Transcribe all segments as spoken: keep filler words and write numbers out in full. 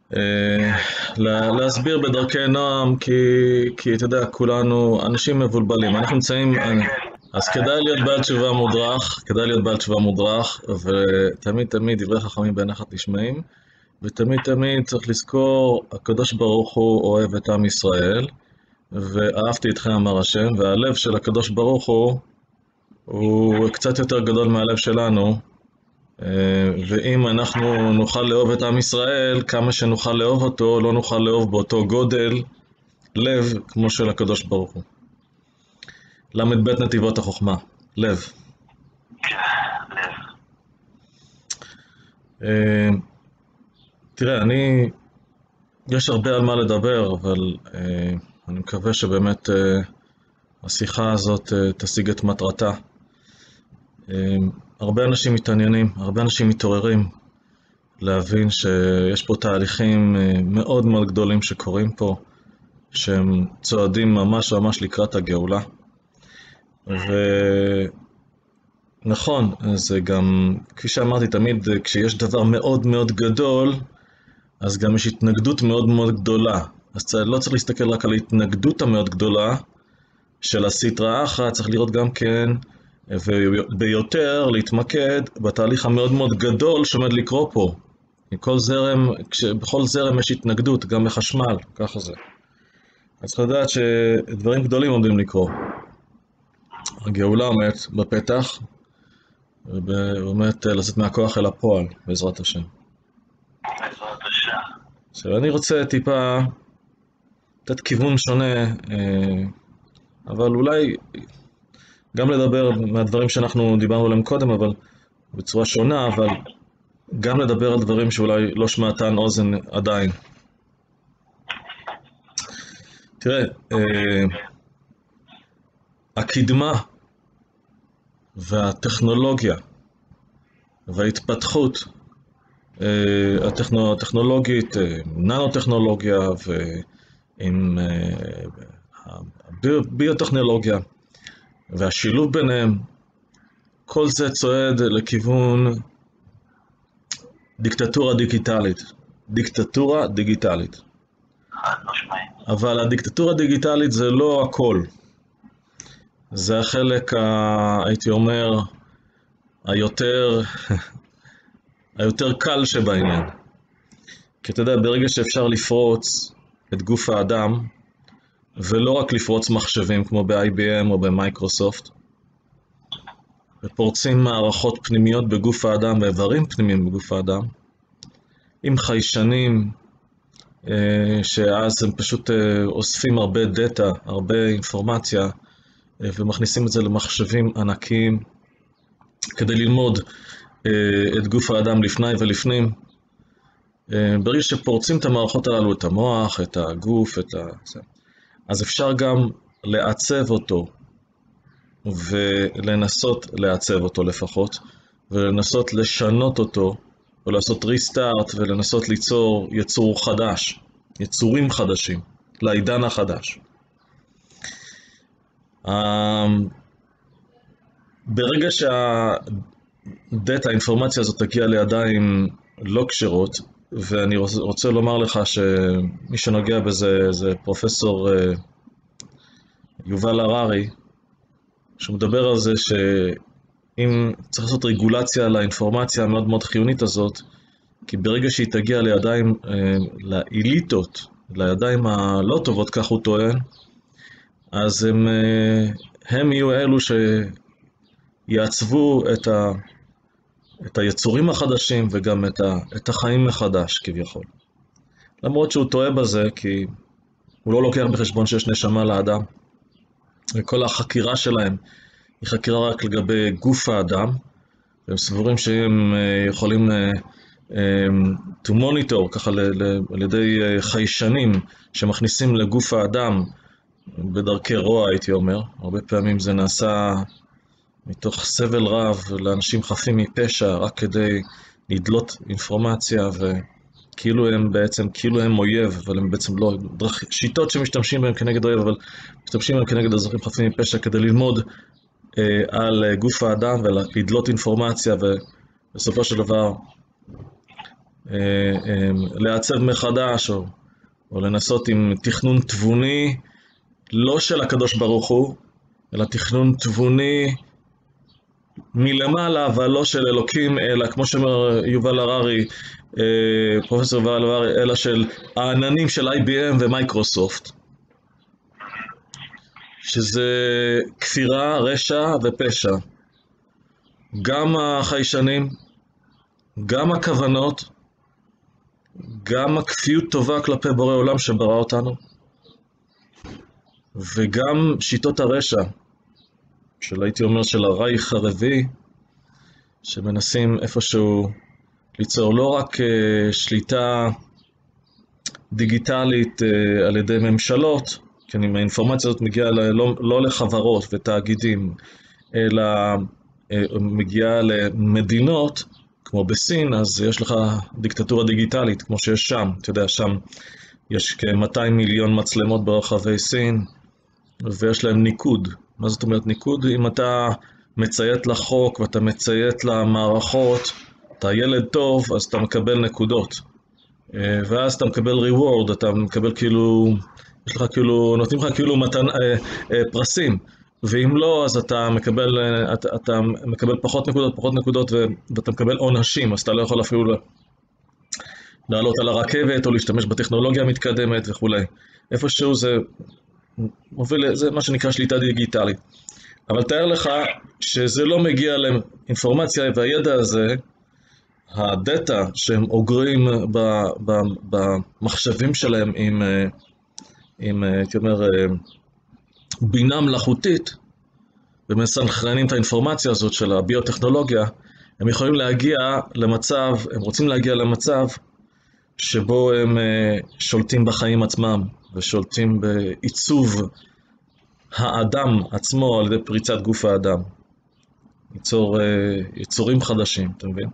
אה, לה- להסביר בדרכי נועם, כי, כי אתה יודע, כולנו אנשים מבולבלים, אנחנו נמצאים, כן, כן. אז כדאי להיות בעל תשובה מודרך, כדאי להיות בעל תשובה מודרך, ותמיד תמיד דברי חכמים בנחת נשמעים, ותמיד תמיד צריך לזכור, הקדוש ברוך הוא אוהב את עם ישראל, ואהבתי אתכם אמר השם, והלב של הקדוש ברוך הוא, הוא קצת יותר גדול מהלב שלנו, אה, ואם אנחנו נוכל לאהוב את עם ישראל, כמה שנוכל לאהוב אותו, לא נוכל לאהוב באותו גודל לב כמו של הקדוש ברוך הוא. למד בית נתיבות החוכמה, לב. כן, לב. אה, תראה, אני, יש הרבה על מה לדבר, אבל אה, אני מקווה שבאמת אה, השיחה הזאת אה, תשיג את מטרתה. אה, הרבה אנשים מתעניינים, הרבה אנשים מתעוררים להבין שיש פה תהליכים אה, מאוד מאוד גדולים שקורים פה, שהם צועדים ממש ממש לקראת הגאולה. ונכון, זה גם, כפי שאמרתי תמיד, כשיש דבר מאוד מאוד גדול, אז גם יש התנגדות מאוד מאוד גדולה. אז לא צריך להסתכל רק על ההתנגדות המאוד גדולה של הסטרא אחרא, צריך לראות גם כן, וביותר להתמקד בתהליך המאוד מאוד גדול שעומד לקרות פה. בכל זרם, בכל זרם יש התנגדות, גם בחשמל, ככה זה. אז צריך לדעת שדברים גדולים עומדים לקרות. הגאולה עומדת בפתח, ועומדת לצאת מהכוח אל הפועל, בעזרת השם. בעזרת השם. עכשיו, אני רוצה טיפה לתת כיוון שונה, אבל אולי גם לדבר מהדברים שאנחנו דיברנו עליהם קודם, אבל בצורה שונה, אבל גם לדבר על דברים שאולי לא שמעתן אוזן עדיין. תראה, הקדמה והטכנולוגיה וההתפתחות הטכנולוגית, ננו-טכנולוגיה ועם הביוטכנולוגיה והשילוב ביניהם, כל זה צועד לכיוון דיקטטורה דיגיטלית. דיקטטורה דיגיטלית. חד משמעית. אבל הדיקטטורה הדיגיטלית זה לא הכל. זה החלק, ה, הייתי אומר, היותר, היותר קל שבעניין. כי אתה יודע, ברגע שאפשר לפרוץ את גוף האדם, ולא רק לפרוץ מחשבים כמו ב-איי בי אם או במייקרוסופט, ופורצים מערכות פנימיות בגוף האדם ואיברים פנימיים בגוף האדם, עם חיישנים, שאז הם פשוט אוספים הרבה דאטה, הרבה אינפורמציה, ומכניסים את זה למחשבים ענקיים, כדי ללמוד את גוף האדם לפני ולפנים. ברגע שפורצים את המערכות הללו, את המוח, את הגוף, את ה... אז אפשר גם לעצב אותו, ולנסות לעצב אותו לפחות, ולנסות לשנות אותו, ולעשות ריסטארט, ולנסות ליצור יצור חדש, יצורים חדשים, לעידן החדש. ברגע שהדאטה, האינפורמציה הזאת תגיע לידיים לא קשרות, ואני רוצה לומר לך שמי שנוגע בזה זה פרופסור יובל הררי, שמדבר על זה שאם צריך לעשות רגולציה לאינפורמציה המאוד מאוד חיונית הזאת, כי ברגע שהיא תגיע לידיים, לאליטות, לידיים הלא טובות, כך הוא טוען, אז הם, הם יהיו אלו שיעצבו את, ה, את היצורים החדשים וגם את, ה, את החיים מחדש כביכול. למרות שהוא טועה בזה, כי הוא לא לוקח בחשבון שיש נשמה לאדם, וכל החקירה שלהם היא חקירה רק לגבי גוף האדם, והם סבורים שהם יכולים to monitor, ככה על ידי חיישנים שמכניסים לגוף האדם בדרכי רוע, הייתי אומר. הרבה פעמים זה נעשה מתוך סבל רב לאנשים חפים מפשע, רק כדי לדלות אינפורמציה, וכאילו הם בעצם, כאילו הם אויב, אבל הם בעצם לא, דרכ... שיטות שמשתמשים בהם כנגד אויב, אבל משתמשים בהם כנגד אזרחים חפים מפשע כדי ללמוד אה, על גוף האדם ולדלות אינפורמציה, ובסופו של דבר לעצב מחדש, או, או לנסות עם תכנון תבוני, לא של הקדוש ברוך הוא, אלא תכנון תבוני מלמעלה, אבל לא של אלוקים, אלא כמו שאומר יובל הררי, פרופסור יובל הררי, אלא של העננים של איי בי אם ומייקרוסופט, שזה כפירה, רשע ופשע. גם החיישנים, גם הכוונות, גם הכפיות טובה כלפי בורא עולם שברא אותנו, וגם שיטות הרשע, של הייתי אומר של הרייך הרביעי, שמנסים איפשהו ליצור לא רק שליטה דיגיטלית על ידי ממשלות, כן, אם האינפורמציה הזאת מגיעה לא, לא לחברות ותאגידים, אלא מגיעה למדינות, כמו בסין, אז יש לך דיקטטורה דיגיטלית, כמו שיש שם. אתה יודע, שם יש כ-מאתיים מיליון מצלמות ברחבי סין, ויש להם ניקוד. מה זאת אומרת ניקוד? אם אתה מציית לחוק ואתה מציית למערכות, אתה ילד טוב, אז אתה מקבל נקודות. ואז אתה מקבל ריוורד, אתה מקבל כאילו, יש לך כאילו, נותנים לך כאילו מתן, אה, אה, פרסים. ואם לא, אז אתה מקבל, אתה, אתה מקבל פחות נקודות, פחות נקודות, ואתה מקבל עונשים, אז אתה לא יכול אפילו לעלות על הרכבת, או להשתמש בטכנולוגיה המתקדמת וכו'. איפשהו זה מוביל, זה מה שנקרא שליטה דיגיטלית. אבל תאר לך שזה לא מגיע לאינפורמציה, והידע הזה, הדאטה שהם אוגרים במחשבים שלהם עם, עם, הייתי אומר, בינה מלאכותית, ומסנכרנים את האינפורמציה הזאת של הביוטכנולוגיה, הם יכולים להגיע למצב, הם רוצים להגיע למצב שבו הם שולטים בחיים עצמם, ושולטים בעיצוב האדם עצמו על ידי פריצת גוף האדם. ייצור, יצורים חדשים, אתה מבין?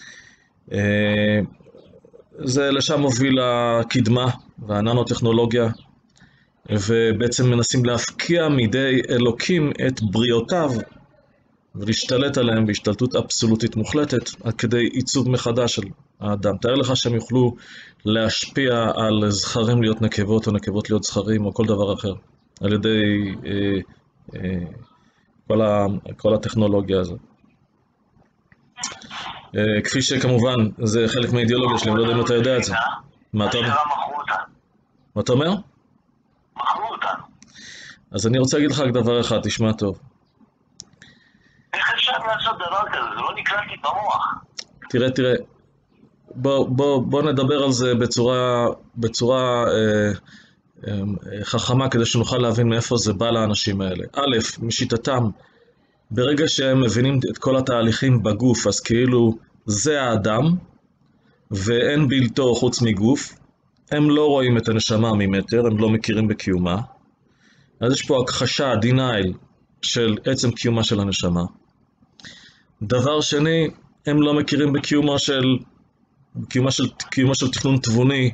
זה לשם מוביל הקדמה והננו-טכנולוגיה, ובעצם מנסים להפקיע מידי אלוקים את בריאותיו, ולהשתלט עליהם בהשתלטות אבסולוטית מוחלטת, עד כדי עיצוב מחדש של האדם. תאר לך שהם יוכלו להשפיע על זכרים להיות נקבות, או נקבות להיות זכרים, או כל דבר אחר, על ידי אה, אה, כל, ה, כל הטכנולוגיה הזאת. אה, כפי שכמובן, זה חלק מהאידיאולוגיה שלי, אני לא יודע אם אתה יודע את זה. מה אתה אומר? מה אתה אומר? מכרו אותנו. אז אני רוצה להגיד לך רק דבר אחד, תשמע טוב. איך אפשר לעשות דבר כזה? זה לא נקלט לי במוח. תראה, תראה, בוא, בוא, בוא נדבר על זה בצורה, בצורה אה, אה, חכמה, כדי שנוכל להבין מאיפה זה בא לאנשים האלה. א', משיטתם, ברגע שהם מבינים את כל התהליכים בגוף, אז כאילו זה האדם, ואין בלתו חוץ מגוף, הם לא רואים את הנשמה ממטר, הם לא מכירים בקיומה. אז יש פה הכחשה, denial, של עצם קיומה של הנשמה. דבר שני, הם לא מכירים בקיומה של, קיומה של, קיומה של תכנון תבוני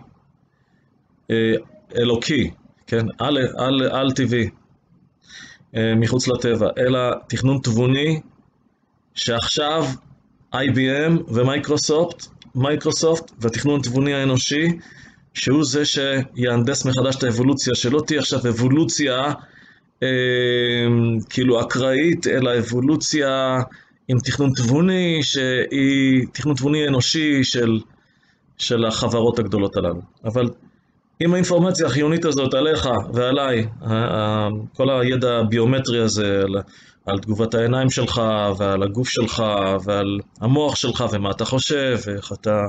אה, אלוקי, כן? על, על, על טבעי, אה, מחוץ לטבע, אלא תכנון תבוני שעכשיו איי בי אם ומייקרוסופט, מייקרוסופט והתכנון התבוני האנושי, שהוא זה שיהנדס מחדש את האבולוציה, שלא תהיה עכשיו אבולוציה אה, כאילו אקראית, אלא אבולוציה עם תכנון תבוני, שהיא תכנון תבוני אנושי של, של החברות הגדולות הללו. אבל עם האינפורמציה החיונית הזאת עליך ועליי, כל הידע הביומטרי הזה, על, על תגובת העיניים שלך ועל הגוף שלך ועל המוח שלך ומה אתה חושב ואיך אתה...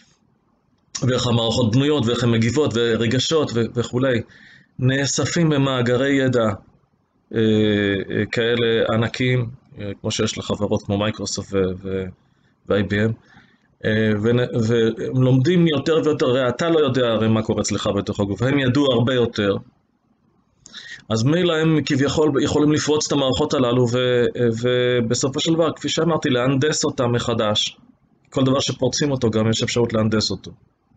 ואיך המערכות בנויות, ואיך הן מגיבות, ורגשות וכו', נאספים במאגרי ידע אה, אה, כאלה ענקיים, אה, כמו שיש לחברות כמו מייקרוסופט ו-איי בי אם, אה, והם לומדים יותר ויותר, הרי אתה לא יודע הרי מה קורה אצלך בתוך הגוף, הם ידעו הרבה יותר, אז מילא הם כביכול יכולים לפרוץ את המערכות הללו, ו, ובסופו של דבר, כפי שאמרתי, להנדס אותם מחדש. כל דבר שפורצים אותו גם יש אפשרות להנדס אותו.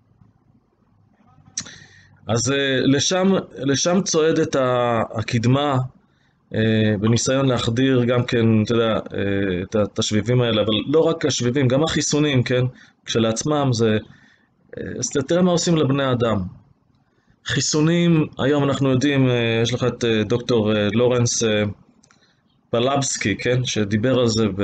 אז לשם, לשם צועדת הקדמה, בניסיון להחדיר גם כן, אתה יודע, את השביבים האלה, אבל לא רק השביבים, גם החיסונים, כן, כשלעצמם זה אז תראה מה עושים לבני אדם. חיסונים, היום אנחנו יודעים, יש לך את דוקטור לורנס פלבסקי, כן? שדיבר על זה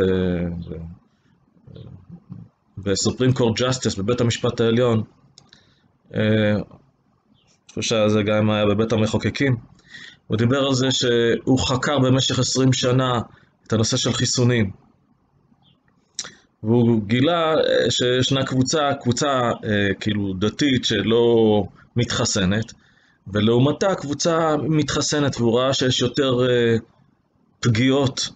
בסופרים קורט ג'סטיס, בבית המשפט העליון. אני חושב שזה גם היה בבית המחוקקים. הוא דיבר על זה שהוא חקר במשך עשרים שנה את הנושא של חיסונים. והוא גילה שישנה קבוצה, קבוצה כאילו דתית שלא מתחסנת, ולעומתה קבוצה מתחסנת, והוא ראה שיש יותר פגיעות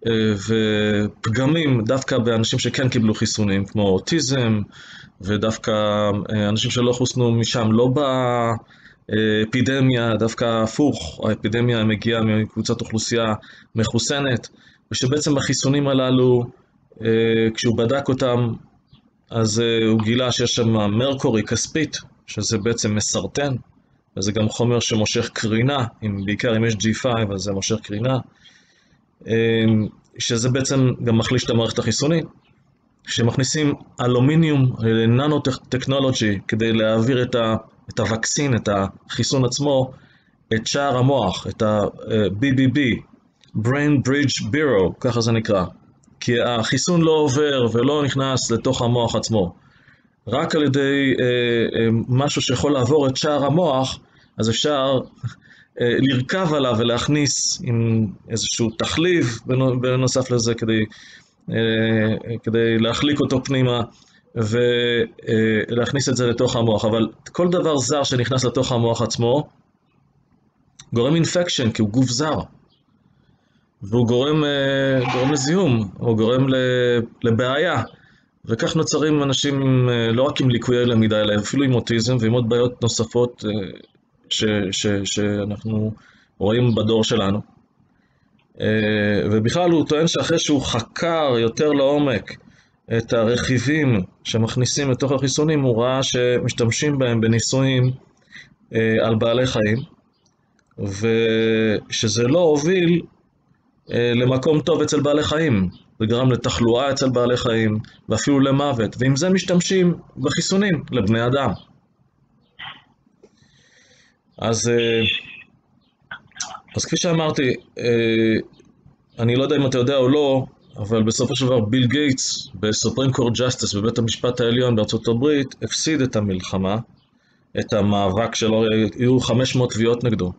ופגמים דווקא באנשים שכן קיבלו חיסונים, כמו אוטיזם, ודווקא אנשים שלא חוסנו משם, לא באפידמיה, דווקא הפוך, האפידמיה מגיעה מקבוצת אוכלוסייה מחוסנת, ושבעצם החיסונים הללו, כשהוא בדק אותם, אז הוא גילה שיש שם מרקורי כספית, שזה בעצם מסרטן, וזה גם חומר שמושך קרינה, בעיקר אם יש ג'י פייב, אז זה מושך קרינה, שזה בעצם גם מחליש את המערכת החיסונית. שמכניסים אלומיניום, ננו-טכנולוגי, כדי להעביר את, ה, את הווקסין, את החיסון עצמו, את שער המוח, את ה-בי בי בי, Brain Bridge Bureau, ככה זה נקרא. כי החיסון לא עובר ולא נכנס לתוך המוח עצמו. רק על ידי אה, אה, משהו שיכול לעבור את שער המוח, אז אפשר אה, לרכב עליו ולהכניס עם איזשהו תחליף בנוסף לזה, כדי, אה, כדי להחליק אותו פנימה ולהכניס את זה לתוך המוח. אבל כל דבר זר שנכנס לתוך המוח עצמו, גורם אינפקשן, כי הוא גוף זר. והוא גורם, גורם לזיהום, הוא גורם לבעיה. וכך נוצרים אנשים לא רק עם ליקויי למידה, אלא אפילו עם אוטיזם ועם עוד בעיות נוספות ש, ש, שאנחנו רואים בדור שלנו. ובכלל הוא טוען שאחרי שהוא חקר יותר לעומק את הרכיבים שמכניסים לתוך החיסונים, הוא ראה שמשתמשים בהם בניסויים על בעלי חיים, ושזה לא הוביל למקום טוב אצל בעלי חיים, זה גרם לתחלואה אצל בעלי חיים, ואפילו למוות, ועם זה משתמשים בחיסונים לבני אדם. אז, אז כפי שאמרתי, אני לא יודע אם אתה יודע או לא, אבל בסופו של דבר ביל גייטס בסופרים קורט ג'סטיס בבית המשפט העליון בארצות הברית הפסיד את המלחמה, את המאבק שלו, היו חמש מאות תביעות נגדו.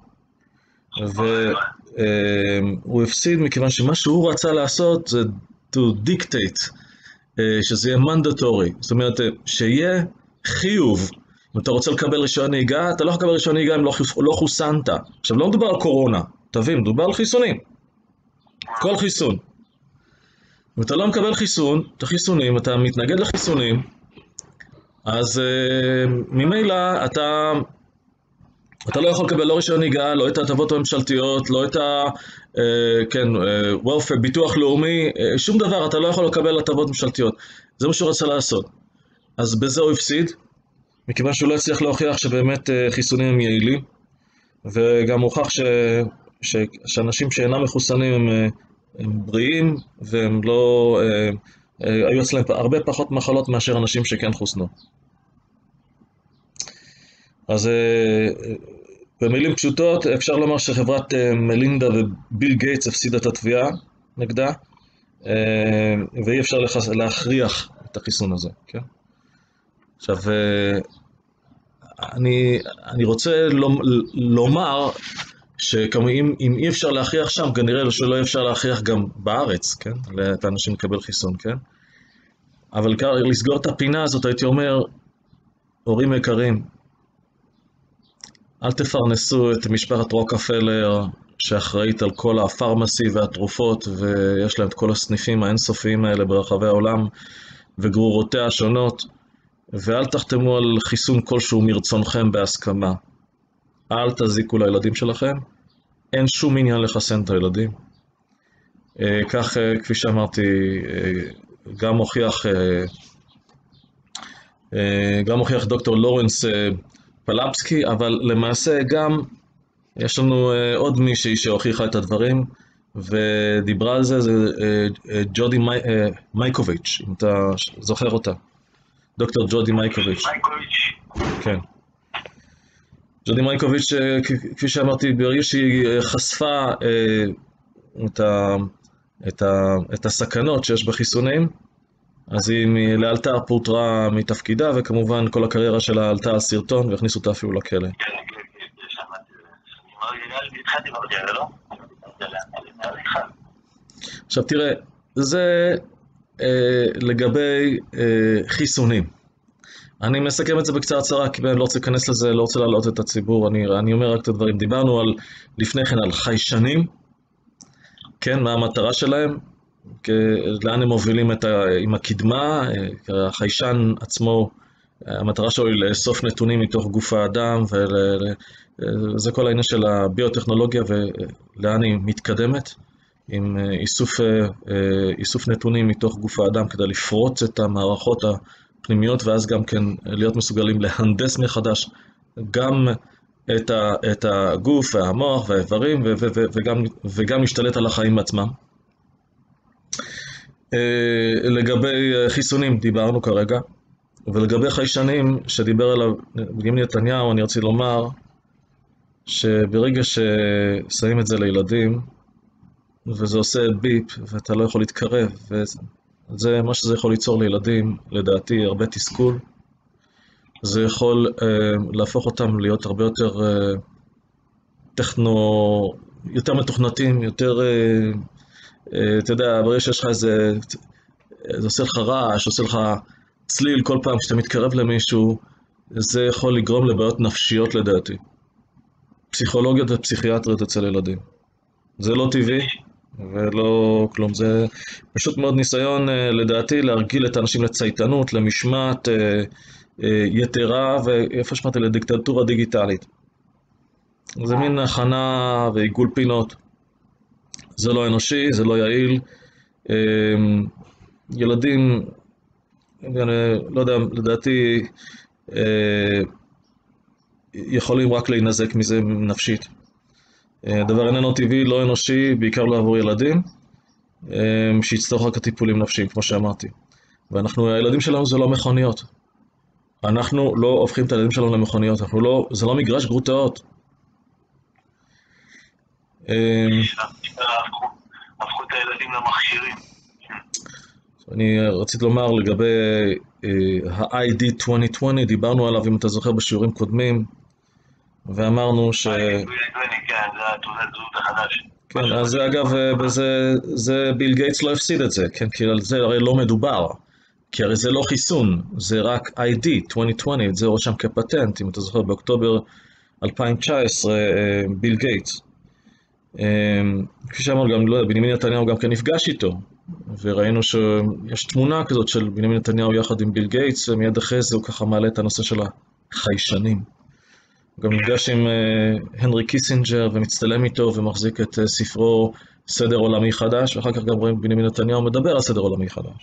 והוא הפסיד מכיוון שמה שהוא רצה לעשות זה to dictate, שזה יהיה mandatory, זאת אומרת שיהיה חיוב. אם אתה רוצה לקבל רישיון נהיגה, אתה לא יכול לקבל רישיון נהיגה אם לא חוסנת. עכשיו לא מדובר על קורונה, תבין, מדובר על חיסונים, כל חיסון. אם אתה לא מקבל חיסון, את החיסונים, אתה מתנגד לחיסונים, אז ממילא אתה אתה לא יכול לקבל לא רישיון נהיגה, לא את ההטבות הממשלתיות, לא את ה... כן, welfare, ביטוח לאומי, שום דבר, אתה לא יכול לקבל הטבות ממשלתיות. זה מה שהוא רצה לעשות. אז בזה הוא הפסיד, מכיוון שהוא לא הצליח להוכיח שבאמת חיסונים הם יעילים, וגם הוכח ש... ש... שאנשים שאינם מחוסנים הם, הם בריאים, והם לא... היו אצלם הרבה פחות מחלות מאשר אנשים שכן חוסנו. אז במילים פשוטות אפשר לומר שחברת מלינדה וביל גייטס הפסידה את התביעה נגדה, ואי אפשר להכריח את החיסון הזה, כן? עכשיו, אני, אני רוצה לומר שאם אם אי אפשר להכריח שם, כנראה שלא אפשר להכריח גם בארץ, כן? את האנשים לקבל חיסון, כן? אבל לסגור את הפינה הזאת, הייתי אומר, הורים יקרים, אל תפרנסו את משפחת רוקפלר שאחראית על כל הפרמסי והתרופות ויש להם את כל הסניפים האינסופיים האלה ברחבי העולם וגרורותיה השונות, ואל תחתמו על חיסון כלשהו מרצונכם בהסכמה. אל תזיקו לילדים שלכם, אין שום עניין לחסן את הילדים. כך כפי שאמרתי, גם הוכיח גם הוכיח דוקטור לורנס פלבסקי, אבל למעשה גם יש לנו עוד מישהי שהוכיחה את הדברים ודיברה על זה, זה ג'ודי מייקוביץ', אם אתה זוכר אותה, דוקטור ג'ודי מייקוביץ'. מייקוביץ', כן. ג'ודי מייקוביץ', כפי שאמרתי, ברגע שהיא חשפה את, ה, את, ה, את הסכנות שיש בחיסונים, אז היא לאלתר פוטרה מתפקידה, וכמובן כל הקריירה שלה עלתה על סרטון, והכניסו אותה אפילו לכלא. כן, כן, כן, שמעתי. אני התחלתי מרגיע, לא? עכשיו תראה, זה אה, לגבי אה, חיסונים. אני מסכם את זה בקצרה, כי אני לא רוצה להיכנס לזה, לא רוצה להעלות את הציבור, אני, אני אומר רק את הדברים. דיברנו על, לפני כן על חיישנים, כן, מה המטרה שלהם, לאן הם מובילים את ה, עם הקדמה, החיישן עצמו, המטרה שלו היא לאסוף נתונים מתוך גוף האדם, וזה כל העניין של הביוטכנולוגיה ולאן היא מתקדמת, עם איסוף, איסוף נתונים מתוך גוף האדם כדי לפרוץ את המערכות הפנימיות, ואז גם כן להיות מסוגלים להנדס מחדש גם את, ה, את הגוף והמוח והאיברים, ו, ו, ו, וגם, וגם להשתלט על החיים עצמם. לגבי חיסונים דיברנו כרגע, ולגבי חיישנים שדיבר עליו בנימין נתניהו, אני רוצה לומר שברגע ששמים את זה לילדים וזה עושה ביפ ואתה לא יכול להתקרב, וזה מה שזה יכול ליצור לילדים, לדעתי הרבה תסכול. זה יכול אה, להפוך אותם להיות הרבה יותר אה, טכנו, יותר מתוכנתים, יותר אה, אה, אתה יודע, ברגע שיש לך איזה, זה עושה לך רעש, עושה לך צליל כל פעם כשאתה מתקרב למישהו, זה יכול לגרום לבעיות נפשיות לדעתי. פסיכולוגיות ופסיכיאטריות אצל ילדים. זה לא טבעי ולא כלום. זה פשוט מאוד ניסיון לדעתי להרגיל את האנשים לצייתנות, למשמעת יתרה, ואיפה שמעתי, לדיקטטורה דיגיטלית. זה מין הכנה ועיגול פינות. זה לא אנושי, זה לא יעיל. ילדים, אני לא יודע, לדעתי יכולים רק להינזק מזה נפשית. דבר איננו טבעי, לא אנושי, בעיקר לא עבור ילדים, שיצטרכו רק הטיפולים נפשיים, כמו שאמרתי. ואנחנו, הילדים שלנו זה לא מכוניות. אנחנו לא הופכים את הילדים שלנו למכוניות, אנחנו לא, זה לא מגרש גרוטאות. הפכו את הילדים למכשירים. אני רציתי לומר לגבי ה-איי די עשרים עשרים, דיברנו עליו אם אתה זוכר בשיעורים קודמים, ואמרנו ש... כן, זה התעודת זהות החדש. כן, אז זה אגב, בזה, זה ביל גייטס לא הפסיד את זה, כן, כי על זה הרי לא מדובר, כי הרי זה לא חיסון, זה רק איי די עשרים עשרים, זה רושם כפטנט, אם אתה זוכר, באוקטובר אלפיים תשע עשרה, ביל גייטס. כפי שאמר גם, לא יודע, בנימין נתניהו גם כן נפגש איתו, וראינו שיש תמונה כזאת של בנימין נתניהו יחד עם ביל גייטס, ומיד אחרי זה הוא ככה מעלה את הנושא של החיישנים. הוא גם נפגש עם הנרי קיסינג'ר ומצטלם איתו ומחזיק את ספרו סדר עולמי חדש, ואחר כך גם רואים בנימין נתניהו מדבר על סדר עולמי חדש.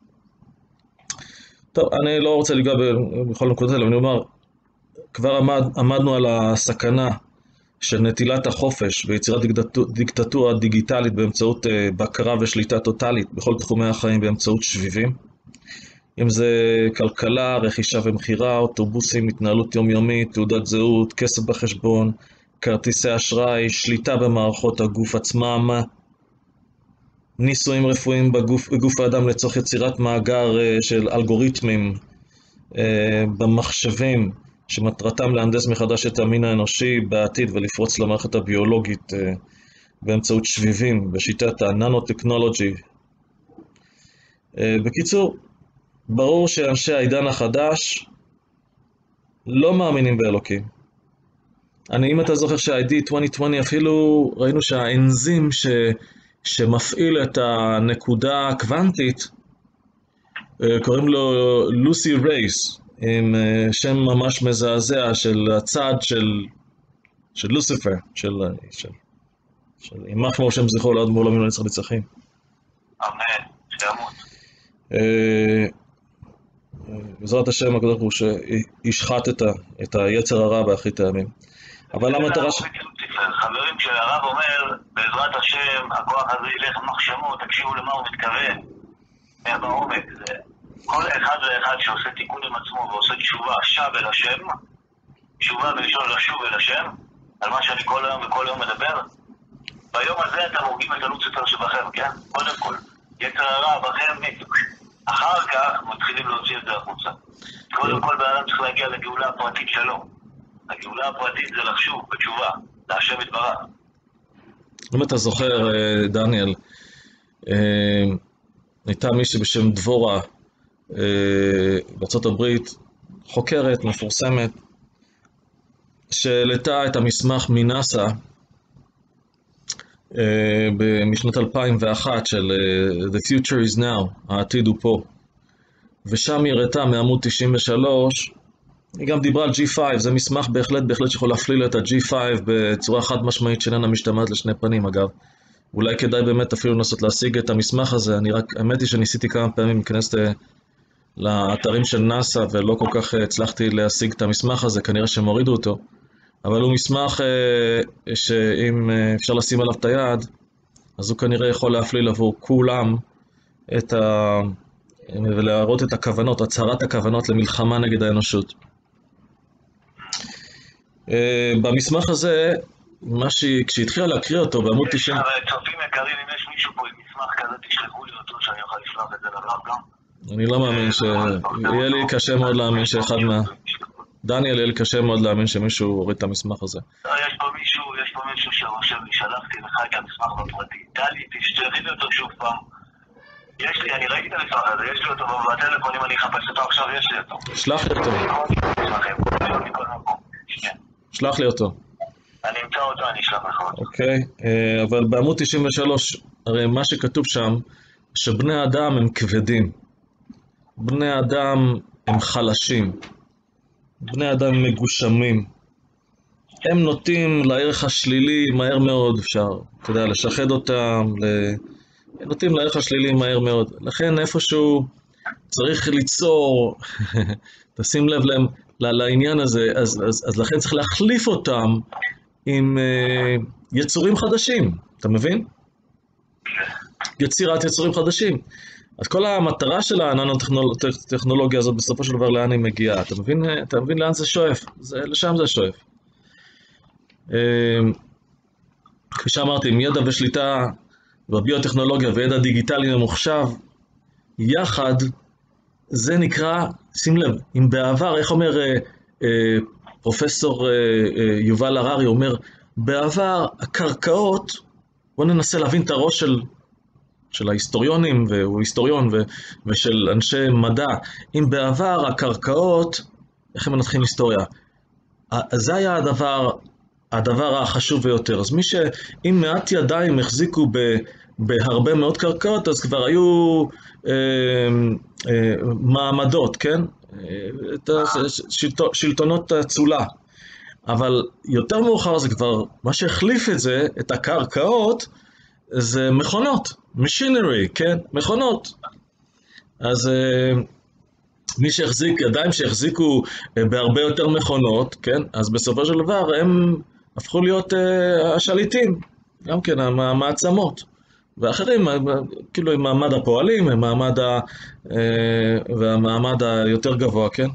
טוב, אני לא רוצה לגוע בכל נקודות האלה, אבל אני אומר, כבר עמד, עמדנו על הסכנה של נטילת החופש ויצירת דיקטטורה דיגיטלית באמצעות בקרה ושליטה טוטלית בכל תחומי החיים באמצעות שביבים. אם זה כלכלה, רכישה ומחירה, אוטובוסים, התנהלות יומיומית, תעודת זהות, כסף בחשבון, כרטיסי אשראי, שליטה במערכות הגוף עצמם, ניסויים רפואיים בגוף, בגוף האדם לצורך יצירת מאגר של אלגוריתמים במחשבים, שמטרתם להנדס מחדש את המין האנושי בעתיד ולפרוץ למערכת הביולוגית באמצעות שביבים בשיטת הננו-טכנולוגי. בקיצור, ברור שאנשי העידן החדש לא מאמינים באלוקים. אני, אם אתה זוכר שה-איי די עשרים עשרים אפילו ראינו שהאנזים ש, שמפעיל את הנקודה הקוונטית, קוראים לו לוסי רייס, עם שם ממש מזעזע של הצד של, של לוסיפר, של, של, של יימח שמו שם זכרו לעד מעולמים לא נצח נצחים. אמן, שימות. בעזרת השם הקדוש ברוך הוא שישחט את, את היצר הרע באחרית הימים. אבל המטרה ש... חברים, כשהרב אומר, בעזרת השם, הכוח הזה ילך מחשמות, תקשיבו למה הוא מתכוון. בעומק, זה... כל אחד ואחד שעושה תיקון עם עצמו ועושה תשובה, שב אל השם, תשובה בלשון לשוב אל השם, על מה שאני כל היום וכל יום מדבר, ביום הזה אתם הורגים את הלוציפר שבכם, כן? קודם כל, יצר הרע בכם מת. אחר כך מתחילים להוציא את זה החוצה. קודם כל, באדם צריך להגיע לגאולה הפרטית שלו. הגאולה הפרטית זה לחשוב בתשובה, להשם יתברך. אם אתה זוכר, דניאל, הייתה מישהי בשם דבורה בארצות הברית, חוקרת, מפורסמת, שהעלתה את המסמך מנאסא משנת אלפיים ואחת של The Future is Now, העתיד הוא פה, ושם היא הראתה מעמוד תשעים ושלוש, היא גם דיברה על ג'י פייב, זה מסמך בהחלט בהחלט שיכול להפליל את ה-ג'י פייב בצורה חד משמעית שאיננה משתמעת לשני פנים אגב. אולי כדאי באמת אפילו לנסות להשיג את המסמך הזה, אני רק, האמת היא שניסיתי כמה פעמים להיכנס לאתרים של נאסא ולא כל כך הצלחתי להשיג את המסמך הזה, כנראה שהם הורידו אותו, אבל הוא מסמך שאם אפשר לשים עליו את היד, אז הוא כנראה יכול להפליל עבור כולם את ה... ולהראות את הכוונות, הצהרת הכוונות למלחמה נגד האנושות. במסמך הזה, כשהתחילה להקריא אותו בעמוד תשעים... צופים יקרים, אם יש מישהו פה עם מסמך כזה, תשלחו לי אותו שאני אוכל לשלוח את זה לרב גם. אני לא מאמין ש... יהיה לי קשה מאוד להאמין שאחד מה... דניאל, יהיה לי קשה מאוד להאמין שמישהו הוריד את המסמך הזה. יש פה מישהו, יש פה מישהו שרושם לי, שלחתי לך את המסמך בפרטי. דלי, תשלחי לי אותו שוב פעם. יש לי, אני ראיתי את המסמך הזה, יש לי אותו בטלפון, אם אני אחפש אותו עכשיו, יש לי אותו. שלח לי אותו. שלח לי אותו. אני אמצא אותו, אני אשלח לך אותו. אוקיי, אבל בעמוד תשעים ושלוש, הרי מה שכתוב שם, שבני האדם הם כבדים. בני האדם הם חלשים. בני אדם הם מגושמים. הם נוטים לערך השלילי מהר מאוד, אפשר, אתה יודע, לשחד אותם, הם נוטים לערך השלילי מהר מאוד. לכן איפשהו צריך ליצור, תשים לב להם, לעניין הזה, אז, אז, אז לכן צריך להחליף אותם עם uh, יצורים חדשים, אתה מבין? יצירת יצורים חדשים. אז כל המטרה של הננו-טכנולוגיה הזאת בסופו של דבר לאן היא מגיעה, אתה מבין, אתה מבין לאן זה שואף? זה, לשם זה שואף. Uh, כפי שאמרתי, עם ידע ושליטה בביוטכנולוגיה וידע דיגיטלי ממוחשב, יחד זה נקרא, שים לב, אם בעבר, איך אומר אה, אה, פרופסור אה, אה, יובל הררי, אומר, בעבר הקרקעות, בואו ננסה להבין את הראש של, של ההיסטוריונים, והוא היסטוריון, ו, ושל אנשי מדע, אם בעבר הקרקעות, איך הם מנתחים היסטוריה? זה היה הדבר, הדבר החשוב ביותר. אז מי שאם מעט ידיים החזיקו ב... בהרבה מאוד קרקעות, אז כבר היו אה, אה, מעמדות, כן? אה, שלטונות, שלטונות צולה. אבל יותר מאוחר זה כבר, מה שהחליף את זה, את הקרקעות, זה מכונות, machinery, כן? מכונות. אז אה, מי שהחזיק, ידיים שהחזיקו אה, בהרבה יותר מכונות, כן? אז בסופו של דבר הם הפכו להיות אה, השליטים, גם כן, המעצמות. ואחרים, כאילו עם מעמד הפועלים, עם מעמד ה... והמעמד היותר גבוה, כן?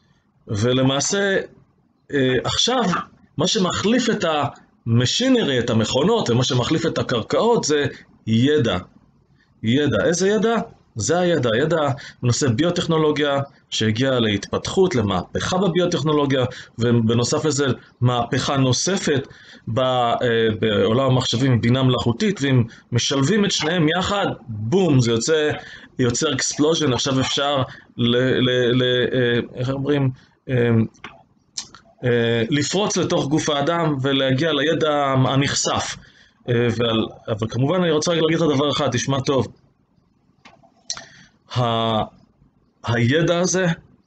ולמעשה, עכשיו, מה שמחליף את המשינרי, את המכונות, ומה שמחליף את הקרקעות, זה ידע. ידע. איזה ידע? זה הידע. ידע בנושא ביוטכנולוגיה, שהגיע להתפתחות, למהפכה בביוטכנולוגיה, ובנוסף לזה, מהפכה נוספת בעולם המחשבים עם בינה מלאכותית, ואם משלבים את שניהם יחד, בום, זה יוצא, יוצר אקספלוז'ן, עכשיו אפשר, ל, ל, ל, איך אומרים, לפרוץ לתוך גוף האדם ולהגיע לידע הנחשף. ועל, אבל כמובן אני רוצה להגיד את הדבר אחד, תשמע טוב. ה... הידע הזה,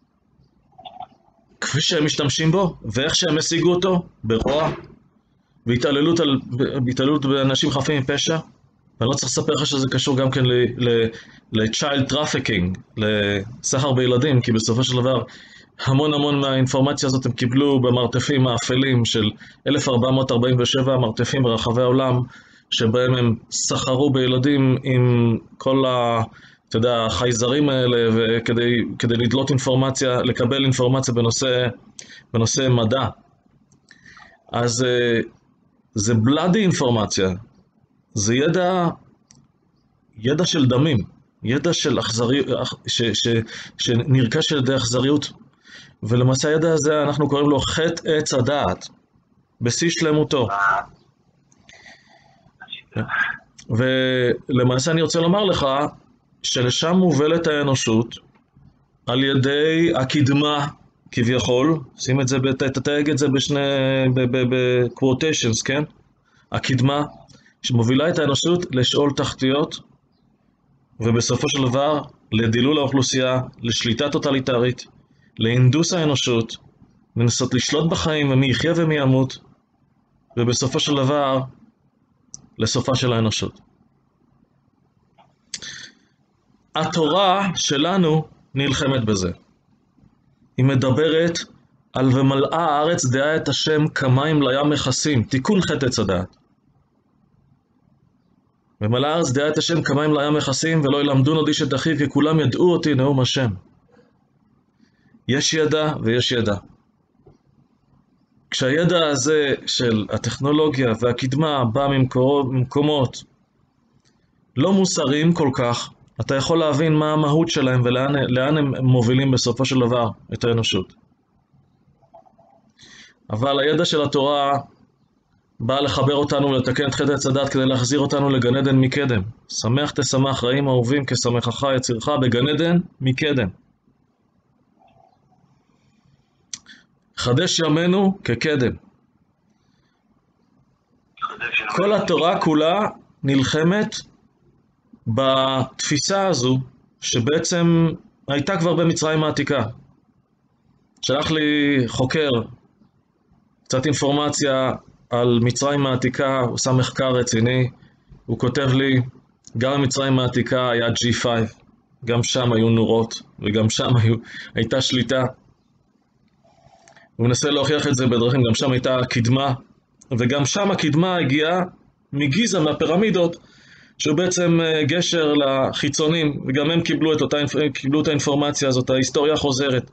כפי שהם משתמשים בו, ואיך שהם השיגו אותו, ברוע, והתעללות על... בהתעללות באנשים חפים מפשע, ואני לא צריך לספר לך שזה קשור גם כן ל-child trafficking, לסחר בילדים, כי בסופו של דבר, המון המון מהאינפורמציה הזאת הם קיבלו במרתפים האפלים של אלף ארבע מאות ארבעים ושבע מרתפים ברחבי העולם, שבהם הם סחרו בילדים עם כל אתה יודע, החייזרים האלה, וכדי כדי לדלות אינפורמציה, לקבל אינפורמציה בנושא, בנושא מדע. אז זה בלאדי אינפורמציה, זה ידע, ידע של דמים, ידע של אכזריות, ש, ש, שנרכש על ידי אכזריות, ולמעשה הידע הזה אנחנו קוראים לו חטא עץ הדעת, בשיא שלמותו. ולמעשה אני רוצה לומר לך, שלשם מובלת האנושות, על ידי הקדמה כביכול, שים את זה, תתייג את זה בשני, ב-quotations, כן? הקדמה, שמובילה את האנושות לשאול תחתיות, ובסופו של דבר, לדילול האוכלוסייה, לשליטה טוטליטרית, להינדוס האנושות, לנסות לשלוט בחיים ומי יחיה ומי ימות, ובסופו של דבר, לסופה של האנושות. התורה שלנו נלחמת בזה. היא מדברת על ומלאה הארץ דעה את השם כמים לים מכסים, תיקון חטא עץ הדעת. ומלאה הארץ דעה את השם כמים לים מכסים, ולא ילמדון עוד איש את אחיו, כי כולם ידעו אותי נאום השם. יש ידע ויש ידע. כשהידע הזה של הטכנולוגיה והקדמה בא ממקומות לא מוסריים כל כך, אתה יכול להבין מה המהות שלהם ולאן לאן הם מובילים בסופו של דבר את האנושות. אבל הידע של התורה בא לחבר אותנו ולתקן את חטא עץ הדעת כדי להחזיר אותנו לגן עדן מקדם. שמח תשמח רעים אהובים כשמחך יצירך בגן עדן מקדם. חדש ימינו כקדם. כל התורה כולה נלחמת בתפיסה הזו שבעצם הייתה כבר במצרים העתיקה. שלח לי חוקר קצת אינפורמציה על מצרים העתיקה, הוא עושה מחקר רציני, הוא כותב לי, גם במצרים העתיקה היה ג'י פייב, גם שם היו נורות וגם שם היו, הייתה שליטה. הוא מנסה להוכיח את זה בדרכים, גם שם הייתה קדמה, וגם שם הקדמה הגיעה מגיזה, מהפירמידות, שהוא בעצם גשר לחיצונים, וגם הם קיבלו את, אותה, קיבלו את האינפורמציה הזאת, ההיסטוריה חוזרת.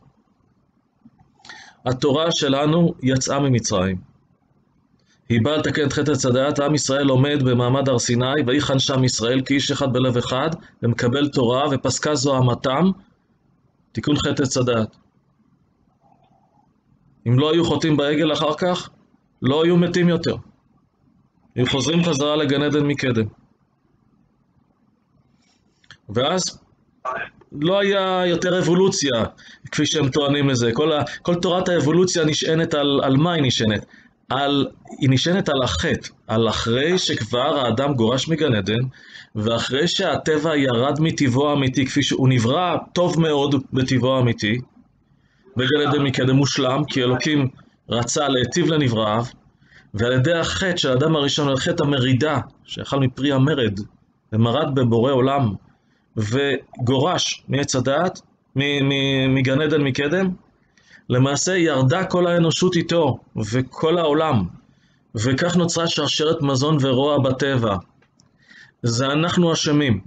התורה שלנו יצאה ממצרים. היא באה לתקן את חטא עץ הדעת, עם ישראל עומד במעמד הר סיני, ויחן שם ישראל כאיש אחד בלב אחד, ומקבל תורה, ופסקה זוהמתם, תיקון חטא עץ הדעת. אם לא היו חוטאים בעגל אחר כך, לא היו מתים יותר. היו חוזרים חזרה לגן עדן מקדם. ואז לא היה יותר אבולוציה, כפי שהם טוענים לזה. כל, ה, כל תורת האבולוציה נשענת על, על מה היא נשענת? על, היא נשענת על החטא, על אחרי שכבר האדם גורש מגן עדן, ואחרי שהטבע ירד מטבעו האמיתי, כפי שהוא נברא טוב מאוד בטבעו האמיתי, בגן עדן מקדם מושלם, כי אלוקים רצה להיטיב לנבראיו, ועל ידי החטא של האדם הראשון, על חטא המרידה, שאכל מפרי המרד, ומרד בבורא עולם, וגורש מעץ הדעת, מגן עדן מקדם, למעשה ירדה כל האנושות איתו, וכל העולם, וכך נוצרה שרשרת מזון ורוע בטבע. זה אנחנו אשמים.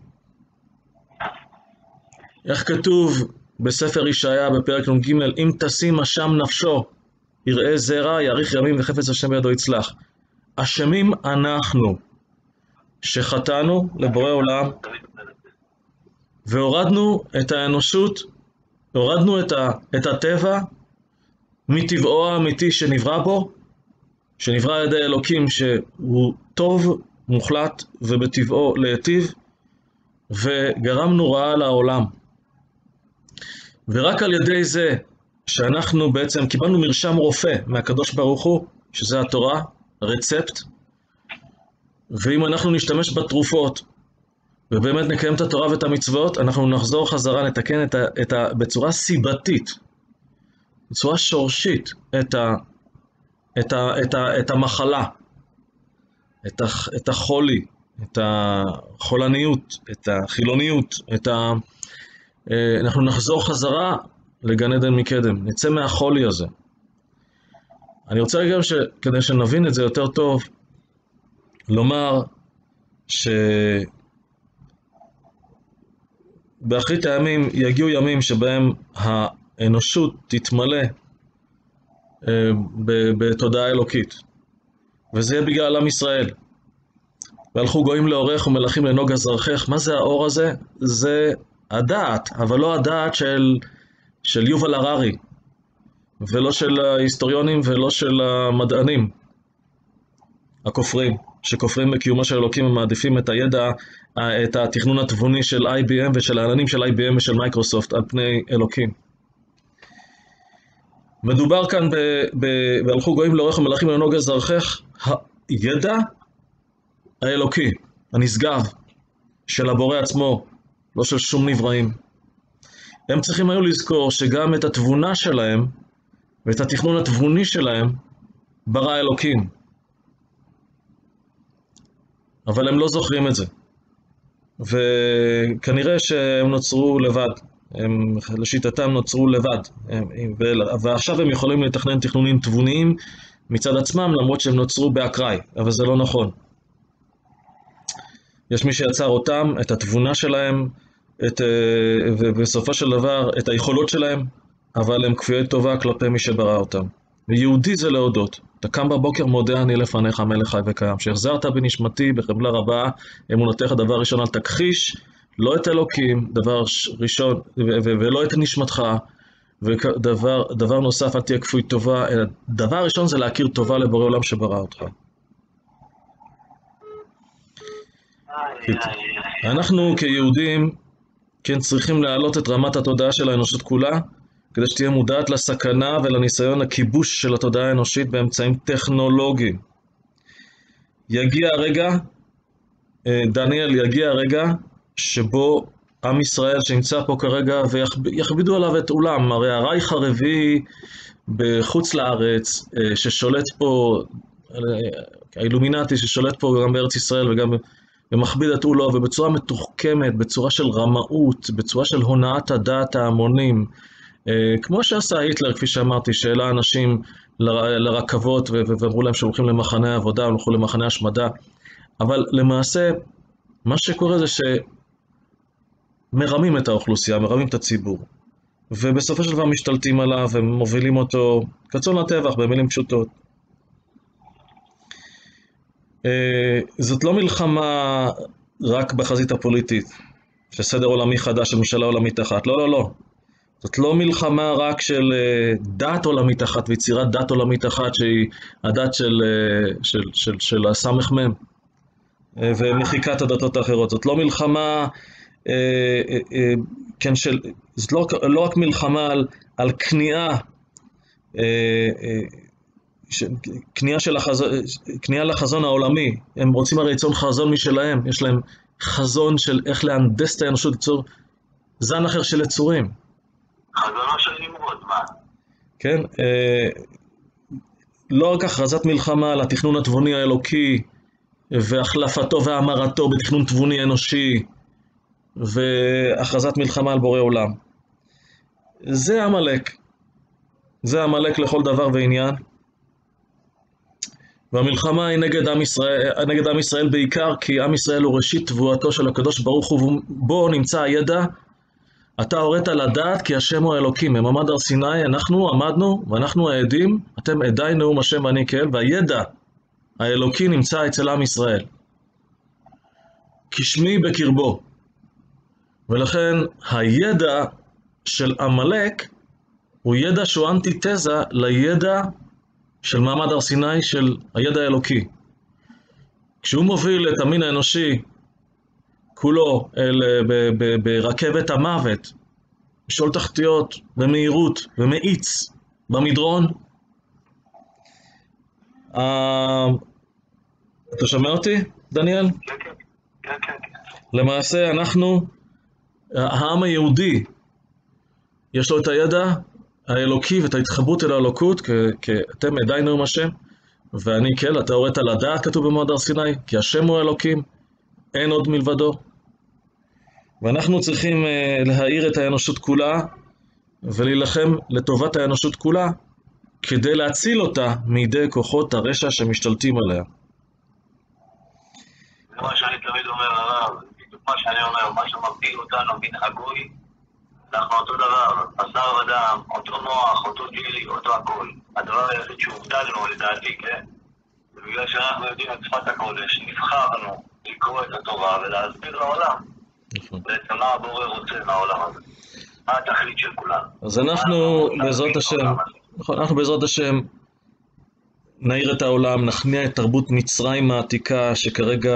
איך כתוב בספר ישעיה בפרק נ"ג, אם תשים אשם נפשו, יראה זרע, יאריך ימים וחפץ השם בידו יצלח. אשמים אנחנו, שחטאנו לבורא עולם, והורדנו את האנושות, הורדנו את, ה, את הטבע מטבעו האמיתי שנברא בו, שנברא על ידי אלוקים שהוא טוב, מוחלט ובטבעו להיטיב, וגרמנו רעה לעולם. ורק על ידי זה שאנחנו בעצם קיבלנו מרשם רופא מהקדוש ברוך הוא, שזה התורה, רצפט, ואם אנחנו נשתמש בתרופות, ובאמת נקיים את התורה ואת המצוות, אנחנו נחזור חזרה, נתקן את ה, את ה, בצורה סיבתית, בצורה שורשית, את, ה, את, ה, את, ה, את המחלה, את, ה, את החולי, את החולניות, את החילוניות, את ה, אנחנו נחזור חזרה לגן עדן מקדם, נצא מהחולי הזה. אני רוצה גם שכדי שנבין את זה יותר טוב, לומר ש... באחרית הימים יגיעו ימים שבהם האנושות תתמלא אה, בתודעה אלוקית, וזה יהיה בגלל עם ישראל. והלכו גויים לאורך ומלכים לנוגה זרחך. מה זה האור הזה? זה הדעת, אבל לא הדעת של, של יובל הררי, ולא של ההיסטוריונים ולא של המדענים הכופרים, שכופרים בקיומו של אלוקים ומעדיפים את הידע, את התכנון התבוני של איי בי אם ושל העננים של איי בי אם ושל מייקרוסופט על פני אלוקים. מדובר כאן ב, ב, והלכו גויים לאורך ומלכים לנוגה זרחך, הידע האלוקי, הנשגב, של הבורא עצמו, לא של שום נבראים. הם צריכים היו לזכור שגם את התבונה שלהם ואת התכנון התבוני שלהם ברא אלוקים. אבל הם לא זוכרים את זה. וכנראה שהם נוצרו לבד. הם לשיטתם נוצרו לבד. הם, ועכשיו הם יכולים לתכנן תכנונים תבוניים מצד עצמם, למרות שהם נוצרו באקראי. אבל זה לא נכון. יש מי שיצר אותם, את התבונה שלהם, את, ובסופו של דבר את היכולות שלהם, אבל הם כפויי טובה כלפי מי שברא אותם. ויהודי זה להודות. אתה קם בבוקר מודה אני לפניך מלך חי וקיים, שהחזרת בנשמתי בחמלה רבה אמונתך. דבר ראשון אל תכחיש, לא את אלוקים, דבר ראשון, ולא את נשמתך, ודבר דבר נוסף אל תהיה כפוי טובה. דבר ראשון זה להכיר טובה לבורא עולם שברא אותך. אנחנו כיהודים כן צריכים להעלות את רמת התודעה של האנושות כולה, כדי שתהיה מודעת לסכנה ולניסיון הכיבוש של התודעה האנושית באמצעים טכנולוגיים. יגיע הרגע, דניאל, יגיע הרגע שבו עם ישראל שנמצא פה כרגע ויכבידו עליו את אולם, הרי הרייך הרביעי בחוץ לארץ ששולט פה, האילומינטי ששולט פה גם בארץ ישראל וגם ומכביד את עולו, ובצורה מתוחכמת, בצורה של רמאות, בצורה של הונאת הדעת ההמונים, כמו שעשה היטלר, כפי שאמרתי, שאלה אנשים לרכבות ואמרו להם שהולכים למחנה עבודה, הולכו למחנה השמדה. אבל למעשה, מה שקורה זה שמרמים את האוכלוסייה, מרמים את הציבור. ובסופו של דבר משתלטים עליו ומובילים אותו כצאן לטבח, במילים פשוטות. זאת לא מלחמה רק בחזית הפוליטית, שסדר עולמי חדש של ממשלה עולמית אחת. לא, לא, לא. זאת לא מלחמה רק של דת עולמית אחת ויצירת דת עולמית אחת שהיא הדת של, של, של, של הסמך מם ומחיקת הדתות האחרות. זאת לא מלחמה, כן, של, זאת לא, לא רק מלחמה על, על כניעה, כניעה של החזון, כניעה לחזון העולמי. הם רוצים הרי ליצור חזון משלהם, יש להם חזון של איך להנדס את האנושות, ליצור זן אחר של יצורים. חזונו של נמרוד, מה? כן, אה, לא רק הכרזת מלחמה על התכנון התבוני האלוקי והחלפתו והאמרתו בתכנון תבוני אנושי והכרזת מלחמה על בורא עולם. זה עמלק. זה עמלק לכל דבר ועניין. והמלחמה היא נגד עם ישראל, נגד עם ישראל בעיקר, כי עם ישראל הוא ראשית תבואתו של הקדוש ברוך הוא, ובו נמצא הידע. אתה הורית לדעת כי השם הוא האלוקים. במעמד הר סיני אנחנו עמדנו ואנחנו העדים, אתם עדיי נאום השם אני כאל, והידע האלוקי נמצא אצל עם ישראל. כשמי בקרבו. ולכן הידע של עמלק הוא ידע שהוא אנטיתזה לידע של מעמד הר סיני, של הידע האלוקי. כשהוא מוביל את המין האנושי כולו אל, ב, ב, ברכבת המוות, בשול תחתיות, במהירות, ומאיץ, במדרון. Uh, אתה שומע אותי, דניאל? כן, כן, כן, כן. למעשה אנחנו, העם היהודי, יש לו את הידע האלוקי ואת ההתחברות אל האלוקות, כי אתם עדיין נאום השם, ואני כן, אתה הורית לדעת, כתוב במעמד הר סיני, כי השם הוא האלוקים, אין עוד מלבדו. ואנחנו צריכים uh, להאיר את האנושות כולה, ולהילחם לטובת האנושות כולה, כדי להציל אותה מידי כוחות הרשע שמשתלטים עליה. זה מה שאני תמיד אומר הרב, בדיוק מה שאני אומר, מה שמבדיל אותנו מן הגוי, אנחנו אותו דבר, בשר ודם, אותו מוח, אותו ג'ילי, אותו הכל. הדבר היחיד שהובדלנו לדעתי, כן? ובגלל שאנחנו יודעים את שפת הקודש, נבחרנו לקרוא את התורה ולהסביר לעולם. בעצם מה הבורא רוצה מהעולם הזה. מה התכלית של כולנו. אז אנחנו בעזרת השם, נכון, אנחנו בעזרת השם נעיר את העולם, נכניע את תרבות מצרים העתיקה שכרגע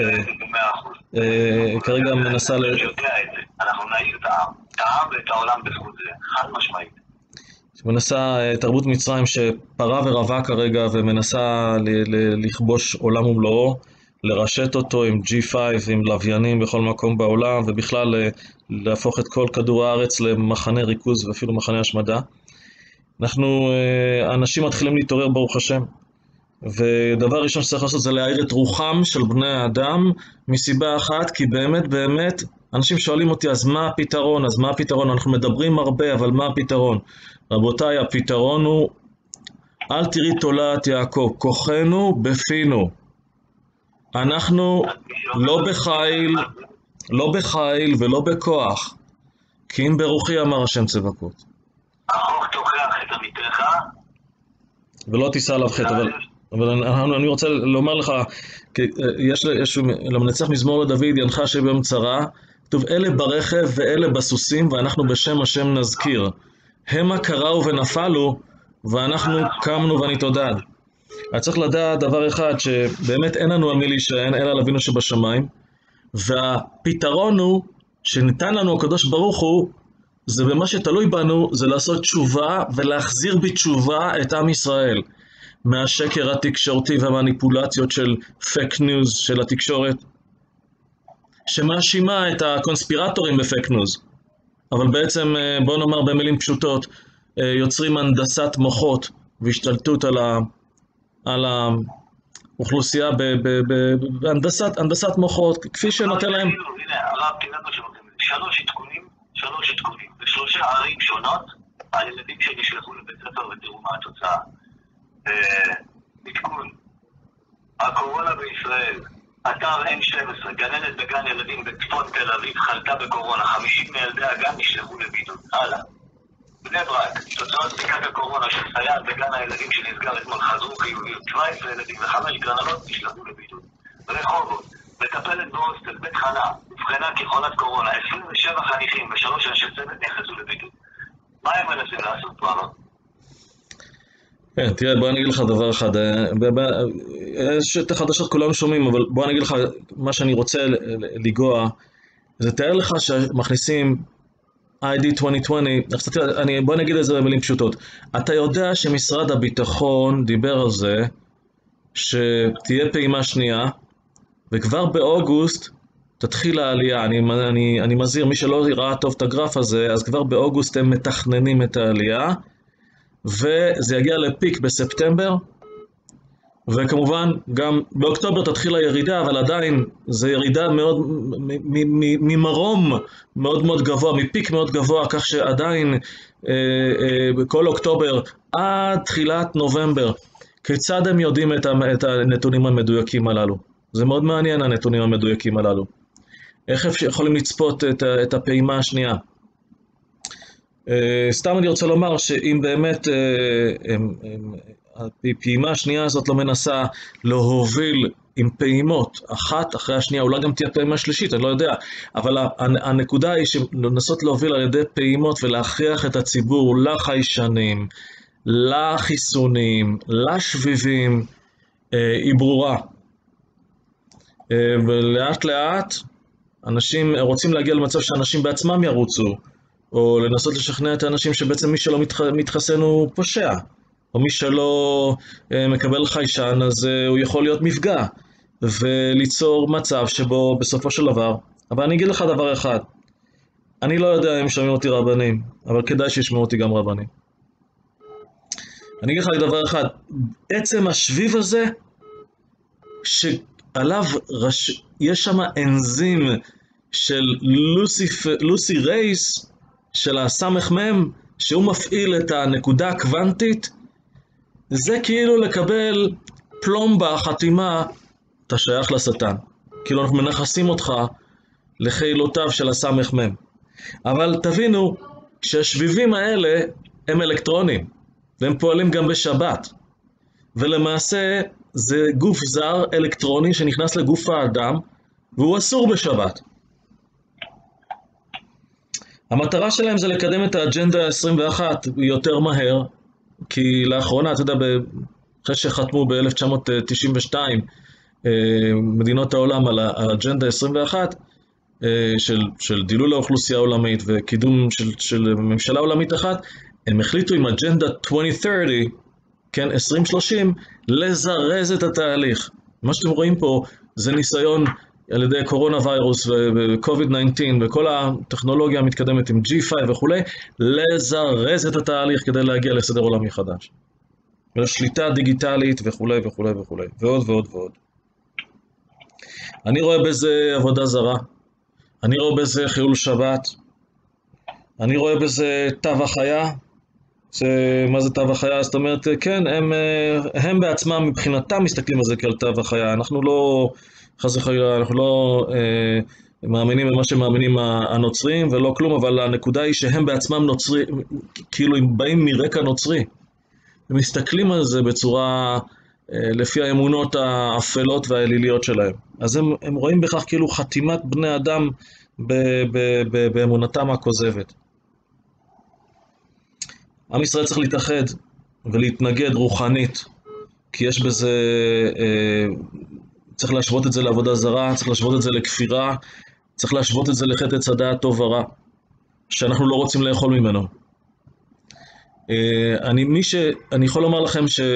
כרגע מנסה ל... אנחנו נעיר את העם, את העם ואת העולם בזכות זה, חד משמעית. מנסה תרבות מצרים שפרה ורבה כרגע ומנסה לכבוש עולם ומלואו, לרשת אותו עם ג'י פייב, עם לוויינים בכל מקום בעולם, ובכלל להפוך את כל כדור הארץ למחנה ריכוז ואפילו מחנה השמדה. אנחנו, האנשים מתחילים להתעורר ברוך השם, ודבר ראשון שצריך לעשות זה להעיר את רוחם של בני האדם, מסיבה אחת, כי באמת באמת אנשים שואלים אותי, אז מה הפתרון? אז מה הפתרון? אנחנו מדברים הרבה, אבל מה הפתרון? רבותיי, הפתרון הוא, אל תראי תולעת יעקב, כוחנו בפינו. אנחנו לא בחיל, לא בחיל ולא בכוח, כי אם ברוחי אמר השם צבקות. החוק תוכח את עמיתך. ולא תישא עליו חטא, אבל, אבל אני, אני רוצה לומר לך, יש, יש למנצח מזמור לדוד, ינך שביום צרה, כתוב, אלה ברכב ואלה בסוסים, ואנחנו בשם השם נזכיר. המה קראו ונפלו, ואנחנו קמנו ונתעודד. אז צריך לדעת דבר אחד, שבאמת אין לנו על מי להישען, אלא על אבינו שבשמיים, והפתרון הוא, שניתן לנו הקדוש ברוך הוא, זה במה שתלוי בנו, זה לעשות תשובה, ולהחזיר בתשובה את עם ישראל, מהשקר התקשורתי והמניפולציות של פייק ניוז של התקשורת, שמאשימה את הקונספירטורים בפייק ניוז, אבל בעצם, בוא נאמר במילים פשוטות, יוצרים הנדסת מוחות והשתלטות על ה... על האוכלוסייה בהנדסת, הנדסת מוחות, כפי שנותן להם... הנה, הרב, תראה מה שנותן, שלוש עדכונים, שלוש עדכונים, בשלושה ערים שונות, על ילדים שנשלחו לבית ספר ותראו מה התוצאה. עדכון, הקורונה בישראל, אתר אם שתים עשרה, גננת בגן ילדים בצפון תל אביב, חלתה בקורונה, חמישים מילדי הגן נשלחו לבידוד. הלאה. בני ברק, תוצאות בדיקת הקורונה של סייעת בגן הילדים שנסגר אתמול חזרו חיוביות, שבע עשרה ילדים וחמש גננות נשלחו לבידוד. רחובות, מטפלת בהוסטל, בית חנה, אובחנה כחולת קורונה, עשרים ושבע חניכים ושלוש אנשי צוות נכנסו לבידוד. מה הם מנסים לעשות פה? כן, תראה, בוא אני אגיד לך דבר אחד. יש את החדשות כולם שומעים, אבל בוא אני אגיד לך, מה שאני רוצה לגוע, זה תאר לך שמכניסים איי די עשרים עשרים, בוא נגיד את זה במילים פשוטות. אתה יודע שמשרד הביטחון דיבר על זה שתהיה פעימה שנייה, וכבר באוגוסט תתחיל העלייה. אני, אני, אני מזהיר, מי שלא ראה טוב את הגרף הזה, אז כבר באוגוסט הם מתכננים את העלייה, וזה יגיע לפיק בספטמבר, וכמובן גם באוקטובר תתחיל הירידה, אבל עדיין זה ירידה מאוד, ממרום מאוד מאוד גבוה, מפיק מאוד גבוה, כך שעדיין בכל אוקטובר עד תחילת נובמבר, כיצד הם יודעים את הנתונים המדויקים הללו? זה מאוד מעניין הנתונים המדויקים הללו. איך יכולים לצפות את הפעימה השנייה? סתם אני רוצה לומר שאם באמת הפעימה השנייה הזאת לא מנסה להוביל עם פעימות אחת אחרי השנייה, אולי גם תהיה פעימה שלישית, אני לא יודע, אבל הנקודה היא לנסות להוביל על ידי פעימות ולהכריח את הציבור לחיישנים, לחיסונים, לשביבים, היא ברורה. ולאט לאט אנשים רוצים להגיע למצב שאנשים בעצמם ירוצו, או לנסות לשכנע את האנשים שבעצם מי שלא מתחסן הוא פושע, או מי שלא מקבל חיישן אז הוא יכול להיות מפגע, וליצור מצב שבו בסופו של דבר, אבל אני אגיד לך דבר אחד, אני לא יודע אם שומעים אותי רבנים, אבל כדאי שישמעו אותי גם רבנים. אני אגיד לך דבר אחד, עצם השביב הזה, שעליו רש... יש שם אנזים של לוסיפ... לוסי רייס, של הסמך מם, שהוא מפעיל את הנקודה הקוונטית, זה כאילו לקבל פלומבה, חתימה, אתה שייך לשטן. כאילו אנחנו מנחסים אותך לחילותיו של הסמך מם. אבל תבינו שהשביבים האלה הם אלקטרונים, והם פועלים גם בשבת. ולמעשה זה גוף זר אלקטרוני שנכנס לגוף האדם, והוא אסור בשבת. המטרה שלהם זה לקדם את האג'נדה ה-עשרים ואחת יותר מהר, כי לאחרונה, אתה יודע, אחרי שחתמו ב-אלף תשע מאות תשעים ושתיים מדינות העולם על האג'נדה ה-עשרים ואחת, של, של דילול האוכלוסייה העולמית וקידום של, של ממשלה עולמית אחת, הם החליטו עם אג'נדה עשרים שלושים, כן, עשרים שלושים, לזרז את התהליך. מה שאתם רואים פה זה ניסיון על ידי קורונה ויירוס ו-קוביד תשע עשרה וכל הטכנולוגיה המתקדמת עם ג'י פייב וכו', לזרז את התהליך כדי להגיע לסדר עולמי חדש. ולשליטה דיגיטלית וכו' וכו' וכו', ועוד ועוד ועוד. אני רואה בזה עבודה זרה, אני רואה בזה חילול שבת, אני רואה בזה תו החיה. מה זה תו החיה? זאת אומרת, כן, הם, הם בעצמם מבחינתם מסתכלים על זה כעל תו החיה. אנחנו לא, חס וחלילה, אנחנו לא אה, מאמינים במה שמאמינים הנוצרים ולא כלום, אבל הנקודה היא שהם בעצמם נוצרי, כאילו הם באים מרקע נוצרי. הם מסתכלים על זה בצורה, אה, לפי האמונות האפלות והאליליות שלהם. אז הם, הם רואים בכך כאילו חתימת בני אדם ב, ב, ב, באמונתם הכוזבת. עם ישראל צריך להתאחד ולהתנגד רוחנית, כי יש בזה, אה, צריך להשוות את זה לעבודה זרה, צריך להשוות את זה לכפירה, צריך להשוות את זה לחטא עץ הדעת טוב ורע, שאנחנו לא רוצים לאכול ממנו. אה, אני, מי ש, אני יכול לומר לכם ש,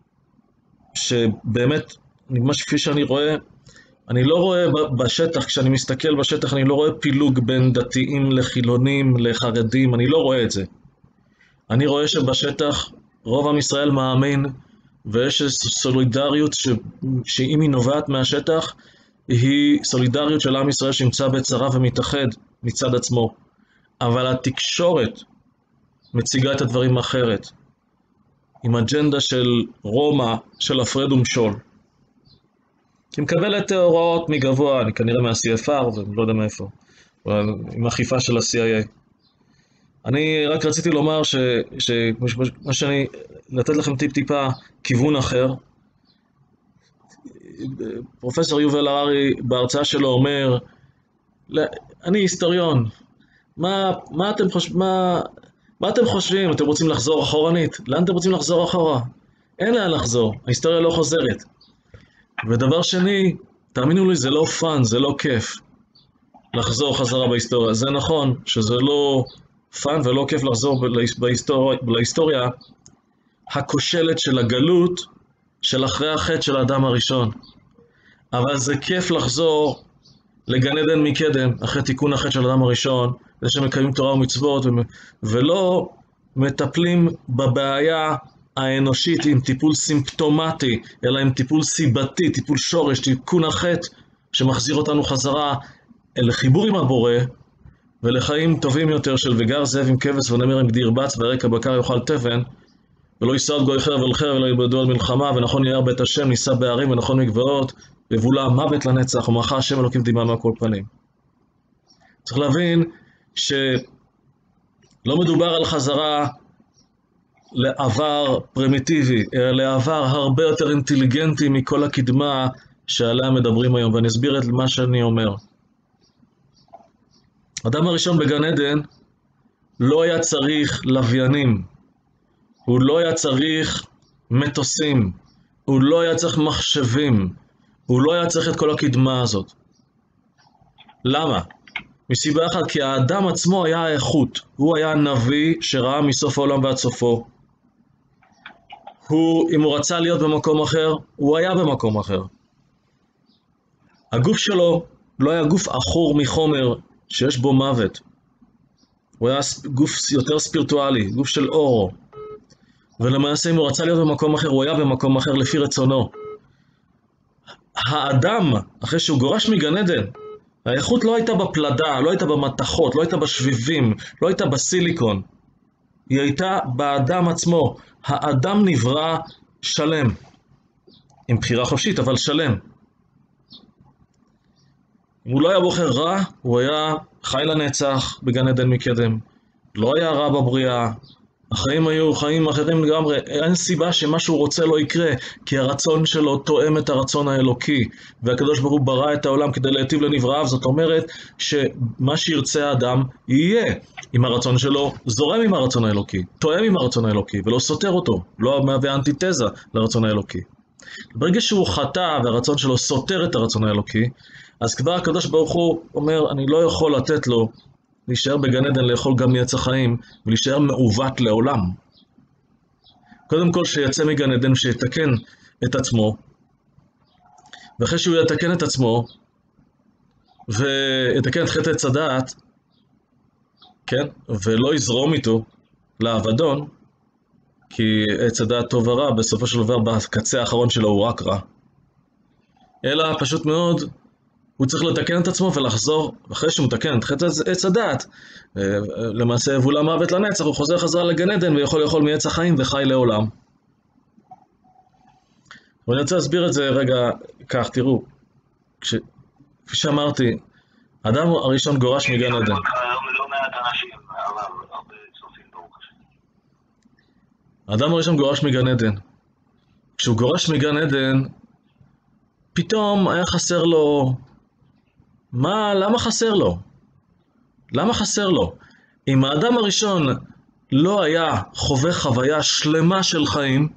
שבאמת, ממש כפי שאני רואה, אני לא רואה בשטח, כשאני מסתכל בשטח, אני לא רואה פילוג בין דתיים לחילונים, לחרדים, אני לא רואה את זה. אני רואה שבשטח רוב עם ישראל מאמין, ויש סולידריות ש... שאם היא נובעת מהשטח, היא סולידריות של עם ישראל שנמצא בצרה ומתאחד מצד עצמו. אבל התקשורת מציגה את הדברים אחרת, עם אג'נדה של רומא, של הפרד ומשול. היא מקבלת הוראות מגבוה, אני כנראה מה-סי אף אר, ולא יודע מאיפה, עם אכיפה של ה-סי איי איי. אני רק רציתי לומר ש... ש... מה שאני... לתת לכם טיפ טיפה כיוון אחר. פרופסור יובל הררי בהרצאה שלו אומר, אני היסטוריון, מה, מה, אתם חוש... מה... מה אתם חושבים? אתם רוצים לחזור אחורנית? לאן אתם רוצים לחזור אחורה? אין לאן לחזור, ההיסטוריה לא חוזרת. ודבר שני, תאמינו לי, זה לא פאן, זה לא כיף לחזור חזרה בהיסטוריה. זה נכון שזה לא פאן ולא כיף לחזור בהיסטוריה, להיסטוריה הכושלת של הגלות של אחרי החטא של האדם הראשון. אבל זה כיף לחזור לגן עדן מקדם אחרי תיקון החטא של האדם הראשון, זה שמקיימים תורה ומצוות ולא מטפלים בבעיה האנושית עם טיפול סימפטומטי, אלא עם טיפול סיבתי, טיפול שורש, תיקון החטא שמחזיר אותנו חזרה אל חיבור עם הבורא ולחיים טובים יותר של וגר זאב עם כבש ונמר עם גדי ירבץ ורקע בקר יאכל תבן, ולא יישא גוי חרב אל חרב ולא יבעדו על מלחמה, ונכון יאר בית השם נישא בהרים ונכון מגבעות, יבולע מוות לנצח ומחה השם אלוקים דמעה מהכל פנים. צריך להבין שלא מדובר על חזרה לעבר פרימיטיבי, אלא לעבר הרבה יותר אינטליגנטי מכל הקדמה שעליה מדברים היום, ואני אסביר את מה שאני אומר. האדם הראשון בגן עדן לא היה צריך לוויינים, הוא לא היה צריך מטוסים, הוא לא היה צריך מחשבים, הוא לא היה צריך את כל הקדמה הזאת. למה? מסיבה אחת, כי האדם עצמו היה האיכות, הוא היה הנביא שראה מסוף העולם ועד סופו. הוא, אם הוא רצה להיות במקום אחר, הוא היה במקום אחר. הגוף שלו לא היה גוף עכור מחומר שיש בו מוות. הוא היה גוף יותר ספירטואלי, גוף של אור. ולמעשה אם הוא רצה להיות במקום אחר, הוא היה במקום אחר לפי רצונו. האדם, אחרי שהוא גורש מגן עדן, האיכות לא הייתה בפלדה, לא הייתה במתכות, לא הייתה בשביבים, לא הייתה בסיליקון. היא הייתה באדם עצמו. האדם נברא שלם. עם בחירה חופשית, אבל שלם. אם הוא לא היה בוחר רע, הוא היה חי לנצח בגן עדן מקדם. לא היה רע בבריאה, החיים היו חיים אחרים לגמרי, אין סיבה שמה שהוא רוצה לא יקרה, כי הרצון שלו תואם את הרצון האלוקי, והקדוש ברוך הוא ברא את העולם כדי להיטיב לנבראיו, זאת אומרת שמה שירצה האדם יהיה, אם הרצון שלו זורם עם הרצון האלוקי, תואם עם הרצון האלוקי, ולא סותר אותו, לא מהווה אנטיתזה לרצון האלוקי. ברגע שהוא חטא והרצון שלו סותר את הרצון האלוקי, אז כבר הקדוש ברוך הוא אומר, אני לא יכול לתת לו להישאר בגן עדן לאכול גם מעץ החיים, ולהישאר מעוות לעולם. קודם כל שיצא מגן עדן שיתקן את עצמו, ואחרי שהוא יתקן את עצמו, ויתקן את חטא עץ הדעת, כן? ולא יזרום איתו לאבדון, כי עץ הדעת טוב ורע, בסופו של דבר בקצה האחרון שלו הוא רק רע. אלא פשוט מאוד, הוא צריך לתקן את עצמו ולחזור, אחרי שהוא מתקן את חטא עץ הדעת, למעשה יבול המוות לנצח, הוא חוזר חזרה לגן עדן ויכול לאכול מעץ החיים וחי לעולם. ואני רוצה להסביר את זה רגע כך, תראו, כפי שאמרתי, האדם הראשון גורש מגן עדן. לא מעט אנשים, הרבה צופים ברוך השם. האדם הראשון גורש מגן עדן. כשהוא גורש מגן עדן, פתאום היה חסר לו, מה, למה חסר לו? למה חסר לו? אם האדם הראשון לא היה חווה חוויה שלמה של חיים,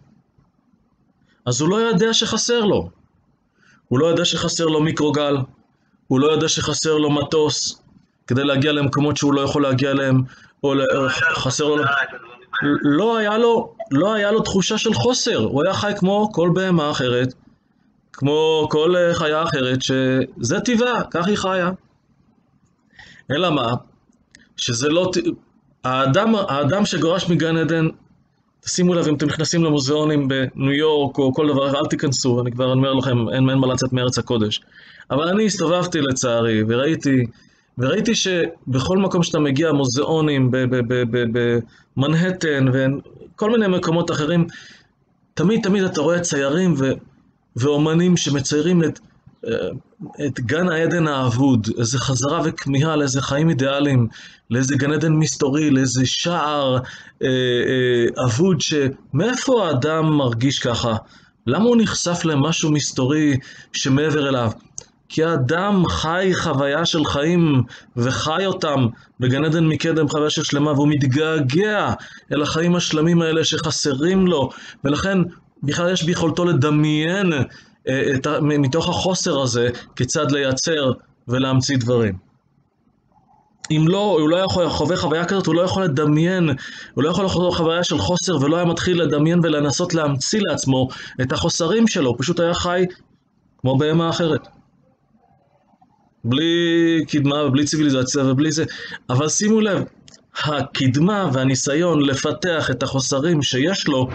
אז הוא לא יודע שחסר לו. הוא לא יודע שחסר לו מיקרוגל, הוא לא יודע שחסר לו מטוס, כדי להגיע למקומות שהוא לא יכול להגיע אליהם, או חסר לו... לא היה לו, לא היה לו תחושה של חוסר, הוא היה חי כמו כל בהמה אחרת, כמו כל חיה אחרת, שזה טבעה, כך היא חיה. אלא מה? שזה לא... האדם, האדם שגורש מגן עדן, תשימו לב, אם אתם נכנסים למוזיאונים בניו יורק או כל דבר, אל תיכנסו, אני כבר אומר לכם, אין, אין מה לצאת מארץ הקודש. אבל אני הסתובבתי לצערי, וראיתי, וראיתי שבכל מקום שאתה מגיע, מוזיאונים במנהטן וכל מיני מקומות אחרים, תמיד תמיד אתה רואה ציירים ו... ואומנים שמציירים את, את גן העדן האבוד, איזה חזרה וכמיהה לאיזה חיים אידיאליים, לאיזה גן עדן מסתורי, לאיזה שער אה, אה, אבוד, שמאיפה האדם מרגיש ככה? למה הוא נחשף למשהו מסתורי שמעבר אליו? כי האדם חי חוויה של חיים וחי אותם בגן עדן מקדם, חוויה של שלמה, והוא מתגעגע אל החיים השלמים האלה שחסרים לו, ולכן בכלל יש ביכולתו לדמיין את, מתוך החוסר הזה כיצד לייצר ולהמציא דברים. אם לא, הוא לא יכול חווה חוויה כזאת, הוא לא יכול לדמיין, הוא לא יכול לחווה חוויה של חוסר, ולא היה מתחיל לדמיין ולנסות להמציא לעצמו את החוסרים שלו, הוא פשוט היה חי כמו בהמה אחרת. בלי קדמה ובלי ציוויליזציה ובלי זה. אבל שימו לב, הקדמה והניסיון לפתח את החוסרים שיש לו,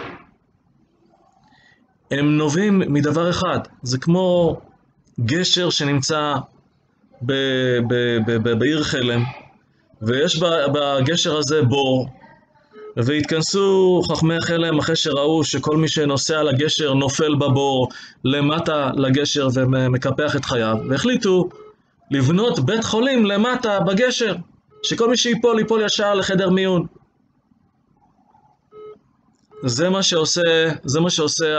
הם נובעים מדבר אחד. זה כמו גשר שנמצא ב- ב- ב- ב- בעיר חלם, ויש בגשר הזה בור, והתכנסו חכמי חלם אחרי שראו שכל מי שנוסע על הגשר נופל בבור למטה לגשר ומקפח את חייו, והחליטו לבנות בית חולים למטה בגשר, שכל מי שיפול ייפול ישר לחדר מיון. זה מה שעושה, זה מה שעושה,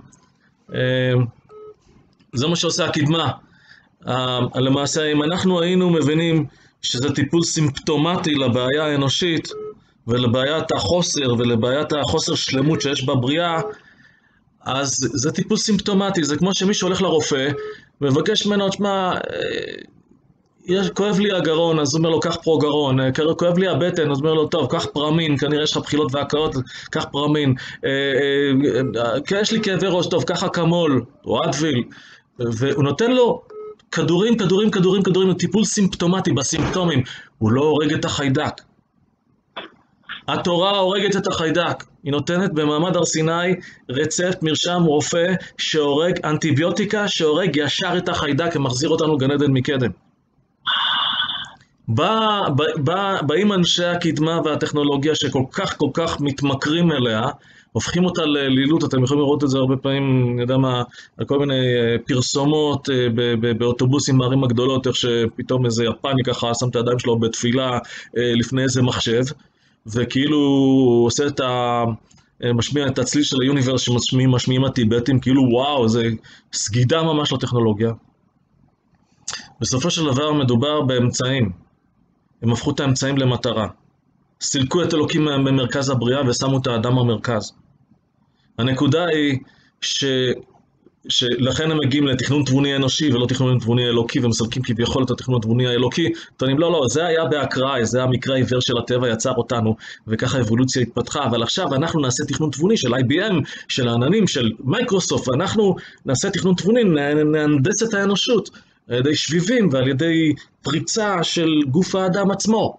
זה מה שעושה הקדמה. למעשה, אם אנחנו היינו מבינים שזה טיפול סימפטומטי לבעיה האנושית, ולבעיית החוסר, ולבעיית החוסר שלמות שיש בבריאה, אז זה טיפול סימפטומטי. זה כמו שמישהו הולך לרופא, ומבקש ממנו, תשמע, כואב לי הגרון, אז הוא אומר לו, קח פרוגרון, כואב לי הבטן, אז הוא אומר לו, טוב, קח פרמין, כנראה יש לך בחילות והקאות, קח פרמין, יש לי כאבי ראש, טוב, קח אקמול, או אדוויל, והוא נותן לו כדורים, כדורים, כדורים, כדורים, טיפול סימפטומטי בסימפטומים, הוא לא הורג את החיידק. התורה הורגת את החיידק, היא נותנת במעמד הר סיני רצפט, מרשם, רופא, שהורג אנטיביוטיקה, שהורג ישר את החיידק ומחזיר אותנו גן עדן מקדם. בא, בא, באים אנשי הקדמה והטכנולוגיה שכל כך כל כך מתמכרים אליה, הופכים אותה ללילות. אתם יכולים לראות את זה הרבה פעמים, אני יודע מה, על כל מיני פרסומות באוטובוסים בערים הגדולות, איך שפתאום איזה יפני ככה שם את הידיים שלו בתפילה לפני איזה מחשב, וכאילו הוא עושה את ה... משמיע את הצליל של היוניברס שמשמיעים הטיבטים, כאילו וואו, זה סגידה ממש לטכנולוגיה. בסופו של דבר מדובר באמצעים. הם הפכו את האמצעים למטרה. סילקו את אלוקים במרכז הבריאה ושמו את האדם במרכז. הנקודה היא ש... שלכן הם מגיעים לתכנון תבוני אנושי ולא תכנון תבוני אלוקי, ומסלקים כביכול את התכנון התבוני האלוקי. טוענים, לא, לא, זה היה באקראי, זה המקרה העיוור של הטבע יצר אותנו, וככה האבולוציה התפתחה, אבל עכשיו אנחנו נעשה תכנון תבוני של איי בי אם, של העננים, של מייקרוסופט, ואנחנו נעשה תכנון תבוני, נהנדס את האנושות, על ידי שביבים ועל ידי פריצה של גוף האדם עצמו.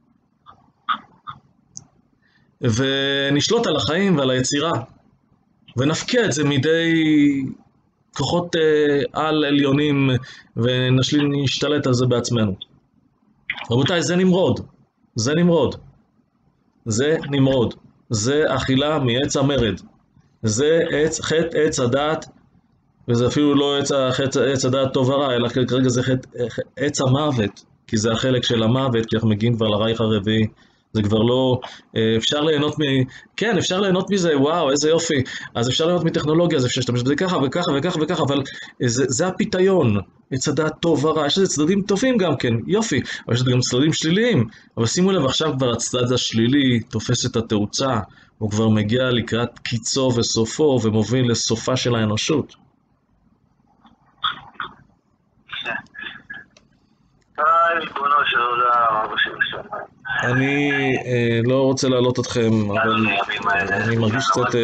ונשלוט על החיים ועל היצירה, ונפקיע את זה מידי כוחות על עליונים, ונשתלט על זה בעצמנו. רבותיי, זה נמרוד, זה נמרוד, זה נמרוד, זה אכילה מעץ המרד, זה עץ, חטא עץ הדעת, וזה אפילו לא עץ, חטא, עץ הדעת טוב ורע, אלא כרגע זה חטא, עץ המוות, כי זה החלק של המוות, כי אנחנו מגיעים כבר לרייך הרביעי, זה כבר לא, אפשר ליהנות מ... כן, אפשר ליהנות מזה, וואו, איזה יופי. אז אפשר ליהנות מטכנולוגיה, אז אפשר להשתמש בזה ככה וככה וככה וככה, אבל זה, זה הפיתיון, עץ הדעת טוב ורע, יש לזה צדדים טובים גם כן, יופי, אבל יש לזה גם צדדים שליליים. אבל שימו לב, עכשיו כבר הצד השלילי תופס את התאוצה, הוא כבר מגיע לקראת קיצו וסופו, ומוביל לסופה של האנושות. ריבונו של עולם, אבא של השמיים. אני לא רוצה להעלות אתכם, אבל אני מרגיש קצת...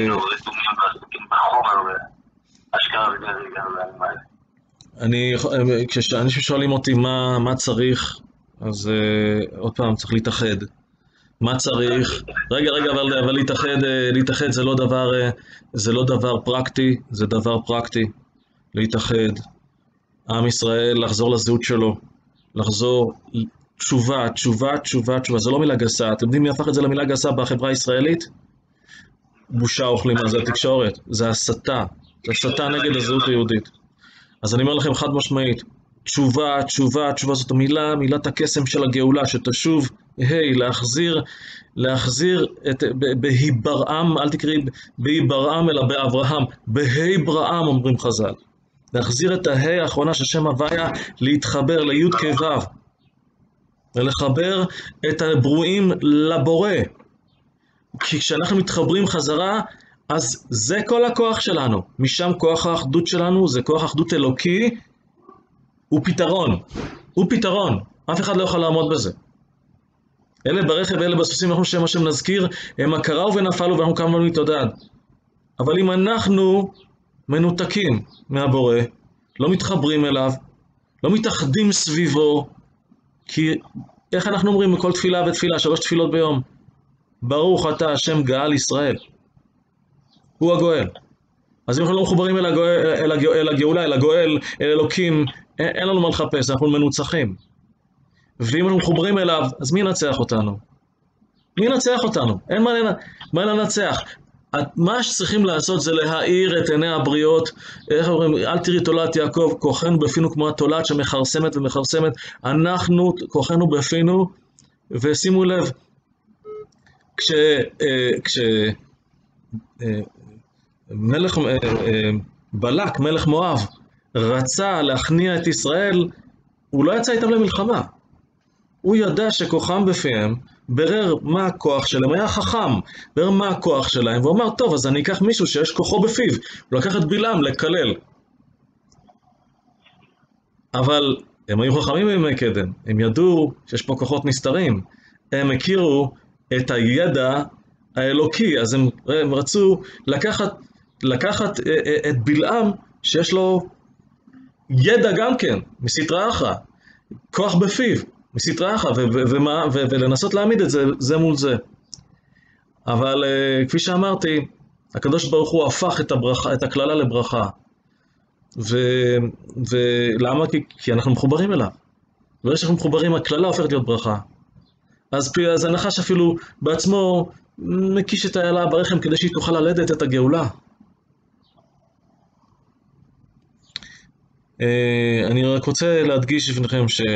כשאנשים שואלים אותי מה צריך, אז עוד פעם צריך להתאחד. מה צריך? רגע, רגע, אבל להתאחד, להתאחד זה לא דבר, זה לא דבר פרקטי, זה דבר פרקטי. להתאחד. עם ישראל, לחזור לזהות שלו. לחזור, תשובה, תשובה, תשובה, תשובה, זה לא מילה גסה. אתם יודעים מי הפך את זה למילה גסה בחברה הישראלית? בושה אוכלים על זה התקשורת. זה הסתה. זה הסתה נגד הזהות היהודית. אז אני אומר לכם חד משמעית, תשובה, תשובה, תשובה זאת המילה, מילת הקסם של הגאולה, שתשוב, היי, להחזיר, להחזיר את, בהיברעם, אל תקראי בהיברעם אלא באברהם, בהיברעם אומרים חז"ל. להחזיר את ההי האחרונה של שם הוויה, להתחבר ליוד כבב, ולחבר את הברואים לבורא. כי כשאנחנו מתחברים חזרה, אז זה כל הכוח שלנו. משם כוח האחדות שלנו, זה כוח האחדות אלוקי, הוא פתרון. הוא פתרון. אף אחד לא יכול לעמוד בזה. אלה ברכב ואלה בסוסים, אנחנו שם השם נזכיר, הם הכרעו ונפלו ואנחנו קמנו להתעודד. אבל אם אנחנו מנותקים מהבורא, לא מתחברים אליו, לא מתאחדים סביבו, כי איך אנחנו אומרים בכל תפילה ותפילה, שלוש תפילות ביום, ברוך אתה השם גאל ישראל, הוא הגואל. אז אם אנחנו לא מחוברים אל, הגואל, אל, הגאול, אל הגאולה, אל הגואל, אל אלוקים, אין, אין לנו מה לחפש, אנחנו מנוצחים. ואם אנחנו מחוברים אליו, אז מי ינצח אותנו? מי ינצח אותנו? אין מה, מה לנצח. מה שצריכים לעשות זה להאיר את עיני הבריות, איך אומרים, אל תראי תולעת יעקב, כוחנו בפינו כמו התולעת שמחרסמת ומחרסמת, אנחנו, כוחנו בפינו, ושימו לב, כש, כש, מלך, בלק, מלך מואב, רצה להכניע את ישראל, הוא לא יצא איתם למלחמה. הוא ידע שכוחם בפיהם, ברר מה הכוח שלהם, היה חכם, ברר מה הכוח שלהם, והוא אמר, טוב, אז אני אקח מישהו שיש כוחו בפיו, הוא לקח את בלעם לקלל. אבל הם היו חכמים בימי קדם, הם ידעו שיש פה כוחות נסתרים, הם הכירו את הידע האלוקי, אז הם, הם רצו לקחת, לקחת את בלעם שיש לו ידע גם כן, מסתרא אחרא, כוח בפיו, מסתרא אחרא, ולנסות להעמיד את זה, זה מול זה. אבל כפי שאמרתי, הקדוש ברוך הוא הפך את הברכה, את הכללה לברכה. ולמה? כי, כי אנחנו מחוברים אליו. ברגע שאנחנו מחוברים, הכללה הופכת להיות ברכה. אז, אז הנחש אפילו בעצמו מקיש את האלה ברחם כדי שהיא תוכל ללדת את הגאולה. אני רק רוצה להדגיש לפניכם ש...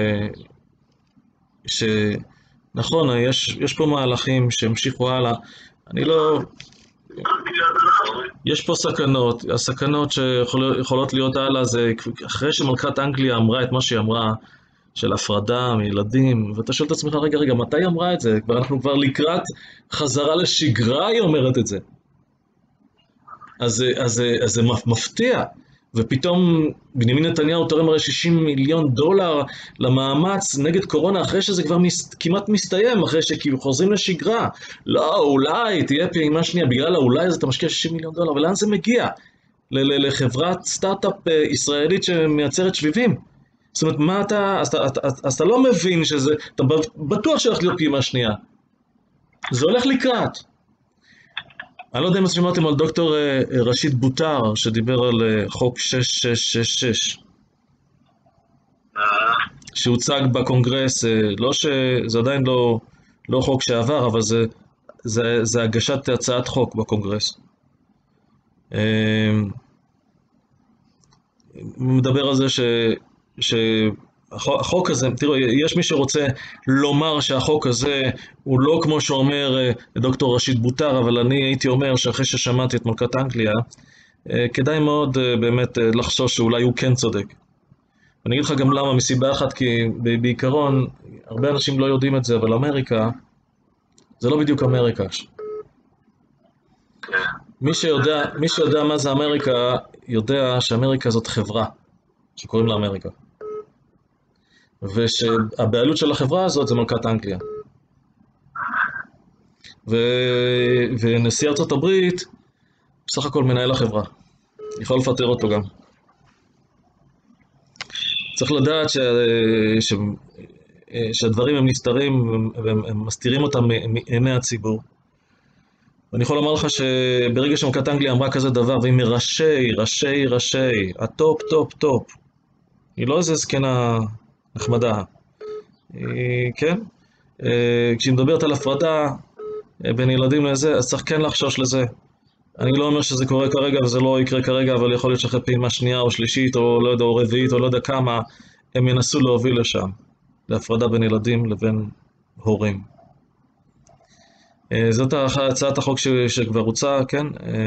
שנכון, יש, יש פה מהלכים שהמשיכו הלאה. אני לא... יש פה סכנות. הסכנות שיכולות להיות הלאה זה אחרי שמלכת אנגליה אמרה את מה שהיא אמרה, של הפרדה מילדים, ואתה שואל את עצמך, רגע, רגע, מתי היא אמרה את זה? כבר אנחנו כבר לקראת חזרה לשגרה, היא אומרת את זה. אז, אז, אז זה מפתיע. ופתאום בנימין נתניהו תורם הרי שישים מיליון דולר למאמץ נגד קורונה, אחרי שזה כבר מס, כמעט מסתיים, אחרי שכאילו חוזרים לשגרה. לא, אולי תהיה פעימה שנייה, בגלל האולי הזה אתה משקיע שישים מיליון דולר, ולאן זה מגיע? לחברת סטארט-אפ ישראלית שמייצרת שביבים. זאת אומרת, מה אתה, אז, אז, אז, אז אתה לא מבין שזה, אתה בטוח שהולך להיות פעימה שנייה. זה הולך לקראת. אני לא יודע אם אתם שמעתם על דוקטור רשיד בוטר, שדיבר על חוק שש שש שש שש, שהוצג בקונגרס, לא שזה עדיין לא, לא חוק שעבר, אבל זה, זה, זה הגשת הצעת חוק בקונגרס. הוא מדבר על זה ש... שהחוק הזה, תראו, יש מי שרוצה לומר שהחוק הזה הוא לא כמו שאומר דוקטור רשיד בוטר, אבל אני הייתי אומר שאחרי ששמעתי את מלכת אנגליה, כדאי מאוד באמת לחשוש שאולי הוא כן צודק. אני אגיד לך גם למה, מסיבה אחת, כי בעיקרון, הרבה אנשים לא יודעים את זה, אבל אמריקה, זה לא בדיוק אמריקה. מי שיודע, מי שיודע מה זה אמריקה, יודע שאמריקה זאת חברה, שקוראים לה אמריקה. ושהבעלות של החברה הזאת זה מלכת אנגליה. ו... ונשיא ארצות הברית, בסך הכל מנהל החברה. יכול לפטר אותו גם. צריך לדעת ש... ש... שהדברים הם נסתרים, והם מסתירים אותם מעיני הציבור. ואני יכול לומר לך שברגע שמלכת אנגליה אמרה כזה דבר, והיא מראשי, ראשי, ראשי, הטופ, טופ, טופ, היא לא איזה זקנה נחמדה. היא, כן? כשהיא מדברת על הפרדה בין ילדים לזה, אז צריך כן לחשוש לזה. אני לא אומר שזה קורה כרגע וזה לא יקרה כרגע, אבל יכול להיות שאחרי פעימה שנייה או שלישית או לא יודע, או רביעית או לא יודע כמה, הם ינסו להוביל לשם, להפרדה בין ילדים לבין הורים. זאת הצעת החוק שכבר הוצעה, כן?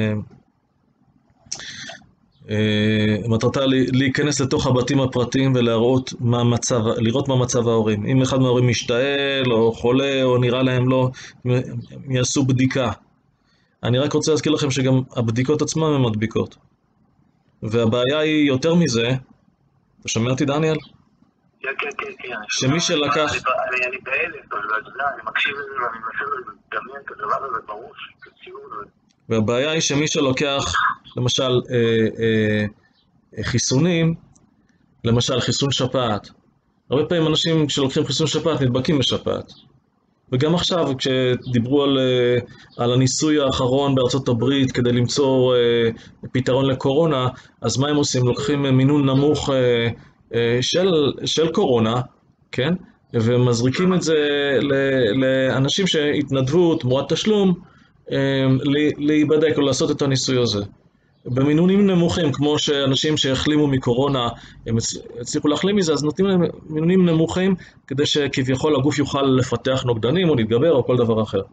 מטרתה להיכנס לתוך הבתים הפרטיים ולהראות מה מצב, לראות מה מצב ההורים. אם אחד מההורים משתעל או חולה או נראה להם לא, הם יעשו בדיקה. אני רק רוצה להזכיר לכם שגם הבדיקות עצמן הן מדביקות. והבעיה היא יותר מזה, אתה שומע אותי דניאל? כן, כן, כן, כן. שמי שלקח... אני בהלם, אני מקשיב לזה ואני מנסה לדמיין את הדבר הזה בראש, כציור הזה. והבעיה היא שמי שלוקח, למשל, אה, אה, חיסונים, למשל חיסון שפעת. הרבה פעמים אנשים כשלוקחים חיסון שפעת נדבקים בשפעת. וגם עכשיו כשדיברו על, על הניסוי האחרון בארצות הברית כדי למצוא אה, פתרון לקורונה, אז מה הם עושים? לוקחים מינון נמוך אה, אה, של, של קורונה, כן? ומזריקים את זה לאנשים שהתנדבו תמורת תשלום, להיבדק או לעשות את הניסוי הזה. במינונים נמוכים, כמו שאנשים שהחלימו מקורונה, הם הצליחו להחלים מזה, אז נותנים להם מינונים נמוכים, כדי שכביכול הגוף יוכל לפתח נוגדנים או להתגבר או כל דבר אחר.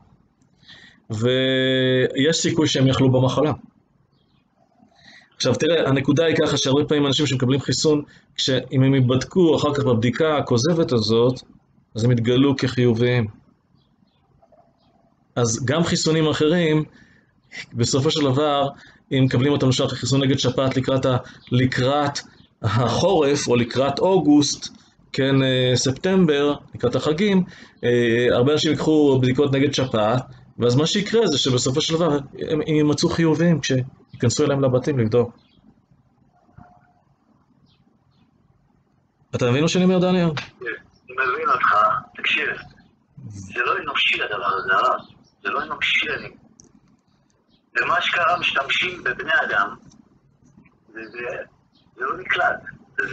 ויש סיכוי שהם יחלו במחלה. עכשיו תראה, הנקודה היא ככה שהרבה פעמים אנשים שמקבלים חיסון, אם הם ייבדקו אחר כך בבדיקה הכוזבת הזאת, אז הם יתגלו כחיוביים. אז גם חיסונים אחרים, בסופו של דבר, אם מקבלים אותם למשל חיסון נגד שפעת לקראת, ה, לקראת החורף או לקראת אוגוסט, כן, ספטמבר, לקראת החגים, הרבה אנשים יקחו בדיקות נגד שפעת, ואז מה שיקרה זה שבסופו של דבר הם ימצאו חיוביים כשיכנסו אליהם לבתים לבדוק. אתה מבין מה שאני אומר, דניאל? אני מבין אותך, תקשיב, זה לא אנושי הדבר הזה, הרב. זה לא אנושי, אני. ומה שקרה, משתמשים בבני אדם, וזה זה לא נקלט. זה,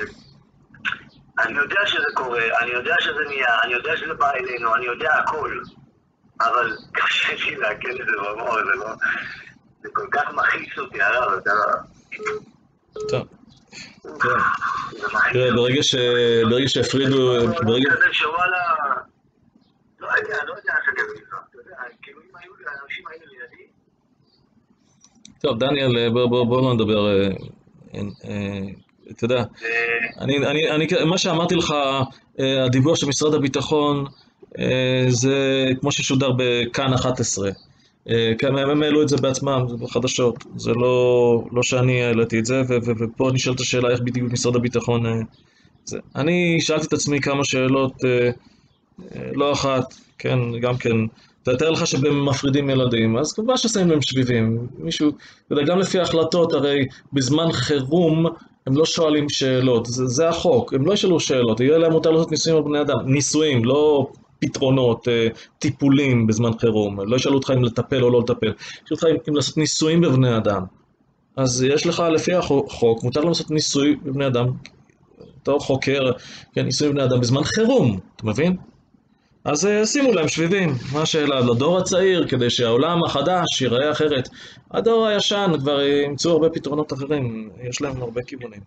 אני יודע שזה קורה, אני יודע שזה נהיה, אני יודע שזה בא אלינו, אני יודע הכל. אבל קשה לי להקל את זה במוח, זה לא... זה כל כך מכעיס אותי, הרב, אתה... טוב. תראה, ברגע שהפרידו... ברגע שוואלה... לא יודע, לא יודע איך אתם מזרח, אתה יודע, כאילו אם היו לאנשים האלה לידי... טוב, דניאל, בואו לא נדבר... אתה יודע, מה שאמרתי לך, הדיווח של משרד הביטחון, זה כמו ששודר בכאן אחת עשרה. הם העלו את זה בעצמם, זה בחדשות, זה לא שאני העליתי את זה, ופה נשאלת השאלה איך בדיוק משרד הביטחון זה. אני שאלתי את עצמי כמה שאלות, לא אחת, כן, גם כן, תאר לך שבמפרידים ילדים, אז כמובן ששמים להם שביבים, מישהו, גם לפי ההחלטות, הרי בזמן חירום הם לא שואלים שאלות, זה, זה החוק, הם לא ישאלו שאלות, יהיה להם מותר לעשות ניסויים על בני אדם, ניסויים, לא פתרונות, טיפולים בזמן חירום, לא ישאלו אותך אם לטפל או לא לטפל, ישאלו אותך אם לעשות ניסויים בבני אדם, אז יש לך לפי החוק, מותר לעשות ניסוי בבני אדם, אתה חוקר, כן, ניסויים בבני אדם בזמן חירום, אתה מבין? אז שימו להם שביבים, מה השאלה? לדור הצעיר, כדי שהעולם החדש ייראה אחרת. הדור הישן כבר ימצאו הרבה פתרונות אחרים, יש להם הרבה כיוונים.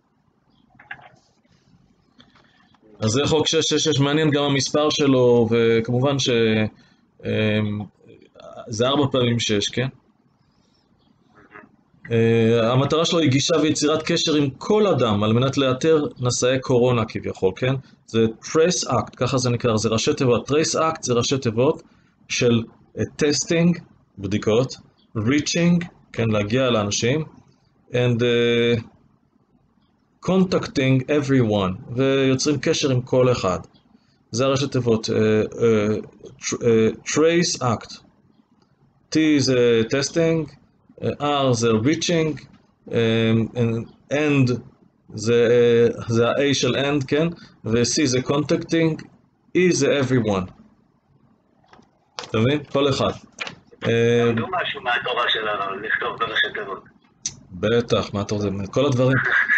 אז זה חוק שש שש שש, מעניין גם המספר שלו, וכמובן שזה ארבע פעמים שש, כן? המטרה שלו היא גישה ויצירת קשר עם כל אדם, על מנת לאתר נשאי קורונה כביכול, כן? זה Trace Act, ככה זה נקרא, זה ראשי תיבות. Trace Act זה ראשי תיבות של טסטינג, בדיקות, reaching, כן, להגיע לאנשים, and uh, contacting everyone, ויוצרים קשר עם כל אחד. זה הראשי תיבות. Uh, uh, tr- uh, Trace Act. T זה טסטינג, R זה reaching, end זה ה-A של end, כן? ו-C זה contacting, E זה everyone. אתה מבין? כל אחד. תלמדו משהו מהתורה שלנו, לכתוב בראשי תיבות. בטח, מה אתה רוצה? כל הדברים.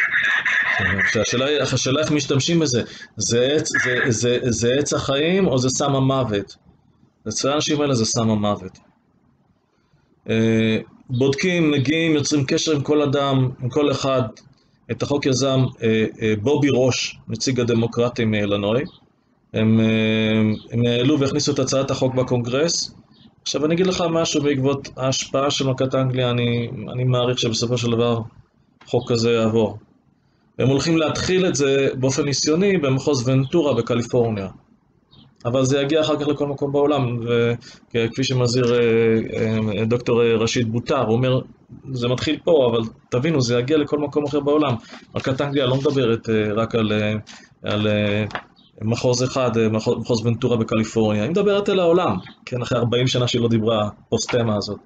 השאלה איך משתמשים בזה, זה עץ החיים או זה סם המוות? אצל האנשים האלה זה סם המוות. בודקים, מגיעים, יוצרים קשר עם כל אדם, עם כל אחד. את החוק יזם בובי ראש, נציג הדמוקרטים מאילנוי. הם, הם העלו והכניסו את הצעת החוק בקונגרס. עכשיו אני אגיד לך משהו בעקבות ההשפעה של מכת אנגליה, אני, אני מעריך שבסופו של דבר חוק כזה יעבור. הם הולכים להתחיל את זה באופן ניסיוני במחוז ונטורה בקליפורניה. אבל זה יגיע אחר כך לכל מקום בעולם, וכפי שמזהיר דוקטור רשיד בוטר, הוא אומר, זה מתחיל פה, אבל תבינו, זה יגיע לכל מקום אחר בעולם. מכת אנגליה לא מדברת רק על, על מחוז אחד, מחוז ונטורה בקליפורניה, היא מדברת אל העולם, כן, אחרי ארבעים שנה שהיא לא דיברה פוסט-תמה הזאת.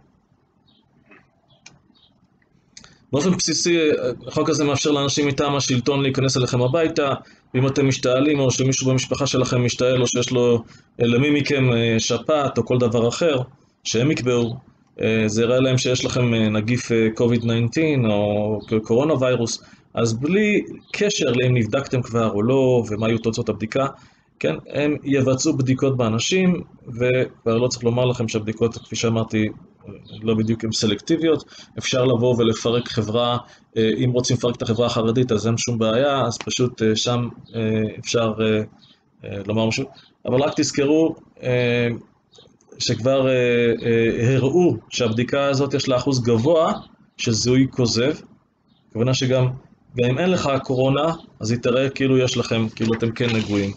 באופן בסיסי, החוק הזה מאפשר לאנשים מטעם השלטון להיכנס אליכם הביתה, ואם אתם משתעלים או שמישהו במשפחה שלכם משתעל או שיש לו למי מכם שפעת או כל דבר אחר, שהם יקבעו, זה יראה להם שיש לכם נגיף קוביד תשע עשרה או קורונה ויירוס, אז בלי קשר לאם נבדקתם כבר או לא ומה היו תוצאות הבדיקה, כן, הם יבצעו בדיקות באנשים, וכבר לא צריך לומר לכם שהבדיקות, כפי שאמרתי, לא בדיוק הן סלקטיביות, אפשר לבוא ולפרק חברה, אם רוצים לפרק את החברה החרדית אז אין שום בעיה, אז פשוט שם אפשר לומר משהו, אבל רק תזכרו שכבר הראו שהבדיקה הזאת יש לה אחוז גבוה של זיהוי כוזב, הכוונה שגם גם אם אין לך קורונה, אז היא תראה כאילו יש לכם, כאילו אתם כן נגועים.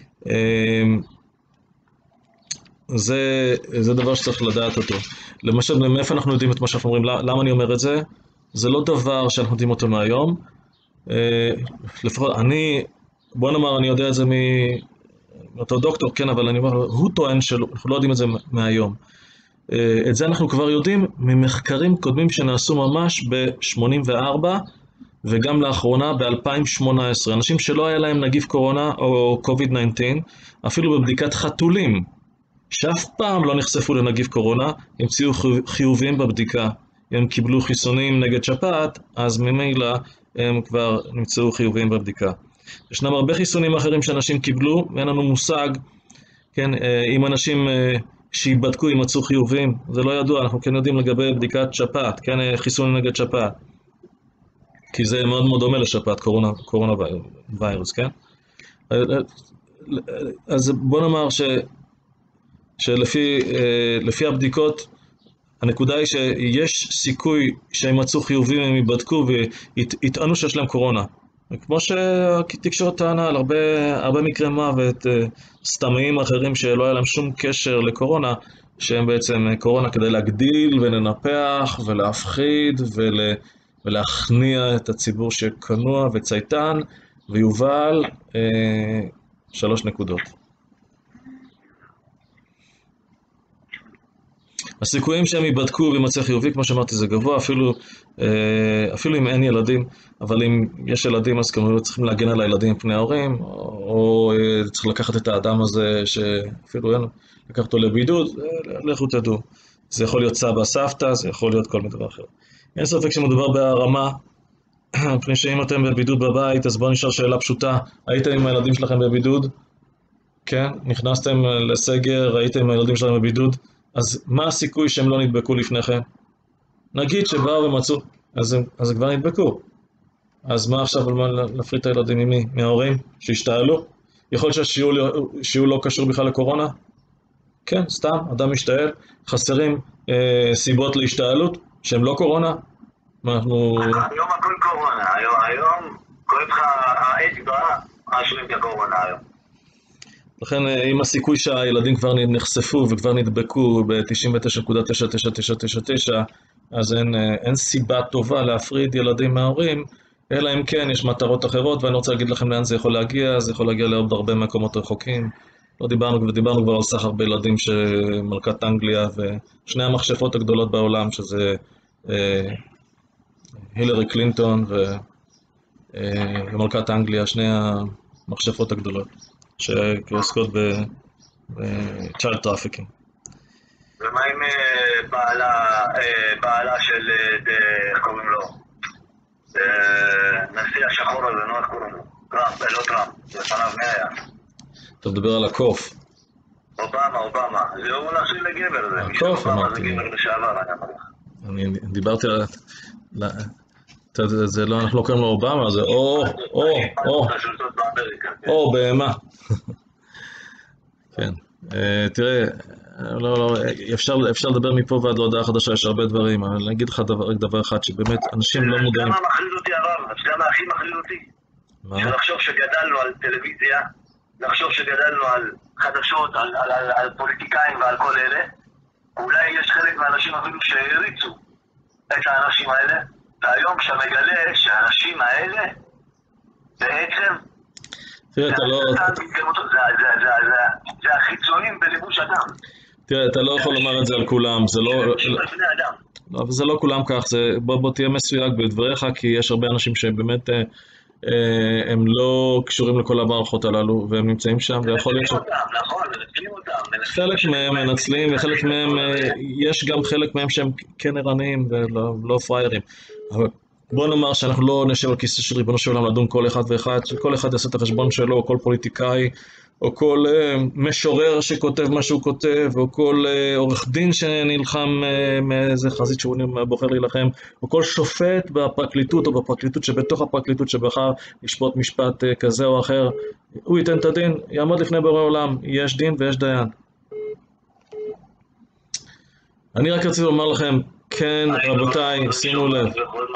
זה, זה דבר שצריך לדעת אותו. למשל, מאיפה אנחנו יודעים את מה שאנחנו אומרים? למה אני אומר את זה? זה לא דבר שאנחנו יודעים אותו מהיום. לפחות, אני, בוא נאמר, אני יודע את זה מאותו דוקטור, כן, אבל אני אומר, הוא טוען שאנחנו לא יודעים את זה מהיום. את זה אנחנו כבר יודעים ממחקרים קודמים שנעשו ממש ב-שמונים וארבע, וגם לאחרונה ב-אלפיים שמונה עשרה. אנשים שלא היה להם נגיף קורונה או קוביד תשע עשרה, אפילו בבדיקת חתולים, שאף פעם לא נחשפו לנגיף קורונה, המציאו חיוביים בבדיקה. הם קיבלו חיסונים נגד שפעת, אז ממילא הם כבר נמצאו חיוביים בבדיקה. ישנם הרבה חיסונים אחרים שאנשים קיבלו, ואין לנו מושג, כן, אם אנשים שיבדקו אם מצאו חיובים, זה לא ידוע, אנחנו כן יודעים לגבי בדיקת שפעת, כן, חיסון נגד שפעת, כי זה מאוד מאוד דומה לשפעת, קורונה, קורונה ויירוס, כן? אז בוא נאמר ש, שלפי לפי הבדיקות, הנקודה היא שיש סיכוי שהם מצאו חיובים, הם ייבדקו ויטענו שיש להם קורונה. כמו שהתקשורת טענה על הרבה, הרבה מקרי מוות, סתמיים אחרים שלא היה להם שום קשר לקורונה, שהם בעצם קורונה כדי להגדיל ולנפח ולהפחיד ול, ולהכניע את הציבור שכנוע וצייתן, ויובל אה, שלוש נקודות. הסיכויים שהם ייבדקו וימצא חיובי, כמו שאמרתי, זה גבוה, אפילו, אפילו אם אין ילדים, אבל אם יש ילדים, אז כמובן צריכים להגן על הילדים מפני ההורים, או, או צריך לקחת את האדם הזה, שאפילו אין, לקחת אותו לבידוד, לכו תדעו. זה יכול להיות סבא, סבתא, זה יכול להיות כל מיני דבר אחר. אין ספק שמדובר בהרמה, מפני שאם אתם בבידוד בבית, אז בואו נשאר שאלה פשוטה, הייתם עם הילדים שלכם בבידוד? כן? נכנסתם לסגר, ראיתם עם הילדים שלכם בבידוד? אז מה הסיכוי שהם לא נדבקו לפני כן? נגיד שבאו ומצאו, אז הם, אז הם כבר נדבקו. אז מה עכשיו להפריד את הילדים ממי? מההורים? שהשתעלו? יכול להיות שהשיעול לא קשור בכלל לקורונה? כן, סתם, אדם משתעל. חסרים אה, סיבות להשתעלות, שהם לא קורונה? אנחנו... היום הכל קורונה, היום, היום כואב לך האצבע, משהו עם הקורונה היום. לכן, אם הסיכוי שהילדים כבר נחשפו וכבר נדבקו ב-תשעים ותשע נקודה תשע תשע תשע תשע תשע, אז אין, אין סיבה טובה להפריד ילדים מההורים, אלא אם כן יש מטרות אחרות, ואני רוצה להגיד לכם לאן זה יכול להגיע, זה יכול להגיע לעוד הרבה מקומות רחוקים. לא דיברנו, ודיברנו כבר על סחר בילדים של מלכת אנגליה, ושני המכשפות הגדולות בעולם, שזה אה, הילרי קלינטון ו, אה, ומלכת אנגליה, שני המכשפות הגדולות. שעוסקות ב-child trafficking. ומה עם בעלה של, איך קוראים לו? נשיא השחור הזה, לא איך קוראים לו? טראמפ, לא טראמפ, זה לפניו מי היה? אתה מדבר על הקוף. אובמה, אובמה. זה הוא נשיא לגבר, זה. הקוף, אמרתי. זה גבר לשעבר, אני אני דיברתי על... זה לא, אנחנו לא קוראים לו אובמה, זה או, או, או, או, בהמה. כן, תראה, לא, לא, אפשר, אפשר לדבר מפה ועד להודעה חדשה, יש הרבה דברים, אבל אני אגיד לך דבר, דבר אחד, שבאמת אנשים לא מודעים. כמה מחריד אותי הרב, אז כמה הכי מחריד אותי? מה? שלחשוב שגדלנו על טלוויזיה, לחשוב שגדלנו על חדשות, על, על, על, על פוליטיקאים ועל כל אלה, אולי יש חלק מהאנשים אפילו שהריצו את האנשים האלה, והיום כשמגלה שהאנשים האלה בעצם תראה, אתה לא... זה החיצונים בלבוש אדם. תראה, אתה לא יכול לומר את זה על כולם, זה לא... לא, אבל זה לא כולם כך, בוא תהיה מסויג בדבריך, כי יש הרבה אנשים שבאמת הם לא קשורים לכל המערכות הללו, והם נמצאים שם, ויכול להיות ש... חלק מהם מנצלים, וחלק מהם, יש גם חלק מהם שהם כן ערניים ולא פריירים. אבל בוא נאמר שאנחנו לא נשב על כיסא של ריבונו של עולם לדון כל אחד ואחד, שכל אחד יעשה את החשבון שלו, או כל פוליטיקאי, או כל uh, משורר שכותב מה שהוא כותב, או כל uh, עורך דין שנלחם uh, מאיזה חזית שהוא בוחר להילחם, או כל שופט בפרקליטות או בפרקליטות שבתוך הפרקליטות שבחר לשפוט משפט uh, כזה או אחר, הוא ייתן את הדין, יעמוד לפני בורא עולם, יש דין ויש דיין. אני רק רציתי לומר לכם, כן, רבותיי, שימו לב.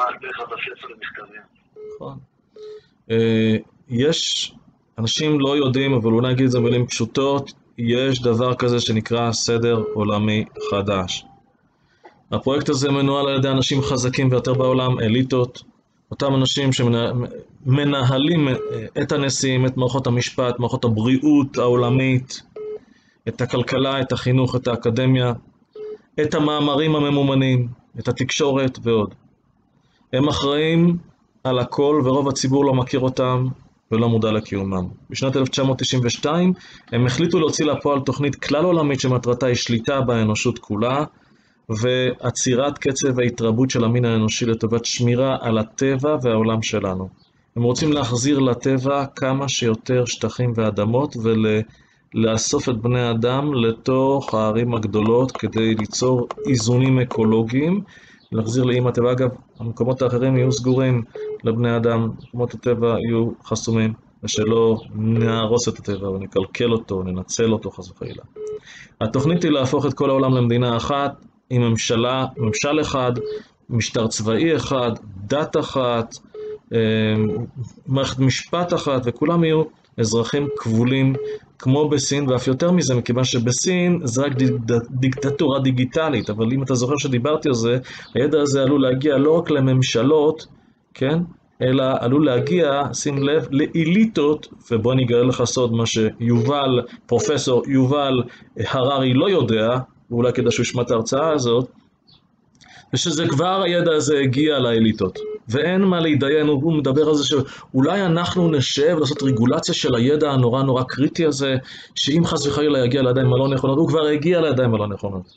יש, אנשים לא יודעים, אבל אולי נגיד את זה מילים פשוטות, יש דבר כזה שנקרא סדר עולמי חדש. הפרויקט הזה מנוהל על ידי אנשים חזקים ויותר בעולם, אליטות, אותם אנשים שמנהלים את הנשיאים, את מערכות המשפט, מערכות הבריאות העולמית, את הכלכלה, את החינוך, את האקדמיה, את המאמרים הממומנים, את התקשורת ועוד. הם אחראים על הכל ורוב הציבור לא מכיר אותם ולא מודע לקיומם. בשנת אלף תשע מאות תשעים ושתיים הם החליטו להוציא לפועל תוכנית כלל עולמית שמטרתה היא שליטה באנושות כולה ועצירת קצב ההתרבות של המין האנושי לטובת שמירה על הטבע והעולם שלנו. הם רוצים להחזיר לטבע כמה שיותר שטחים ואדמות ול... לאסוף את בני האדם לתוך הערים הגדולות כדי ליצור איזונים אקולוגיים, להחזיר לאמא הטבע. אגב, המקומות האחרים יהיו סגורים לבני אדם, מקומות הטבע יהיו חסומים, ושלא נהרוס את הטבע ונקלקל אותו, ננצל אותו חס וחלילה. התוכנית היא להפוך את כל העולם למדינה אחת, עם ממשלה, ממשל אחד, משטר צבאי אחד, דת אחת, מערכת משפט אחת, וכולם יהיו אזרחים כבולים כמו בסין, ואף יותר מזה, מכיוון שבסין זה רק דיקטטורה דיגיטלית, אבל אם אתה זוכר שדיברתי על זה, הידע הזה עלול להגיע לא רק לממשלות, כן? אלא עלול להגיע, שים לב, לאליטות, ובוא ניגלה לך סוד מה שיובל, פרופסור יובל הררי לא יודע, ואולי כדאי שהוא ישמע את ההרצאה הזאת, ושזה כבר הידע הזה הגיע לאליטות. ואין מה להידיין, הוא מדבר על זה שאולי אנחנו נשב לעשות רגולציה של הידע הנורא נורא קריטי הזה, שאם חס וחלילה יגיע לידיים הלא נכונות, הוא כבר הגיע לידיים הלא נכונות.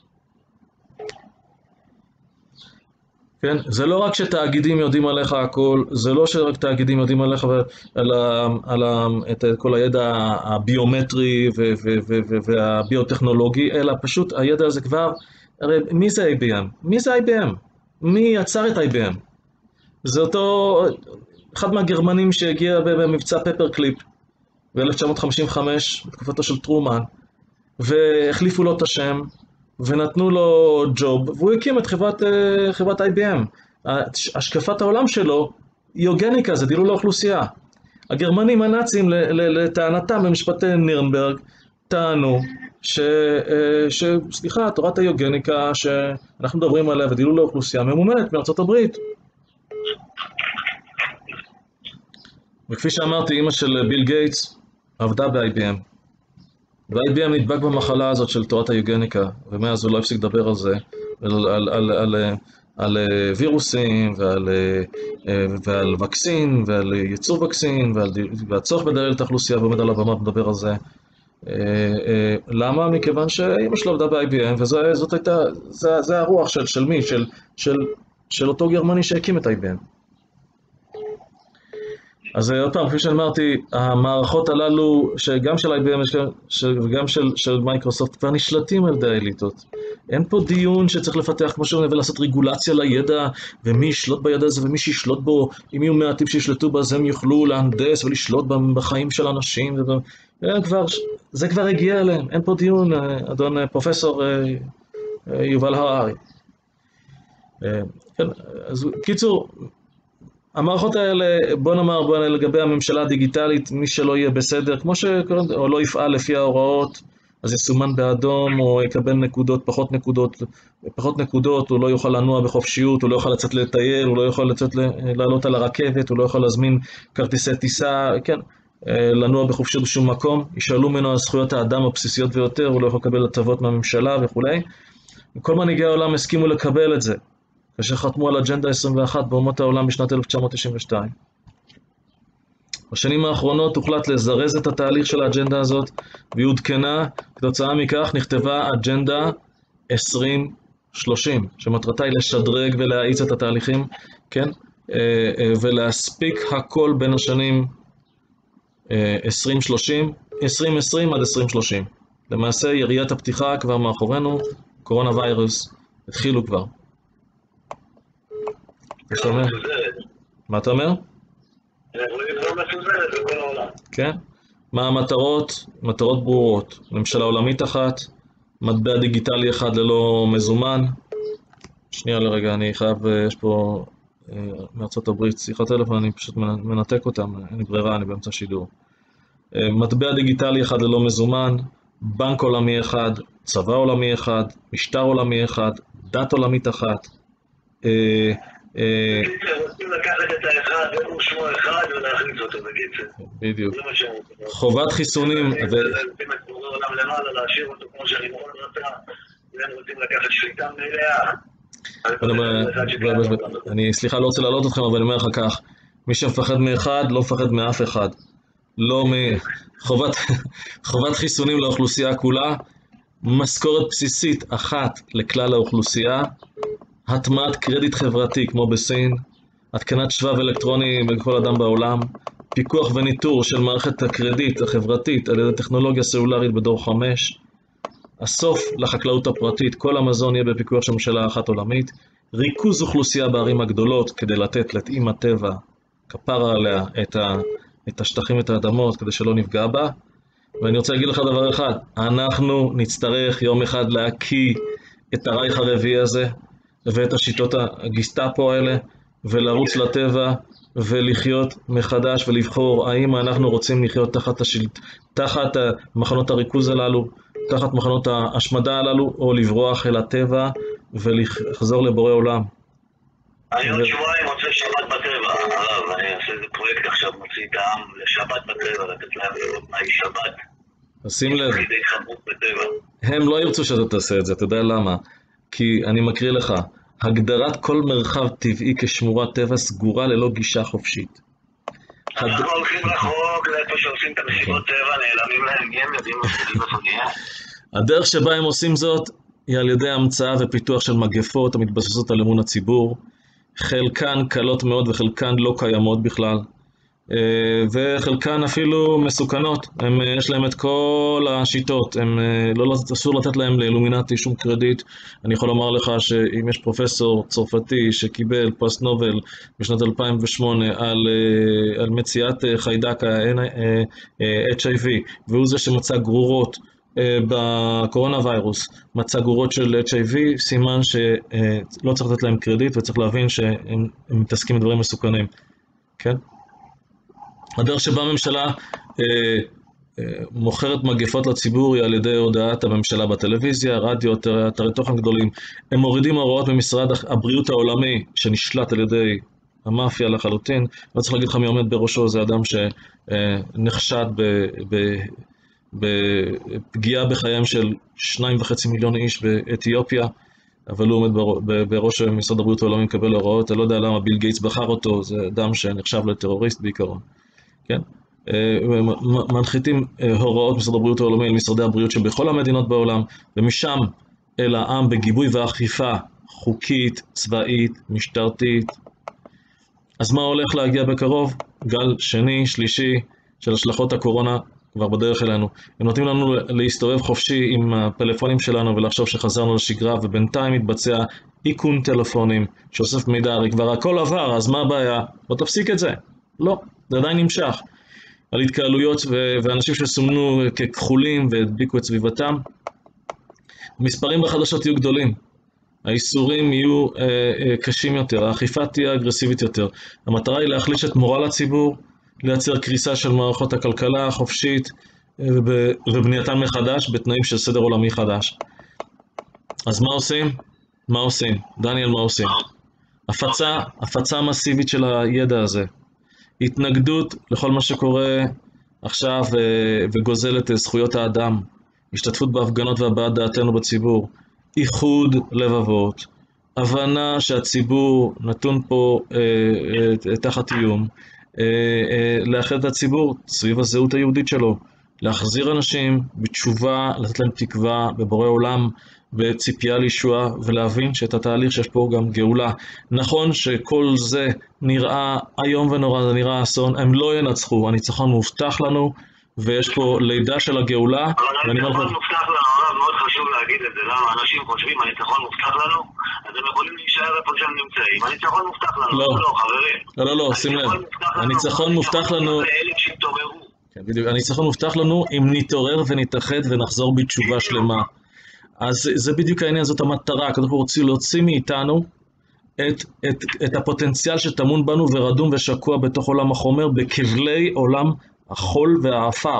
כן? זה לא רק שתאגידים יודעים עליך הכל, זה לא שרק תאגידים יודעים עליך על, על, על את כל הידע הביומטרי והביוטכנולוגי, אלא פשוט הידע הזה כבר, הרי מי זה איי בי אם? מי זה איי בי אם? מי יצר את איי בי אם? זה אותו, אחד מהגרמנים שהגיע במבצע פפר קליפ ב-אלף תשע מאות חמישים ושחמש, בתקופתו של טרומן, והחליפו לו את השם, ונתנו לו ג'וב, והוא הקים את חברת, חברת איי בי אם. השקפת העולם שלו היא יוגניקה, זה דילול לאוכלוסייה. הגרמנים הנאצים לטענתם במשפטי נירנברג טענו ש, ש, סליחה, תורת היוגניקה שאנחנו מדברים עליה ודילול לאוכלוסייה ממומנת מארצות הברית. וכפי שאמרתי, אמא של ביל גייטס עבדה ב-איי בי אם. ו-איי בי אם נדבק במחלה הזאת של תורת היוגניקה, ומאז הוא לא הפסיק לדבר על זה, על, על, על, על, על וירוסים ועל, ועל וקסין ועל ייצור וקסין ועל, והצורך בדלל את האוכלוסייה, ועומד על הבמה מדבר על זה. למה? מכיוון שאמא שלו עבדה ב-איי בי אם, וזאת הייתה, זה, זה הרוח של, של מי? של, של, של אותו גרמני שהקים את איי בי אם. אז עוד פעם, כפי שאמרתי, המערכות הללו, שגם של איי בי אם וגם של, של מייקרוסופט, כבר נשלטים על ידי האליטות. אין פה דיון שצריך לפתח כמו שאומרים, ולעשות רגולציה לידע, ומי ישלוט בידע הזה ומי שישלוט בו, אם יהיו מעטים שישלטו בה, אז הם יוכלו להנדס ולשלוט בחיים של אנשים. ובא... כבר, זה כבר הגיע אליהם, אין פה דיון, אדון פרופסור יובל הררי. כן, אז קיצור, המערכות האלה, בוא נאמר, בוא נאמר, לגבי הממשלה הדיגיטלית, מי שלא יהיה בסדר, כמו שקוראים, או לא יפעל לפי ההוראות, אז יסומן באדום, או יקבל נקודות, פחות נקודות, פחות נקודות, הוא לא יוכל לנוע בחופשיות, הוא לא יוכל לצאת לטייל, הוא לא יכול לצאת לעלות על הרכבת, הוא לא יכול להזמין כרטיסי טיסה, כן, לנוע בחופשיות בשום מקום, ישאלו ממנו על זכויות האדם הבסיסיות ביותר, הוא לא יכול לקבל הטבות מהממשלה וכו'. כל מנהיגי העולם הסכימו לקבל את זה. כאשר חתמו על אג'נדה עשרים ואחת באומות העולם בשנת אלף תשע מאות תשעים ושתיים. בשנים האחרונות הוחלט לזרז את התהליך של האג'נדה הזאת, והיא עודכנה, כתוצאה מכך נכתבה אג'נדה עשרים שלושים, שמטרתה היא לשדרג ולהאיץ את התהליכים, כן? ולהספיק הכל בין השנים עשרים שלושים, עשרים עשרים עד עשרים שלושים. למעשה יריית הפתיחה כבר מאחורינו, קורונה ויירוס, התחילו כבר. מה אתה אומר? כן. מה המטרות? מטרות ברורות. ממשלה עולמית אחת, מטבע דיגיטלי אחד ללא מזומן. שנייה לרגע, אני חייב, יש פה מארצות הברית שיחת טלפון, אני פשוט מנתק אותם, אין לי ברירה, אני באמצע שידור. מטבע דיגיטלי אחד ללא מזומן, בנק עולמי אחד, צבא עולמי אחד, משטר עולמי אחד, דת עולמית אחת. רוצים לקחת את האחד, הוא שמו אחד ולהכניס אותו בקיצר. בדיוק. חובת חיסונים. רוצים את בורא עולם למעלה, להשאיר אותו כמו שאני מאוד רצה, והם רוצים לקחת שליטה מלאה. אני סליחה, לא רוצה להעלות אתכם, אבל אני אומר לך כך, מי שמפחד מאחד, לא מפחד מאף אחד. לא מחובת חיסונים לאוכלוסייה כולה, משכורת בסיסית אחת לכלל האוכלוסייה, הטמעת קרדיט חברתי כמו בסין, התקנת שבב אלקטרוני בכל אדם בעולם, פיקוח וניטור של מערכת הקרדיט החברתית על ידי טכנולוגיה סלולרית בדור חמש, הסוף לחקלאות הפרטית, כל המזון יהיה בפיקוח של ממשלה אחת עולמית, ריכוז אוכלוסייה בערים הגדולות כדי לתת לתאים הטבע, כפרה עליה את, ה, את השטחים ואת האדמות כדי שלא נפגע בה. ואני רוצה להגיד לך דבר אחד, אנחנו נצטרך יום אחד להקיא את הרייך הרביעי הזה ואת השיטות הגיסטאפו האלה ולרוץ לטבע ולחיות מחדש ולבחור האם אנחנו רוצים לחיות תחת, השל... תחת מחנות הריכוז הללו, תחת מחנות ההשמדה הללו, או לברוח אל הטבע ולחזור לבורא עולם. אני עוד שבועיים רוצה שבת בטבע, הרב, אני אעשה איזה פרויקט עכשיו, מוציא את העם לשבת בטבע, לתת להם לראות מהי שבת. אז שים לב, בטבע. הם לא ירצו שאתה תעשה את זה, אתה יודע למה? כי אני מקריא לך, הגדרת כל מרחב טבעי כשמורת טבע סגורה ללא גישה חופשית. אנחנו הולכים רחוק לאיפה שעושים את המסיבות טבע, נעלמים להם, הם יודעים איפה נהיה. הדרך שבה הם עושים זאת היא על ידי המצאה ופיתוח של מגפות המתבססות על אמון הציבור, חלקן קלות מאוד וחלקן לא קיימות בכלל, וחלקן אפילו מסוכנות. הם, יש להם את כל השיטות, הם, לא, אסור לתת להם לאילומינטי שום קרדיט. אני יכול לומר לך שאם יש פרופסור צרפתי שקיבל פרס נובל בשנת אלפיים ושמונה על, על מציאת חיידק ה-אייץ' איי וי, והוא זה שמצא גרורות בקורונה ויירוס, מצא גרורות של אייץ' איי וי, סימן שלא צריך לתת להם קרדיט וצריך להבין שהם מתעסקים בדברים מסוכנים. כן? הדרך שבה הממשלה אה, אה, מוכרת מגפות לציבור היא על ידי הודעת הממשלה בטלוויזיה, רדיו, אתרי תוכן גדולים. הם מורידים הוראות ממשרד הבריאות העולמי שנשלט על ידי המאפיה לחלוטין. לא צריך להגיד לך מי עומד בראשו, זה אדם שנחשד בפגיעה בחייהם של שניים וחצי מיליון איש באתיופיה, אבל הוא עומד בראש משרד הבריאות העולמי מקבל הוראות. אני לא יודע למה ביל גייטס בחר אותו, זה אדם שנחשב לטרוריסט בעיקרון. כן? מנחיתים הוראות משרד הבריאות העולמי אל משרדי הבריאות שבכל המדינות בעולם, ומשם אל העם בגיבוי ואכיפה חוקית, צבאית, משטרתית. אז מה הולך להגיע בקרוב? גל שני, שלישי של השלכות הקורונה כבר בדרך אלינו. הם נותנים לנו להסתובב חופשי עם הפלאפונים שלנו ולחשוב שחזרנו לשגרה, ובינתיים מתבצע איכון טלפונים שאוסף מידע. הרי כבר הכל עבר, אז מה הבעיה? בוא תפסיק את זה. לא, זה עדיין נמשך. על התקהלויות ו- ואנשים שסומנו ככחולים והדביקו את סביבתם. המספרים בחדשות יהיו גדולים. האיסורים יהיו אה, אה, קשים יותר, האכיפה תהיה אגרסיבית יותר. המטרה היא להחליש את מורל הציבור, לייצר קריסה של מערכות הכלכלה החופשית ובנייתן מחדש בתנאים של סדר עולמי חדש. אז מה עושים? מה עושים? דניאל, מה עושים? הפצה, הפצה מסיבית של הידע הזה. התנגדות לכל מה שקורה עכשיו וגוזל את זכויות האדם. השתתפות בהפגנות והבעת דעתנו בציבור. איחוד לבבות. הבנה שהציבור נתון פה אה, אה, תחת איום. לאחד את הציבור סביב הזהות היהודית שלו, להחזיר אנשים בתשובה, לתת להם תקווה בבורא עולם, בציפייה לישועה, ולהבין שאת התהליך שיש פה גם גאולה. נכון שכל זה נראה היום ונורא, זה נראה אסון, הם לא ינצחו, הניצחון מובטח לנו, ויש פה לידה של הגאולה. אבל הניצחון מובטח לנו, מאוד חשוב להגיד את זה, למה אנשים חושבים הניצחון מובטח לנו, אז הם יכולים להישאר איפה שהם נמצאים. הניצחון מובטח לנו, לא, לא חברים. לא, לא, לא, שים לב. הניצחון מובטח לנו. הניצחון מובטח לנו אם נתעורר ונתאחד ונחזור בתשובה שלמה. אז זה בדיוק העניין, זאת המטרה. הקדוש ברוך הוא רוצה להוציא מאיתנו את, את, את הפוטנציאל שטמון בנו ורדום ושקוע בתוך עולם החומר, בכבלי עולם החול והאפר.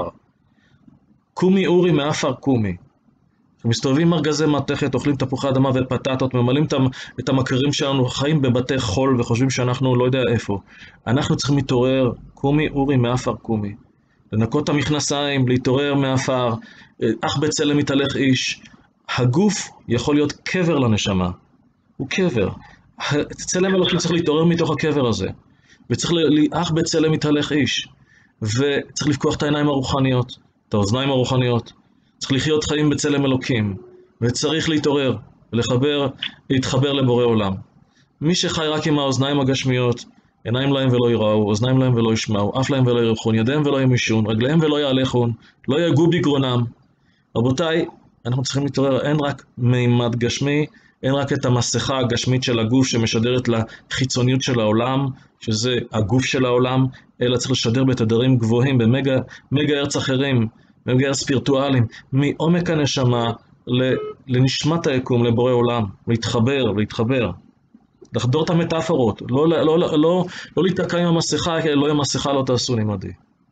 קומי אורי מאפר קומי. מסתובבים ארגזי מתכת, אוכלים תפוחי אדמה ופטטות, ממלאים את המכרים שלנו, חיים בבתי חול וחושבים שאנחנו לא יודע איפה. אנחנו צריכים להתעורר, קומי אורי מאפר קומי. לנקות את המכנסיים, להתעורר מאפר, אך בצלם מתהלך איש. הגוף יכול להיות קבר לנשמה. הוא קבר. צלם אלוקים צריך להתעורר מתוך הקבר הזה. וצריך אך בצלם מתהלך איש. וצריך לפקוח את העיניים הרוחניות, את האוזניים הרוחניות. צריך לחיות חיים בצלם אלוקים, וצריך להתעורר ולחבר, להתחבר לבורא עולם. מי שחי רק עם האוזניים הגשמיות, עיניים להם ולא יראו, אוזניים להם ולא ישמעו, אף להם ולא ירחון, ידיהם ולא ימישון, רגליהם ולא יהלכון, לא יגעו בגרונם. רבותיי, אנחנו צריכים להתעורר, אין רק מימד גשמי, אין רק את המסכה הגשמית של הגוף שמשדרת לחיצוניות של העולם, שזה הגוף של העולם, אלא צריך לשדר בתדרים גבוהים, במגה מגה הרץ אחרים, מגה הרץ ספירטואליים, מעומק הנשמה לנשמת היקום, לבורא עולם, להתחבר, להתחבר. לחדור את המטאפורות, לא, לא, לא, לא, לא להתעקע עם המסכה, כי לא עם המסכה לא תעשו לימדי.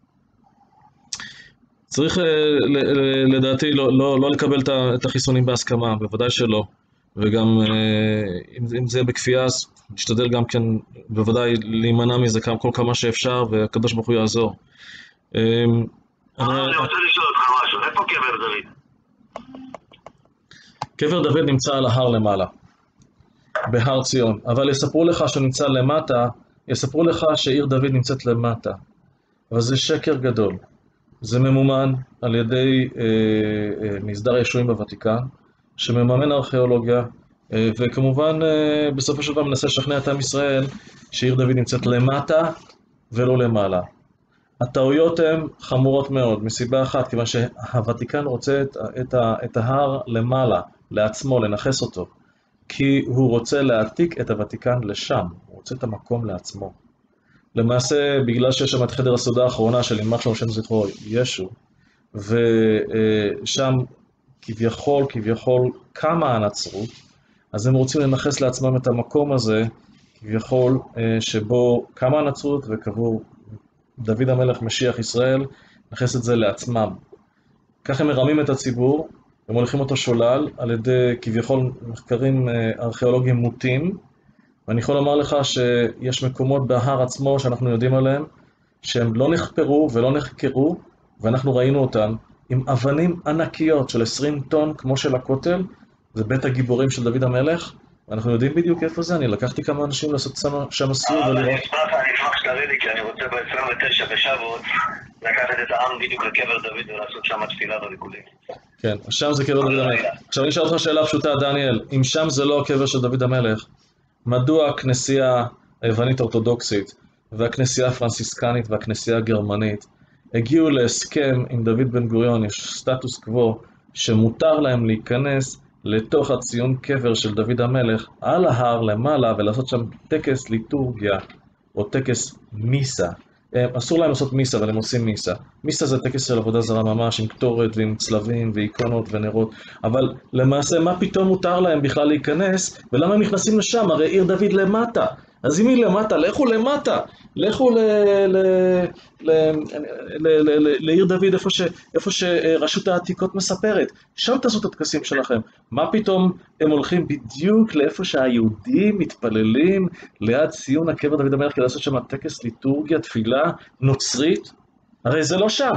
צריך לדעתי לא, לא, לא לקבל את החיסונים בהסכמה, בוודאי שלא. וגם אם, אם זה בכפייה, אז נשתדל גם כן בוודאי להימנע מזה כל כמה שאפשר, והקדוש ברוך הוא יעזור. אני רוצה לשאול אותך משהו, איפה קבר דוד? קבר דוד נמצא על ההר למעלה, בהר ציון, אבל יספרו לך שהוא נמצא למטה, יספרו לך שעיר דוד נמצאת למטה, אבל זה שקר גדול. זה ממומן על ידי אה, אה, מסדר הישועים בוותיקן, שמממן ארכיאולוגיה, אה, וכמובן אה, בסופו של דבר מנסה לשכנע את עם ישראל שעיר דוד נמצאת למטה ולא למעלה. הטעויות הן חמורות מאוד, מסיבה אחת, כיוון שהוותיקן רוצה את, את, את ההר למעלה, לעצמו, לנחס אותו, כי הוא רוצה להעתיק את הוותיקן לשם, הוא רוצה את המקום לעצמו. למעשה, בגלל שיש שם את חדר הסעודה האחרונה של יימח שמו שם זכרו ישו, ושם כביכול, כביכול קמה הנצרות, אז הם רוצים לנחס לעצמם את המקום הזה, כביכול שבו קמה הנצרות וקבור דוד המלך משיח ישראל, נחס את זה לעצמם. כך הם מרמים את הציבור, הם הולכים אותו שולל על ידי כביכול מחקרים ארכיאולוגיים מוטים, ואני יכול לומר לך שיש מקומות בהר עצמו שאנחנו יודעים עליהם, שהם לא נחפרו ולא נחקרו, ואנחנו ראינו אותם עם אבנים ענקיות של עשרים טון כמו של הכותל, זה בית הגיבורים של דוד המלך, ואנחנו יודעים בדיוק איפה זה. אני לקחתי כמה אנשים לעשות שם סיור ולראות. אני אשמח שתראה לי, כי אני רוצה ב-עשרים ותשע בשבועות לקחת את העם בדיוק לקבר דוד ולעשות שם תפילה וריקודים. כן, שם זה קבר דוד המלך. עכשיו אני אשאל אותך שאלה פשוטה, דניאל, אם שם זה לא הקבר של דוד המלך, מדוע הכנסייה היוונית אורתודוקסית והכנסייה הפרנסיסקנית והכנסייה הגרמנית הגיעו להסכם עם דוד בן גוריון, יש סטטוס קוו שמותר להם להיכנס לתוך הציון קבר של דוד המלך על ההר למעלה ולעשות שם טקס ליטורגיה או טקס מיסה. אסור להם לעשות מיסה, אבל הם עושים מיסה. מיסה זה טקס של עבודה זרה ממש, עם קטורת ועם צלבים ואיקונות ונרות. אבל למעשה, מה פתאום מותר להם בכלל להיכנס, ולמה הם נכנסים לשם? הרי עיר דוד למטה. אז אם היא למטה, לכו למטה. לכו לעיר דוד, איפה שרשות העתיקות מספרת. שם תעשו את הטקסים שלכם. מה פתאום הם הולכים בדיוק לאיפה שהיהודים מתפללים ליד ציון הקבר דוד המלך כדי לעשות שם טקס ליטורגיה, תפילה נוצרית? הרי זה לא שם.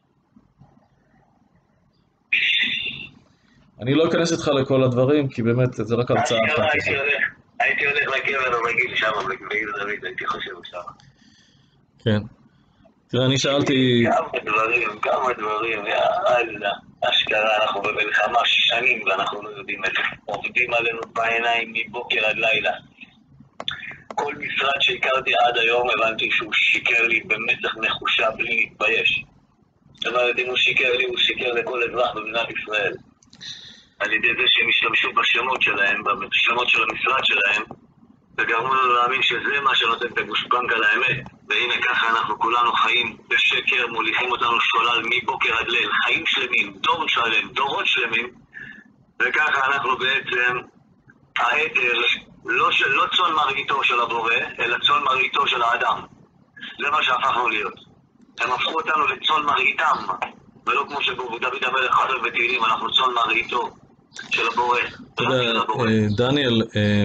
אני לא אכנס איתך לכל הדברים, כי באמת זה רק הרצאה אחת. הייתי הולך לקבר הרגיל שם, בעיר דוד, הייתי חושב שם. כן. תראה, אני שאלתי... כמה דברים, כמה דברים, יאללה. אשכרה, אנחנו במלחמה שנים ואנחנו לא יודעים את זה. עובדים עלינו בעיניים מבוקר עד לילה. כל משרד שהכרתי עד היום הבנתי שהוא שיקר לי במצח נחושה בלי להתבייש. זאת אומרת, אם הוא שיקר לי, הוא שיקר לכל אזרח במדינת ישראל. על ידי זה שהם השתמשו בשמות שלהם, בשמות של המשרד שלהם, וגרמו לנו להאמין שזה מה שנותן את הגושפנקה לאמת. והנה ככה אנחנו כולנו חיים בשקר, מוליכים אותנו שולל מבוקר עד ליל, חיים שלמים, דור שלם, דורות שלמים, וככה אנחנו בעצם, העתר, לא, לא צאן מרעיתו של הבורא, אלא צאן מרעיתו של האדם. זה מה שהפכנו להיות. הם הפכו אותנו לצאן מרעיתם, ולא כמו שדוד המלך חזר בתהילים, אנחנו צאן מרעיתו של הבורא. אתה יודע, דניאל,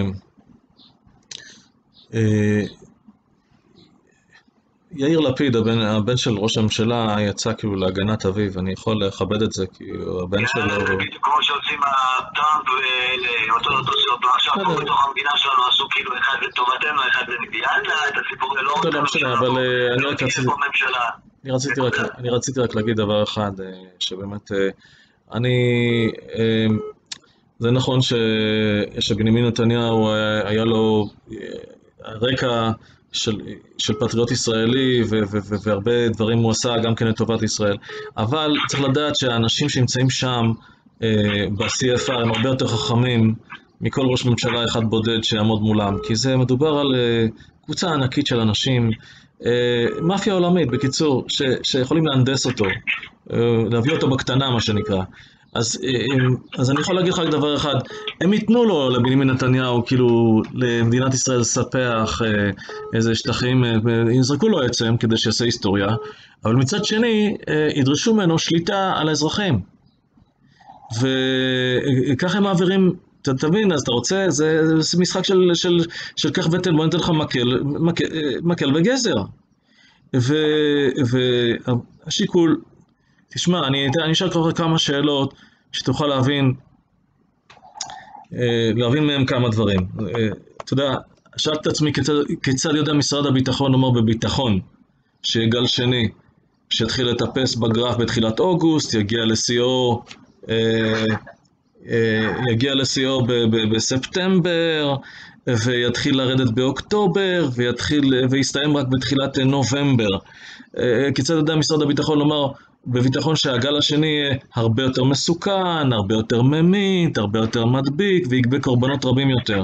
יאיר לפיד, הבן, הבן של ראש הממשלה, יצא כאילו להגנת אביו, אני יכול לכבד את זה, כי הבן שלו... כמו שעושים טראמפ ואותו עכשיו פה בתוך המדינה שלנו עשו כאילו אחד לטובתנו, אחד לנגדיאלנה, את הסיפור לא רוצה... לא משנה, אבל אני רק רציתי... אני רציתי רק להגיד דבר אחד, שבאמת אני... זה נכון שבנימין נתניהו היה לו רקע של, של פטריוט ישראלי, ו, ו, ו, והרבה דברים הוא עשה גם כן לטובת ישראל. אבל צריך לדעת שהאנשים שנמצאים שם אה, ב-סי אף אר הם הרבה יותר חכמים מכל ראש ממשלה אחד בודד שיעמוד מולם, כי זה מדובר על אה, קבוצה ענקית של אנשים, אה, מאפיה עולמית, בקיצור, ש, שיכולים להנדס אותו, אה, להביא אותו בקטנה, מה שנקרא. אז, אז אני יכול להגיד לך רק דבר אחד, הם ייתנו לו לבנימין נתניהו, כאילו למדינת ישראל לספח איזה שטחים, יזרקו לו עצם כדי שיעשה היסטוריה, אבל מצד שני ידרשו ממנו שליטה על האזרחים. וכך הם מעבירים, אתה תבין, אז אתה רוצה, זה, זה משחק של, של, של כך ותן, בוא ניתן לך מקל, מקל, מקל וגזר. והשיקול, תשמע, אני אשאל כבר כמה שאלות שתוכל להבין, להבין מהם כמה דברים. אתה יודע, שאלת את עצמי כיצד, כיצד יודע משרד הביטחון לומר בביטחון שגל שני שהתחיל לטפס בגרף בתחילת אוגוסט, יגיע לשיאו, יגיע לשיאו בספטמבר, ויתחיל לרדת באוקטובר, ויתחיל, ויסתיים רק בתחילת נובמבר. כיצד יודע משרד הביטחון לומר בביטחון שהגל השני יהיה הרבה יותר מסוכן, הרבה יותר ממית, הרבה יותר מדביק, ויגבה קורבנות רבים יותר.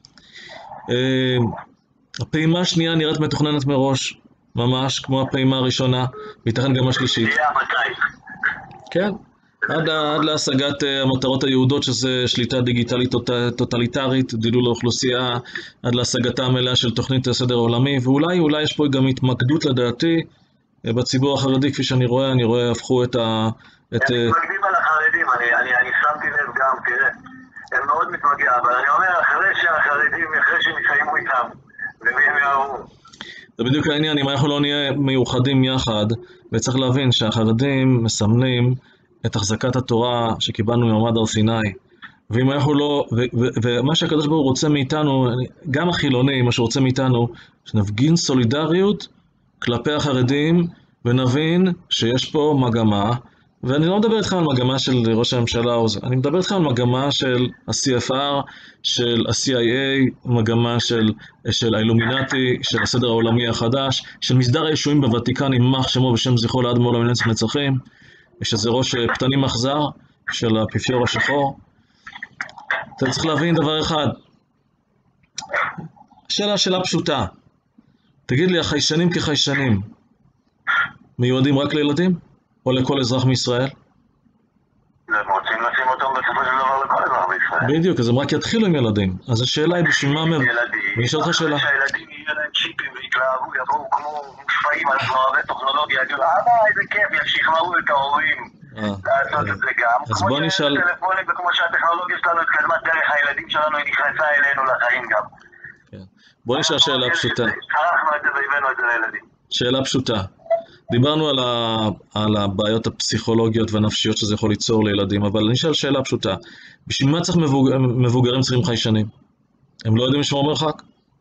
הפעימה השנייה נראית מתוכננת מראש, ממש כמו הפעימה הראשונה, וייתכן גם השלישית. כן, עד, עד להשגת המטרות היהודות, שזה שליטה דיגיטלית טוטליטרית, דילול האוכלוסייה, עד להשגתה המלאה של תוכנית הסדר העולמי, ואולי אולי יש פה גם התמקדות לדעתי, בציבור החרדי, כפי שאני רואה, אני רואה, הפכו את ה... הם מתמקדים על החרדים, אני, אני, אני שמתי לב גם, תראה, הם מאוד מתמקדים, אבל אני אומר, אחרי שהחרדים, אחרי שהם יסיימו איתם, ומי יערו. זה בדיוק העניין, אם אנחנו לא נהיה מיוחדים יחד, וצריך להבין שהחרדים מסמלים את החזקת התורה שקיבלנו ממעמד הר סיני, ואם אנחנו לא, ו, ו, ומה שהקדוש ברוך הוא רוצה מאיתנו, גם החילוני, מה שהוא רוצה מאיתנו, שנפגין סולידריות, כלפי החרדים, ונבין שיש פה מגמה, ואני לא מדבר איתכם על מגמה של ראש הממשלה, אני מדבר איתכם על מגמה של ה-סי אף אר, של ה-סי איי איי, מגמה של, של האילומינטי, של הסדר העולמי החדש, של מסדר הישועים בוותיקן, יימח שמו ושם זכרו לעד מעולם לנצח נצחים, יש איזה ראש פתנים אכזר, של האפיפיור השחור. אתה צריך להבין דבר אחד, שאלה שאלה פשוטה, תגיד לי, החיישנים כחיישנים מיועדים רק לילדים? או לכל אזרח מישראל? הם רוצים לשים אותם בסופו של דבר לכל אזרח בישראל. בדיוק, אז הם רק יתחילו עם ילדים. אז השאלה היא בשביל מה... ילדים, ואני אשאל אותך שאלה. שהילדים יהיו להם צ'יפים והתלהבו, יבואו כמו מושפעים על אוהבי טכנולוגיה, יגידו, אבא, איזה כיף, ישכנעו את ההורים לעשות את זה גם. אז בוא נשאל... כמו שהטלפונים וכמו שהטכנולוגיה שלנו התקדמה דרך הילדים שלנו, היא נכנסה אלינו לחיים גם. בוא נשאל שאלה פשוטה. צרכנו את זה והבאנו את זה לילדים. שאלה פשוטה. דיברנו על, ה... על הבעיות הפסיכולוגיות והנפשיות שזה יכול ליצור לילדים, אבל נשאל שאלה פשוטה. בשביל מה צריך מבוג... מבוגרים צריכים חיישנים? הם לא יודעים לשמור מרחק?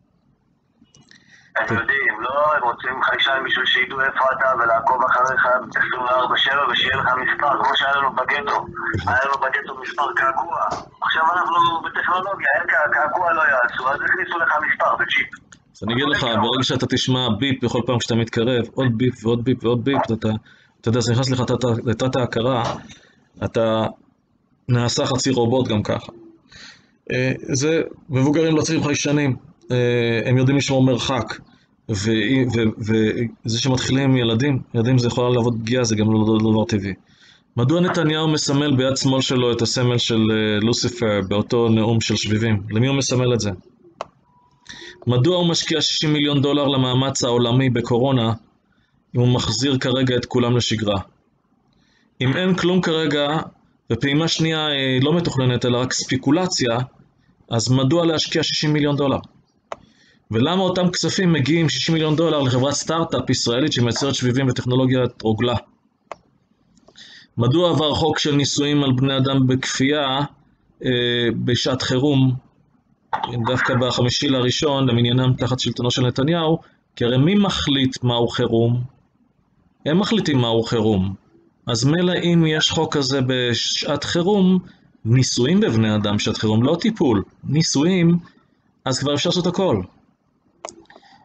הם יודעים, לא, הם רוצים חיישן בשביל שידעו איפה אתה ולעקוב אחריך עשרים וארבע שבע ושיהיה לך מספר, כמו שהיה לנו בגטו. היה לנו בגטו מספר קעקוע. עכשיו אנחנו בטכנולוגיה, אין קעקוע לא יעשו, אז הכניסו לך מספר בצ'יפ. אז אני אגיד לך, ברגע שאתה תשמע ביפ בכל פעם כשאתה מתקרב, עוד ביפ ועוד ביפ ועוד ביפ, אתה, אתה יודע, זה נכנס לך לתת ההכרה, אתה נעשה חצי רובוט גם ככה. זה, מבוגרים לא צריכים חיישנים, הם יודעים לשמור מרחק, וזה שמתחילים עם ילדים, ילדים זה יכולה לעבוד פגיעה, זה גם לא דבר טבעי. מדוע נתניהו מסמל ביד שמאל שלו את הסמל של לוסיפר באותו נאום של שביבים? למי הוא מסמל את זה? מדוע הוא משקיע שישים מיליון דולר למאמץ העולמי בקורונה, אם הוא מחזיר כרגע את כולם לשגרה? אם אין כלום כרגע, ופעימה שנייה לא מתוכננת, אלא רק ספיקולציה, אז מדוע להשקיע שישים מיליון דולר? ולמה אותם כספים מגיעים שישים מיליון דולר לחברת סטארט-אפ ישראלית שמייצרת שביבים וטכנולוגיית רוגלה? מדוע עבר חוק של ניסויים על בני אדם בכפייה אה, בשעת חירום, דווקא בחמישי לראשון, למניינם תחת שלטונו של נתניהו? כי הרי מי מחליט מהו חירום? הם מחליטים מהו חירום. אז מילא אם יש חוק כזה בשעת חירום, ניסויים בבני אדם בשעת חירום, לא טיפול, ניסויים, אז כבר אפשר לעשות הכל.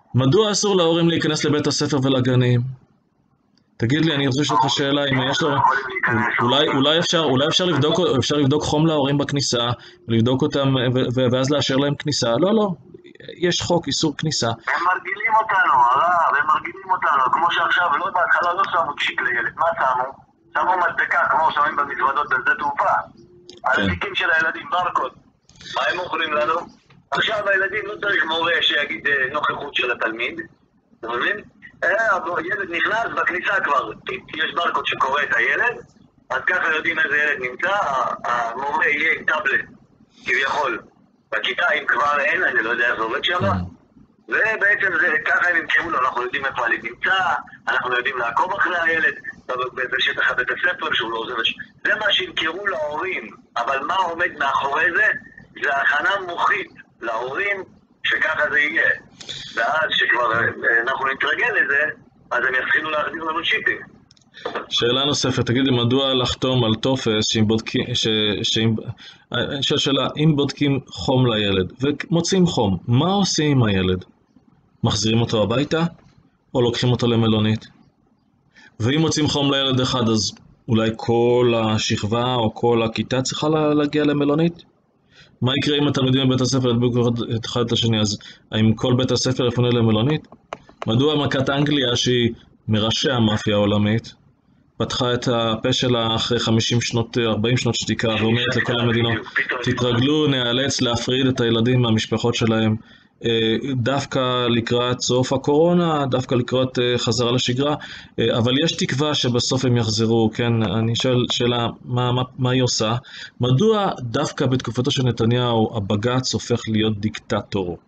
מדוע אסור להורים להיכנס לבית הספר ולגנים? תגיד לי, אני רוצה לשאול אותך שאלה, אם יש לו... אולי, אולי אפשר, אולי אפשר לבדוק, אפשר לבדוק חום להורים בכניסה, ולבדוק אותם, ואז לאשר להם כניסה. לא, לא. יש חוק איסור כניסה. הם מרגילים אותנו, הרב, הם מרגילים אותנו, כמו שעכשיו, לא בהתחלה לא שמו צ'יק לילד, מה שמו? שמו מדבקה, כמו שמים במזוודות בשדה תעופה. על התיקים של הילדים, ברקוד. מה הם אוכלים לנו? עכשיו הילדים לא צריך מורה שיגיד נוכחות של התלמיד, אתה מבין? ילד נכנס בכניסה כבר, יש ברקוד שקורא את הילד, אז ככה יודעים איזה ילד נמצא, המורה יהיה עם טאבלט, כביכול. בכיתה, אם כבר אין, אני לא יודע איך זה עובד שם, ובעצם זה, ככה הם ימכרו לו, אנחנו יודעים איפה הילד נמצא, אנחנו יודעים לעקוב אחרי הילד, בשטח הבית הספר שהוא לא עוזב, זה מה שימכרו להורים, אבל מה עומד מאחורי זה? זה הכנה מוחית להורים שככה זה יהיה, ואז שכבר אנחנו נתרגל לזה, אז הם יתחילו להחדיר לנו צ'יפים. שאלה נוספת, תגידי, מדוע לחתום על טופס שאם בודקים, שאם, שאלה, אם בודקים חום לילד ומוצאים חום, מה עושים עם הילד? מחזירים אותו הביתה או לוקחים אותו למלונית? ואם מוצאים חום לילד אחד, אז אולי כל השכבה או כל הכיתה צריכה להגיע למלונית? מה יקרה אם התלמידים בבית הספר ידביקו את אחד את השני? אז האם כל בית הספר יפונה למלונית? מדוע מכת אנגליה, שהיא מראשי המאפיה העולמית, פתחה את הפה שלה אחרי חמישים שנות, ארבעים שנות שתיקה, ואומרת לכל המדינות, תתרגלו, נאלץ להפריד את הילדים מהמשפחות שלהם, דווקא לקראת סוף הקורונה, דווקא לקראת חזרה לשגרה, אבל יש תקווה שבסוף הם יחזרו, כן? אני שואל שאלה, מה, מה, מה היא עושה? מדוע דווקא בתקופתו של נתניהו הבג"ץ הופך להיות דיקטטור?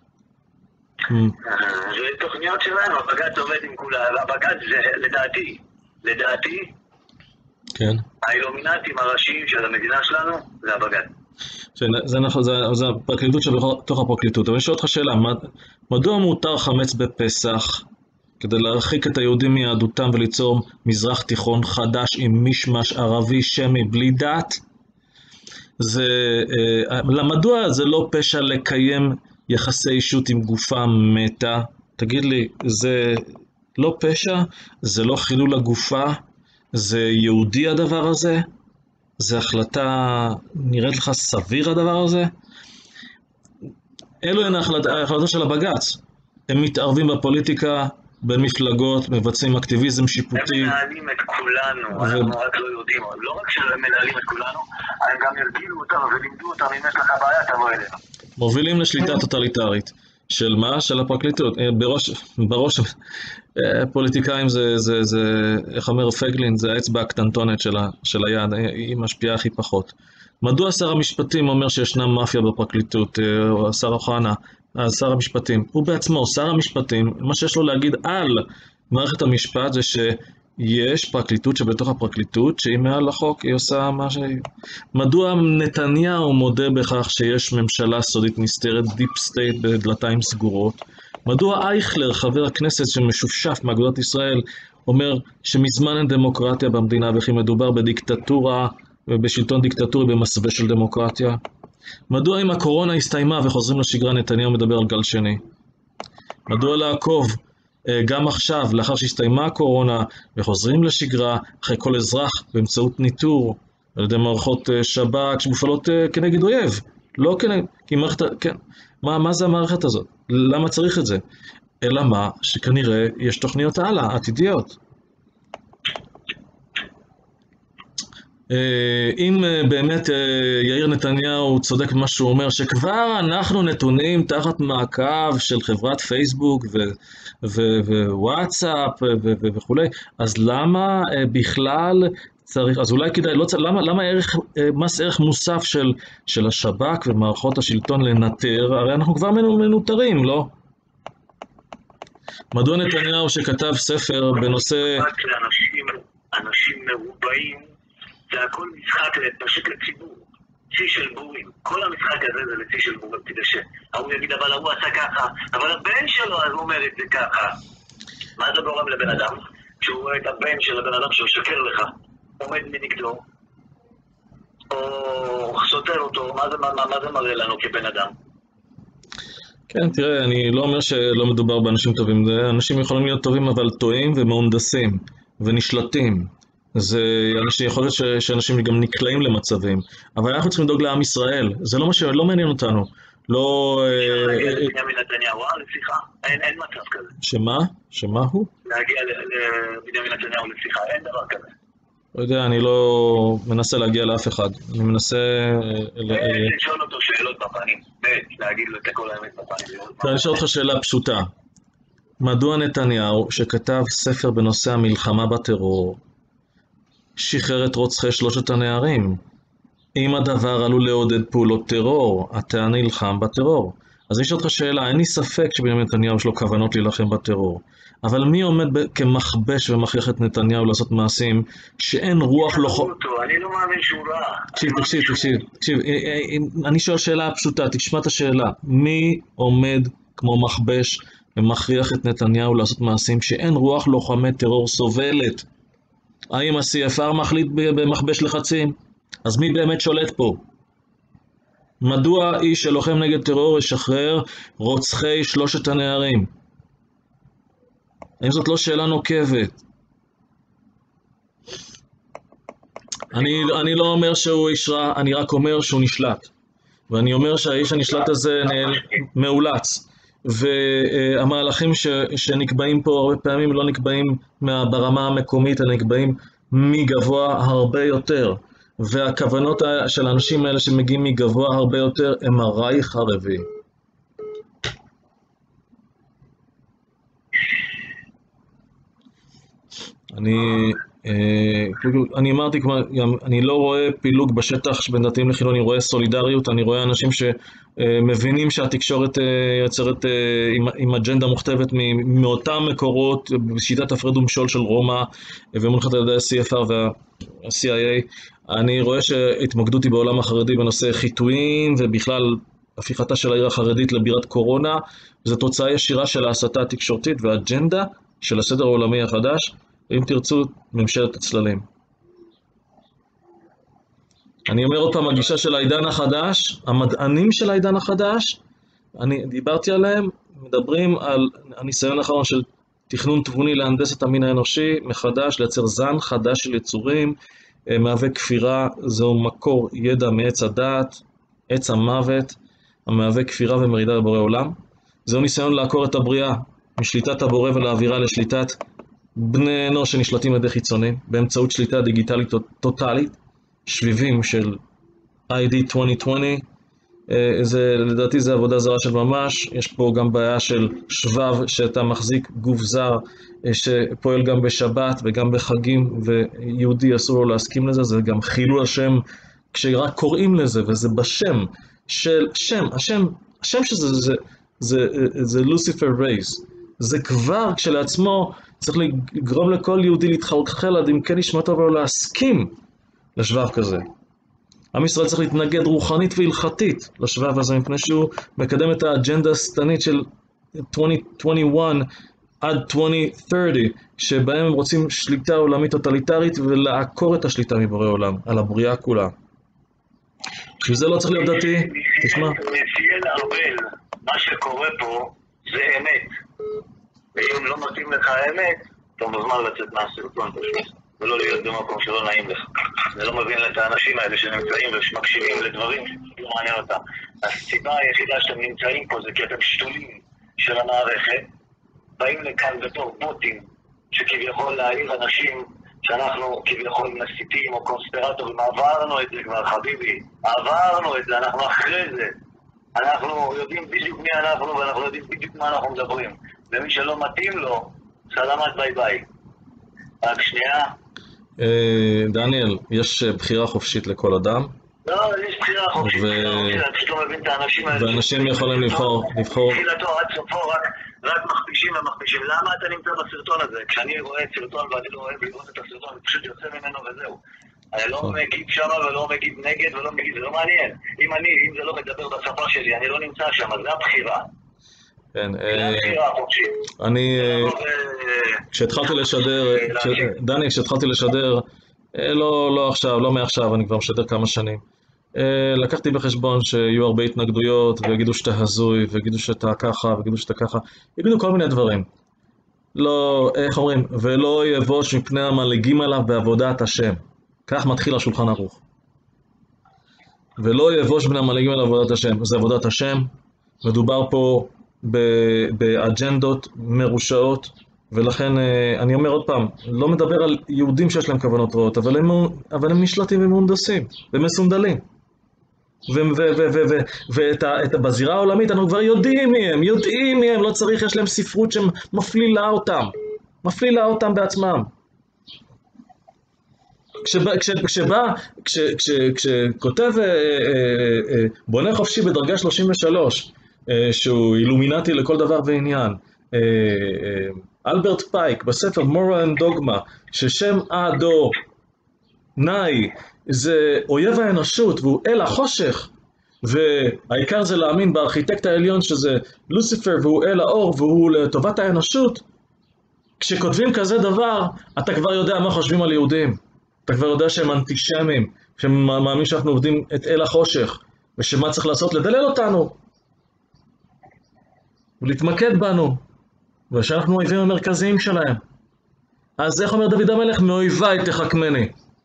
זה תוכניות שלנו, הבג"ץ עובד עם כולה, הבג"ץ זה לדעתי, לדעתי, כן. האילומינטים הראשיים של המדינה שלנו זה הבג"ץ. זה נכון, זה הפרקליטות שבתוך הפרקליטות. אבל יש עוד לך שאלה, מדוע מותר חמץ בפסח כדי להרחיק את היהודים מיהדותם וליצור מזרח תיכון חדש עם משמש ערבי שמי בלי דת? זה, מדוע זה לא פשע לקיים יחסי אישות עם גופה מתה? תגיד לי, זה לא פשע? זה לא חילול הגופה? זה יהודי הדבר הזה? זה החלטה, נראית לך סביר הדבר הזה? אלו הן ההחלטות של הבג"ץ. הם מתערבים בפוליטיקה, בין מפלגות, מבצעים אקטיביזם שיפוטי. הם מנהלים את כולנו, ו... אנחנו רק לא יודעים. לא רק שהם מנהלים את כולנו, הם גם ירגילו אותנו ולימדו אותנו, אם יש לך בעיה, תבוא אלינו. מובילים לשליטה טוטליטרית. של מה? של הפרקליטות. בראש, בראש פוליטיקאים זה, זה, זה, איך אומר פגלין, זה האצבע הקטנטונת של, ה, של היד, היא משפיעה הכי פחות. מדוע שר המשפטים אומר שישנה מאפיה בפרקליטות, או שר אוחנה, שר המשפטים? הוא בעצמו, שר המשפטים, מה שיש לו להגיד על מערכת המשפט זה שיש פרקליטות שבתוך הפרקליטות, שהיא מעל לחוק, היא עושה מה שהיא... מדוע נתניהו מודה בכך שיש ממשלה סודית נסתרת, דיפ סטייט בדלתיים סגורות? מדוע אייכלר, חבר הכנסת שמשופשף מאגודת ישראל, אומר שמזמן אין דמוקרטיה במדינה וכי מדובר בדיקטטורה ובשלטון דיקטטורי במסווה של דמוקרטיה? מדוע אם הקורונה הסתיימה וחוזרים לשגרה נתניהו מדבר על גל שני? מדוע לעקוב גם עכשיו, לאחר שהסתיימה הקורונה וחוזרים לשגרה, אחרי כל אזרח באמצעות ניטור על ידי מערכות שב"כ שמופעלות כנגד אויב? לא כנגד, כי מערכת, כן, מה, מה זה המערכת הזאת? למה צריך את זה? אלא מה? שכנראה יש תוכניות הלאה, עתידיות. אם באמת יאיר נתניהו צודק במה שהוא אומר, שכבר אנחנו נתונים תחת מעקב של חברת פייסבוק ווואטסאפ וכו', אז למה בכלל צריך, אז אולי כדאי, לא, למה, למה ערך, מס ערך מוסף של, של השב"כ ומערכות השלטון לנטר? הרי אנחנו כבר מנוטרים, לא? מדוע נתניהו שכתב ספר בנושא... אנשים, אנשים מרובעים, זה הכל משחק פשוט לציבור, צי של בורים. כל המשחק הזה זה לצי של בורים, כדי שהוא יגיד, אבל הוא עשה ככה, אבל הבן שלו אז הוא אומר את זה ככה. מה זה גורם לבן אדם? כשהוא רואה את הבן של הבן אדם שהוא שקר לך, עומד מנגדו, או סותר אותו, מה זה, מה, מה זה מראה לנו כבן אדם? כן, תראה, אני לא אומר שלא מדובר באנשים טובים, זה אנשים יכולים להיות טובים אבל טועים ומהונדסים ונשלטים. זה אנשים, יכול להיות ש, שאנשים גם נקלעים למצבים, אבל אנחנו צריכים לדאוג לעם ישראל, זה לא מה ש... לא מעניין אותנו. לא... אפשר להגיע לבנימין נתניהו, אה, לשיחה? אין, אין מצב כזה. שמה? שמה הוא? להגיע לבנימין נתניהו לשיחה, אין דבר כזה. לא יודע, אני לא מנסה להגיע לאף אחד, אני מנסה... לשאול אותו שאלות בפנים, להגיד לו את כל האמת בפנים. אני אשאל אותך שאלה פשוטה. מדוע נתניהו, שכתב ספר בנושא המלחמה בטרור, שחרר את רוצחי שלושת הנערים? אם הדבר עלול לעודד פעולות טרור, אתה נלחם בטרור. אז אני אשאל אותך שאלה, אין לי ספק שבנימין נתניהו יש לו כוונות להילחם בטרור, אבל מי עומד כמכבש ומכריח את נתניהו לעשות מעשים שאין רוח לא... אני לא מאמין שהוא רע. תקשיב, תקשיב, תקשיב, תקשיב, אני שואל שאלה פשוטה, תשמע את השאלה. מי עומד כמו מכבש ומכריח את נתניהו לעשות מעשים שאין רוח לוחמי טרור סובלת? האם ה-סי אף אר מחליט במכבש לחצים? אז מי באמת שולט פה? מדוע איש שלוחם נגד טרור ישחרר רוצחי שלושת הנערים? האם זאת לא שאלה נוקבת? אני, אני לא אומר שהוא איש רע, אני רק אומר שהוא נשלט. ואני אומר שהאיש הנשלט הזה מאולץ. והמהלכים ש, שנקבעים פה הרבה פעמים לא נקבעים ברמה המקומית, אלא נקבעים מגבוה הרבה יותר. והכוונות של האנשים האלה שמגיעים מגבוה הרבה יותר הם הרייך הרביעי. אני, אני אמרתי, אני לא רואה פילוג בשטח בין דתיים לחילונים, אני רואה סולידריות, אני רואה אנשים שמבינים שהתקשורת יוצרת עם אג'נדה מוכתבת מאותם מקורות, בשיטת הפרד ומשול של רומא ומונחת על ידי ה-סי אף אר וה-סי איי איי. אני רואה שהתמקדות היא בעולם החרדי בנושא חיתויים ובכלל הפיכתה של העיר החרדית לבירת קורונה, וזו תוצאה ישירה של ההסתה התקשורתית והאג'נדה של הסדר העולמי החדש, אם תרצו, ממשלת הצללים. אני אומר עוד פעם, הגישה של העידן החדש, המדענים של העידן החדש, אני דיברתי עליהם, מדברים על הניסיון האחרון של תכנון תבוני להנדס את המין האנושי, מחדש, לייצר זן חדש של יצורים, מהווה כפירה, זהו מקור ידע מעץ הדעת, עץ המוות, המהווה כפירה ומרידה לבורא עולם. זהו ניסיון לעקור את הבריאה משליטת הבורא ולהעבירה לשליטת בני אנוש שנשלטים על ידי חיצונים, באמצעות שליטה דיגיטלית טוטלית, שביבים של איי די עשרים עשרים, זה, לדעתי זה עבודה זרה של ממש. יש פה גם בעיה של שבב, שאתה מחזיק גוף זר שפועל גם בשבת וגם בחגים, ויהודי אסור לו להסכים לזה, זה גם חילול השם כשרק קוראים לזה, וזה בשם של שם, השם, השם שזה זה, זה, זה, זה לוסיפר רייז, זה כבר כשלעצמו צריך לגרום לכל יהודי להתחלחל עד אם כן ישמע טוב ולא להסכים לשבב כזה. עם ישראל צריך להתנגד רוחנית והלכתית לשבב הזה, מפני שהוא מקדם את האג'נדה השטנית של עשרים עשרים ואחת עד עשרים שלושים, שבהם הם רוצים שליטה עולמית טוטליטרית ולעקור את השליטה מבורא עולם, על הבריאה כולה. שזה לא צריך להיות דתי, תשמע. נציין ארבל, מה שקורה פה זה אמת. ואם לא מתאים לך האמת, אתה מוזמן לצאת מהסרטון פשוט, ולא להיות במקום שלא נעים לך. אני לא מבין את האנשים האלה שנמצאים ומקשיבים לדברים שלא מעניין אותם. הסיבה היחידה שאתם נמצאים פה זה כי אתם שתולים של המערכת, באים לכאן בתור בוטים, שכביכול להעיר אנשים שאנחנו כביכול מסיתים או קונספירטורים. עברנו את זה כבר, חביבי, עברנו את זה, אנחנו אחרי זה. אנחנו יודעים בדיוק מי אנחנו ואנחנו יודעים בדיוק מה אנחנו מדברים. ומי שלא מתאים לו, סלמת ביי ביי. רק שנייה. דניאל, יש בחירה חופשית לכל אדם. לא, יש בחירה חופשית. אני פשוט לא מבין את האנשים האלה. ואנשים יכולים לבחור. תחילתו עד סופו, רק מכפישים ומכפישים. למה אתה נמצא בסרטון הזה? כשאני רואה סרטון ואני לא אוהב לראות את הסרטון, אני פשוט יוצא ממנו וזהו. אני לא מגיב שמה ולא מגיב נגד ולא מגיב, זה לא מעניין. אם אני, אם זה לא מדבר בשפה שלי, אני לא נמצא שם, אז זה הבחירה. כן, אני, כשהתחלתי לשדר, דני, כשהתחלתי לשדר, לא, לא עכשיו, לא מעכשיו, אני כבר משדר כמה שנים. לקחתי בחשבון שיהיו הרבה התנגדויות, ויגידו שאתה הזוי, ויגידו שאתה ככה, ויגידו שאתה ככה, יגידו כל מיני דברים. לא, איך אומרים, ולא יבוש מפני המלגים עליו בעבודת השם. כך מתחיל השולחן ערוך. ולא יבוש מפני המלגים עליו בעבודת השם. זה עבודת השם. מדובר פה באג'נדות מרושעות, ולכן אני אומר עוד פעם, לא מדבר על יהודים שיש להם כוונות רעות, אבל הם, אבל הם נשלטים ומהונדסים, ומסונדלים. ובזירה העולמית אנחנו כבר יודעים מי הם, יודעים מי הם, לא צריך, יש להם ספרות שמפלילה אותם, מפלילה אותם בעצמם. כשבא, כשכותב בונה חופשי בדרגה שלושים ושלוש, שהוא אילומינטי לכל דבר ועניין, אלברט פייק בספר Moral and Dogma, ששם עדו נאי זה אויב האנושות והוא אל החושך, והעיקר זה להאמין בארכיטקט העליון שזה לוסיפר והוא אל האור והוא לטובת האנושות. כשכותבים כזה דבר אתה כבר יודע מה חושבים על יהודים, אתה כבר יודע שהם אנטישמים, שהם מאמין שאנחנו עובדים את אל החושך, ושמה צריך לעשות? לדלל אותנו ולהתמקד בנו, ושאנחנו אויבים המרכזיים שלהם. אז איך אומר דוד המלך? מאויביי תחכמני.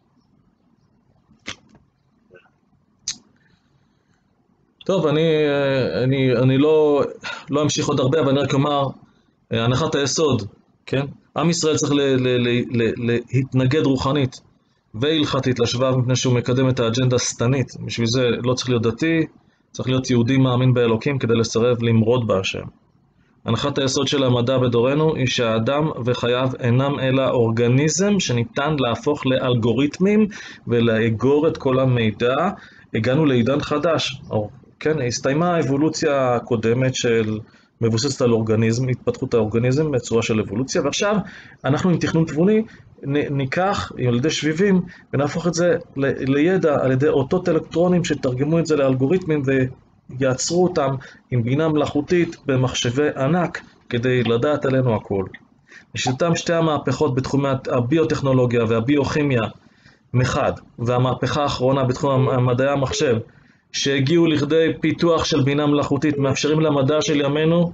טוב, אני, אני, אני לא, לא אמשיך עוד הרבה, אבל אני רק אומר, הנחת היסוד, כן? עם ישראל צריך ל, ל, ל, ל, להתנגד רוחנית והלכתית לשבב, מפני שהוא מקדם את האג'נדה השטנית. בשביל זה לא צריך להיות דתי, צריך להיות יהודי מאמין באלוקים כדי לסרב למרוד בהשם. הנחת היסוד של המדע בדורנו היא שהאדם וחייו אינם אלא אורגניזם שניתן להפוך לאלגוריתמים ולאגור את כל המידע. הגענו לעידן חדש, או, כן, הסתיימה האבולוציה הקודמת של מבוססת על אורגניזם, התפתחות האורגניזם בצורה של אבולוציה, ועכשיו אנחנו עם תכנון תבוני ניקח על ידי שביבים ונהפוך את זה ל- לידע על ידי אותות אלקטרונים שתרגמו את זה לאלגוריתמים ויעצרו אותם עם בינה מלאכותית במחשבי ענק כדי לדעת עלינו הכל. ושאותם שתי המהפכות בתחומי הביוטכנולוגיה והביוכימיה מחד, והמהפכה האחרונה בתחום מדעי המחשב שהגיעו לכדי פיתוח של בינה מלאכותית מאפשרים למדע של ימינו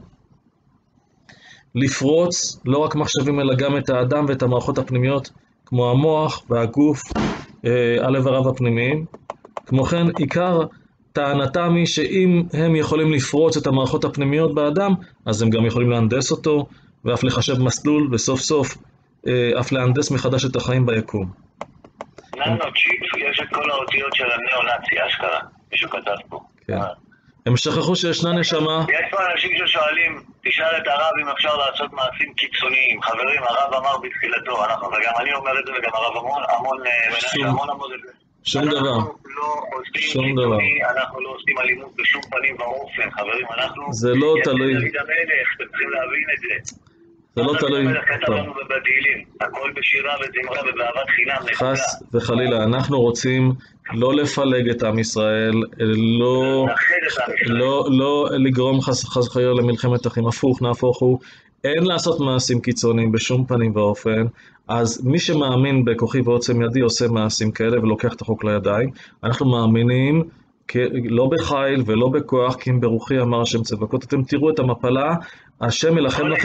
לפרוץ לא רק מחשבים אלא גם את האדם ואת המערכות הפנימיות כמו המוח והגוף, הלב הרב הפנימיים. כמו כן עיקר טענתם היא שאם הם יכולים לפרוץ את המערכות הפנימיות באדם אז הם גם יכולים להנדס אותו ואף לחשב מסלול וסוף סוף אף להנדס מחדש את החיים ביקום. ננו צ'יפ, יש את כל האותיות של הנאו-נאצי, אשכרה, מישהו כתב פה. כן. הם שכחו שישנה נשמה. יש פה אנשים ששואלים, תשאל את הרב אם אפשר לעשות מעשים קיצוניים. חברים, הרב אמר בתחילתו, וגם אני אומר את זה וגם הרב המון, המון, המון המון את זה. שום דבר. אנחנו לא עושים קיצוני, אנחנו לא עושים אלימות בשום פנים ואופן, חברים, אנחנו... זה לא תלוי. דוד המלך, אתם צריכים להבין את זה. זה לא תלוי. כתב לנו בתהילים, הכל בשירה וזמרה ובאהבת חינם. חס וחלילה, אנחנו רוצים לא לפלג את עם ישראל, לא, לא, לא לגרום חס, חס וחלילה למלחמת אחים, הפוך, נהפוך הוא, אין לעשות מעשים קיצוניים בשום פנים ואופן, אז מי שמאמין בכוחי ועוצם ידי עושה מעשים כאלה ולוקח את החוק לידיים. אנחנו מאמינים לא בחיל ולא בכוח, כי אם ברוחי אמר השם צבקות. אתם תראו את המפלה, השם ילחם לכם,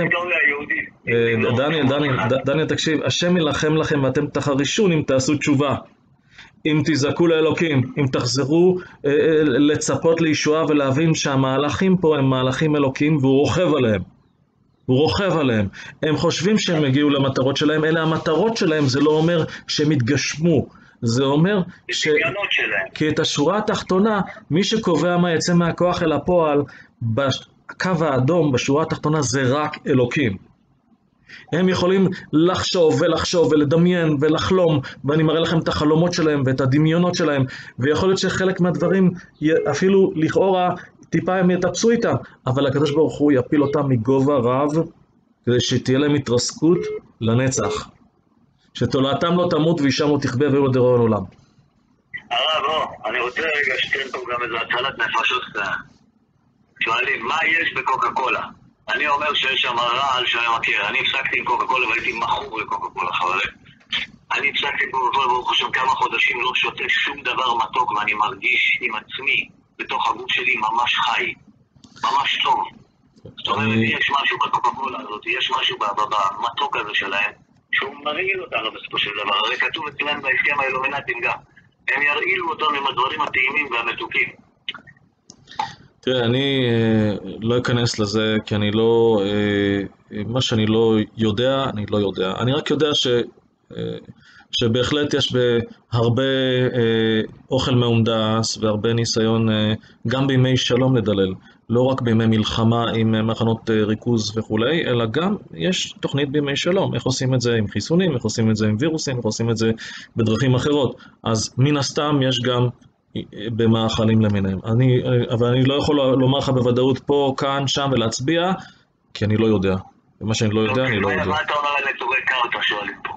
דניאל, דניאל, דניאל תקשיב, השם ילחם לכם ואתם תחרישון אם תעשו תשובה, אם תזעקו לאלוקים, אם תחזרו אה, לצפות לישועה ולהבין שהמהלכים פה הם מהלכים אלוקים והוא רוכב עליהם, הוא רוכב עליהם. הם חושבים שהם הגיעו למטרות שלהם, אלה המטרות שלהם, זה לא אומר שהם התגשמו, זה אומר ש... כי את השורה התחתונה, מי שקובע מה יצא מהכוח אל הפועל, בקו האדום, בשורה התחתונה זה רק אלוקים. הם יכולים לחשוב ולחשוב ולדמיין ולחלום, ואני מראה לכם את החלומות שלהם ואת הדמיונות שלהם, ויכול להיות שחלק מהדברים אפילו לכאורה טיפה הם יטפסו איתם, אבל הקדוש ברוך הוא יפיל אותם מגובה רב כדי שתהיה להם התרסקות לנצח, שתולעתם לא תמות ואישם לא תכבה ולא דרון עולם. הרב, בוא, אני רוצה רגע שתן פה גם איזו הצלת נפשות קטנה. שואלים, מה יש בקוקה קולה? אני אומר שיש שם רעל שאני מכיר. אני הפסקתי עם קוקה קולה והייתי מכור לקוקה קולה, חברים. אני הפסקתי הפסקתי פה ברוך השם כמה חודשים, לא שותה שום דבר מתוק, ואני מרגיש עם עצמי, בתוך הגוף שלי, ממש חי. ממש טוב. זאת אומרת, יש משהו בקוקה-קולה הזאת, יש משהו במתוק הזה שלהם, שהוא מרעיל אותנו בסופו של דבר. הרי כתוב אצלם בהסכם האילומינטים גם. הם ירעילו אותנו עם הדברים הטעימים והמתוקים. תראה, אני לא אכנס לזה, כי אני לא, מה שאני לא יודע, אני לא יודע. אני רק יודע ש, שבהחלט יש בהרבה אוכל מהונדס והרבה ניסיון, גם בימי שלום לדלל. לא רק בימי מלחמה עם מחנות ריכוז וכולי, אלא גם יש תוכנית בימי שלום. איך עושים את זה עם חיסונים, איך עושים את זה עם וירוסים, איך עושים את זה בדרכים אחרות. אז מן הסתם יש גם במאכלים למיניהם. אני, אבל אני לא יכול לומר לך בוודאות פה, כאן, שם ולהצביע, כי אני לא יודע. ומה שאני לא יודע, אני לא יודע. מה אתה אומר על נטורי קרתא שואלים פה?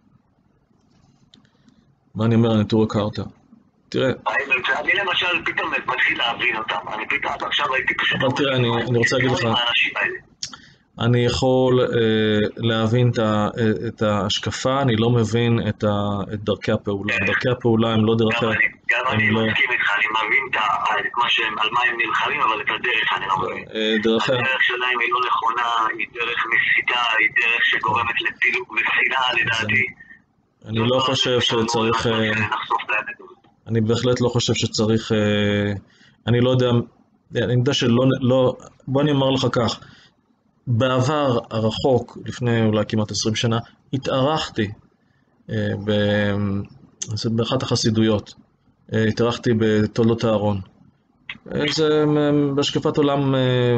מה אני אומר על נטורי קרתא? תראה. אני למשל פתאום מתחיל להבין אותם. אני פתאום עכשיו הייתי פשוט... אבל תראה, אני, אני רוצה להגיד לך, אני יכול אה, להבין את, ה, את ההשקפה, אני לא מבין את, ה, את דרכי הפעולה. דרכי הפעולה הם לא דרכי... גם אני, גם אני לא... מסכים איתך, אני מבין את, את מה שהם, על מה הם נלחמים, אבל את הדרך אני לא מבין. דרכי... הדרך שלהם היא לא נכונה, היא דרך מסיתה, היא דרך שגורמת לפילוג ושנאה לדעתי. אני לא חושב שצריך... אני בהחלט לא חושב שצריך... אני לא יודע... אני יודע שלא... לא, בוא אני אומר לך כך. בעבר הרחוק, לפני אולי כמעט עשרים שנה, התארחתי באחת החסידויות. התארחתי בתולדות הארון. זה בהשקפת עולם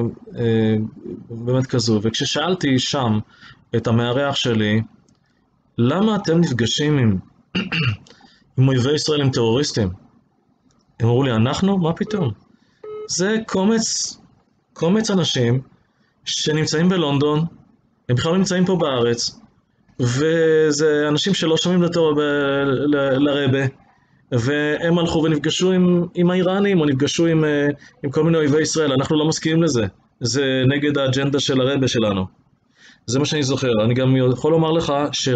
באמת כזו. וכששאלתי שם את המארח שלי, למה אתם נפגשים עם, עם אויבי ישראל, עם טרוריסטים? הם אמרו לי, אנחנו? מה פתאום? זה קומץ, קומץ אנשים שנמצאים בלונדון, הם בכלל נמצאים פה בארץ, וזה אנשים שלא שומעים לתור ב, ל, לרבה, והם הלכו ונפגשו עם, עם האיראנים, או נפגשו עם, עם כל מיני אויבי ישראל. אנחנו לא מסכימים לזה. זה נגד האג'נדה של הרבה שלנו. זה מה שאני זוכר. אני גם יכול לומר לך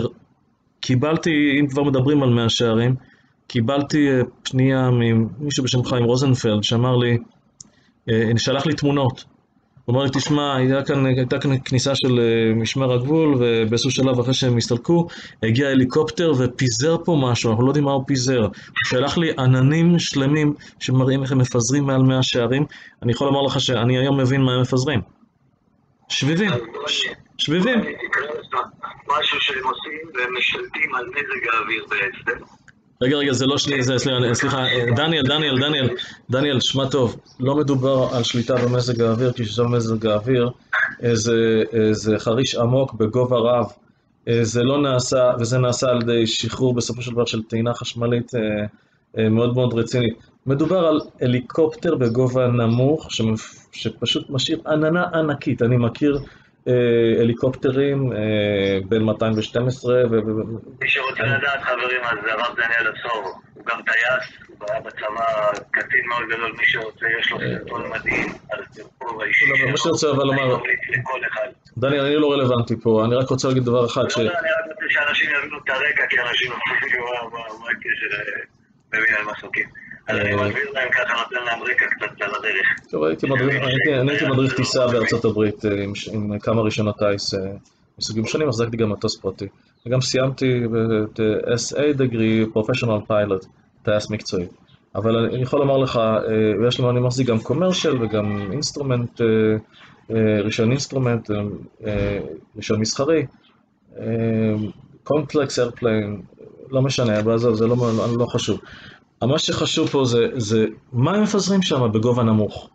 שקיבלתי, אם כבר מדברים על מאה שערים, קיבלתי פנייה ממישהו בשם חיים רוזנפלד, שאמר לי, שלח לי תמונות. הוא אמר לי, תשמע, הייתה כאן, הייתה כאן כניסה של משמר הגבול, ובאיזשהו שלב אחרי שהם הסתלקו, הגיע הליקופטר ופיזר פה משהו, אנחנו לא יודעים מה הוא פיזר. הוא שלח לי עננים שלמים שמראים איך הם מפזרים מעל מאה שערים. אני יכול לומר לך שאני היום מבין מה הם מפזרים. שביבים. שביבים. משהו שהם עושים והם משלטים על מזג האוויר בעצם. רגע, רגע, זה לא שלי, זה, סליחה, סליחה, דניאל, דניאל, דניאל, דניאל, שמע טוב, לא מדובר על שליטה במזג האוויר, כי ששם מזג האוויר זה, זה חריש עמוק בגובה רב, זה לא נעשה, וזה נעשה על ידי שחרור בסופו של דבר של טעינה חשמלית מאוד מאוד רצינית. מדובר על הליקופטר בגובה נמוך, שפשוט משאיר עננה ענקית. אני מכיר הליקופטרים בין מאתיים ושתים עשרה ו... מי שרוצה לדעת, חברים, אז זה הרב דניאל עצור, הוא גם טייס, הוא היה בצבא קצין מאוד גדול. מי שרוצה, יש לו סרטון מדהים על הסיפור האישי שלו. מה שרוצה אבל לומר, דניאל, אני לא רלוונטי פה, אני רק רוצה להגיד דבר אחד ש... לא, אני רק רוצה שאנשים יבינו את הרקע, כי אנשים מפסיקים מה הקשר מבין על מסוקים. אז אני מעביר להם ככה, נותן להם רקע קצת על הדרך. טוב, אני הייתי מדריך טיסה בארצות הברית עם כמה רישיונות טייס מסוגים שונים, החזקתי גם מטוס פרטי. וגם סיימתי את אס איי degree Professional Pilot, טייס מקצועי. אבל אני יכול לומר לך, יש לנו, אני מחזיק גם קומרשל וגם אינסטרומנט, רישיון אינסטרומנט, רישיון מסחרי, קומפלקס איירפליין, לא משנה, זה לא חשוב. מה שחשוב פה זה, זה מה הם מפזרים שם בגובה נמוך.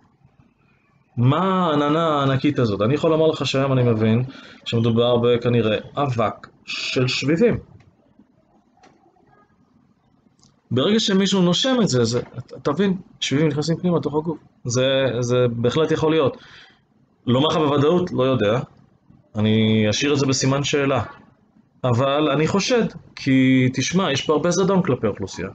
מה העננה הענקית הזאת? אני יכול לומר לך שהיום אני מבין שמדובר בכנראה אבק של שביבים. ברגע שמישהו נושם את זה, זה תבין, שביבים נכנסים פנימה לתוך הגוף. זה, זה בהחלט יכול להיות. לומר לך בוודאות, לא יודע. אני אשאיר את זה בסימן שאלה. אבל אני חושד, כי תשמע, יש פה הרבה זדון כלפי האוכלוסייה.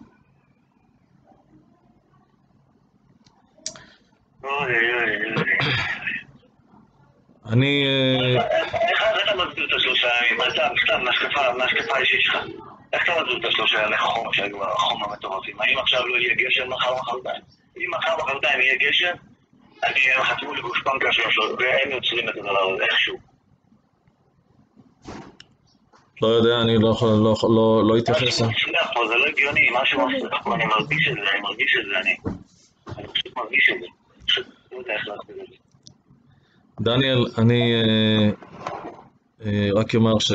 אני... איך אתה מסביר את השלושה ימים? מה אתה, סתם, מהשקפה האישית שלך? איך אתה מדבר את השלושה ימי חום שהיו החום המטורפים? האם עכשיו לא יהיה גשם מחר מחרתיים? אם מחר מחרתיים יהיה גשם, אני הם חתמו לי גושפנקה שלושות, והם יוצרים את הדבר הזה, איכשהו. לא יודע, אני לא יכול, לא, לא, לא אתייחס. משהו מצליח פה, זה לא הגיוני, משהו מצליח פה, אני מרגיש את זה, אני מרגיש את זה, אני. אני פשוט מרגיש את זה. אני פשוט לא יודע איך לעשות את זה. דניאל, אני אה, אה, רק אומר ש...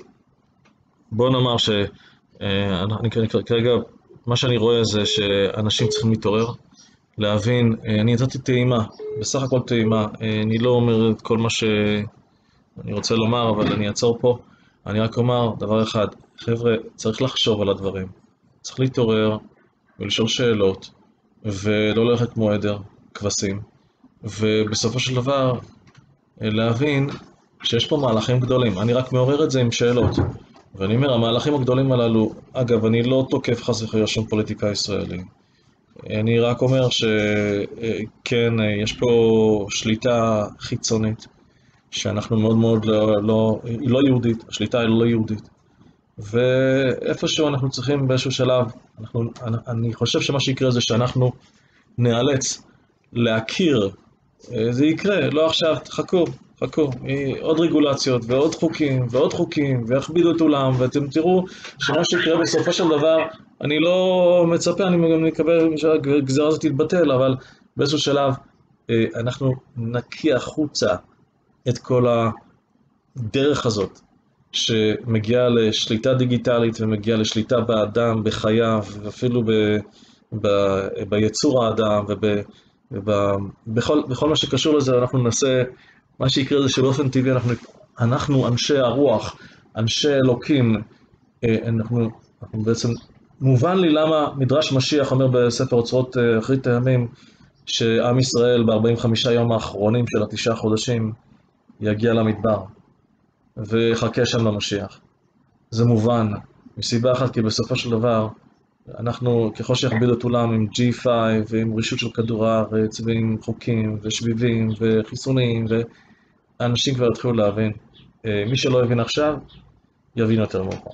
בוא נאמר ש... אה, אני כרגע, מה שאני רואה זה שאנשים צריכים להתעורר, להבין, אה, אני נתתי טעימה, בסך הכל טעימה, אה, אני לא אומר את כל מה שאני רוצה לומר, אבל אני אעצור פה. אני רק אומר דבר אחד, חבר'ה, צריך לחשוב על הדברים, צריך להתעורר ולשאול שאלות, ולא ללכת כמו עדר, כבשים, ובסופו של דבר להבין שיש פה מהלכים גדולים. אני רק מעורר את זה עם שאלות, ואני אומר, המהלכים הגדולים הללו, אגב, אני לא תוקף חס וחלילה שום פוליטיקה ישראלי, אני רק אומר שכן, יש פה שליטה חיצונית, שאנחנו מאוד מאוד לא, לא, היא לא יהודית, השליטה היא לא יהודית. ואיפשהו אנחנו צריכים באיזשהו שלב, אנחנו, אני, אני חושב שמה שיקרה זה שאנחנו נאלץ להכיר, זה יקרה, לא עכשיו, תחכו, חכו, עוד רגולציות ועוד חוקים ועוד חוקים, ויכבידו את אולם, ואתם תראו שמה שיקרה בסופו של דבר, אני לא מצפה, אני גם מקבל שהגזרה הזאת תתבטל, אבל באיזשהו שלב אנחנו נקיא החוצה את כל הדרך הזאת, שמגיעה לשליטה דיגיטלית ומגיעה לשליטה באדם, בחייו, ואפילו ב, ב, ביצור האדם, ובכל בכל מה שקשור לזה. אנחנו נעשה, מה שיקרה זה שבאופן טבעי אנחנו, אנחנו אנשי הרוח, אנשי אלוקים, אנחנו, אנחנו בעצם, מובן לי למה מדרש משיח אומר בספר אוצרות אחרית הימים, שעם ישראל ב-ארבעים וחמישה יום האחרונים של התשעה חודשים יגיע למדבר וחכה שם למשיח. זה מובן, מסיבה אחת, כי בסופו של דבר אנחנו, ככל שיכבידו את אולם עם ג'י פייב ועם רישות של כדור הארץ ועם חוקים ושביבים וחיסונים, ואנשים כבר התחילו להבין. מי שלא הבין עכשיו, יבין יותר מאוחר.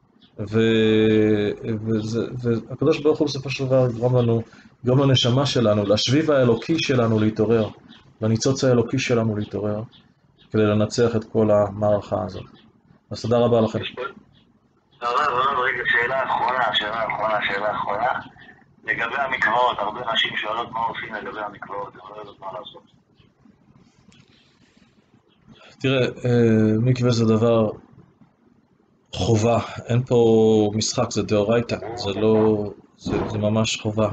והקדוש ברוך הוא בסופו של דבר יגרום לנו, יגרום לנשמה שלנו, לשביב האלוקי שלנו להתעורר, לניצוץ האלוקי שלנו להתעורר, כדי לנצח את כל המערכה הזאת. אז תודה רבה לכם. הרב, הרב, רגע, שאלה אחרונה, שאלה אחרונה, שאלה אחרונה. לגבי המקוואות, הרבה נשים שואלות מה עושים לגבי המקוואות, אני לא יודעת מה לעשות. תראה, מקווה זה דבר חובה, אין פה משחק, זה דאורייתא, זה לא, זה, זה ממש חובה.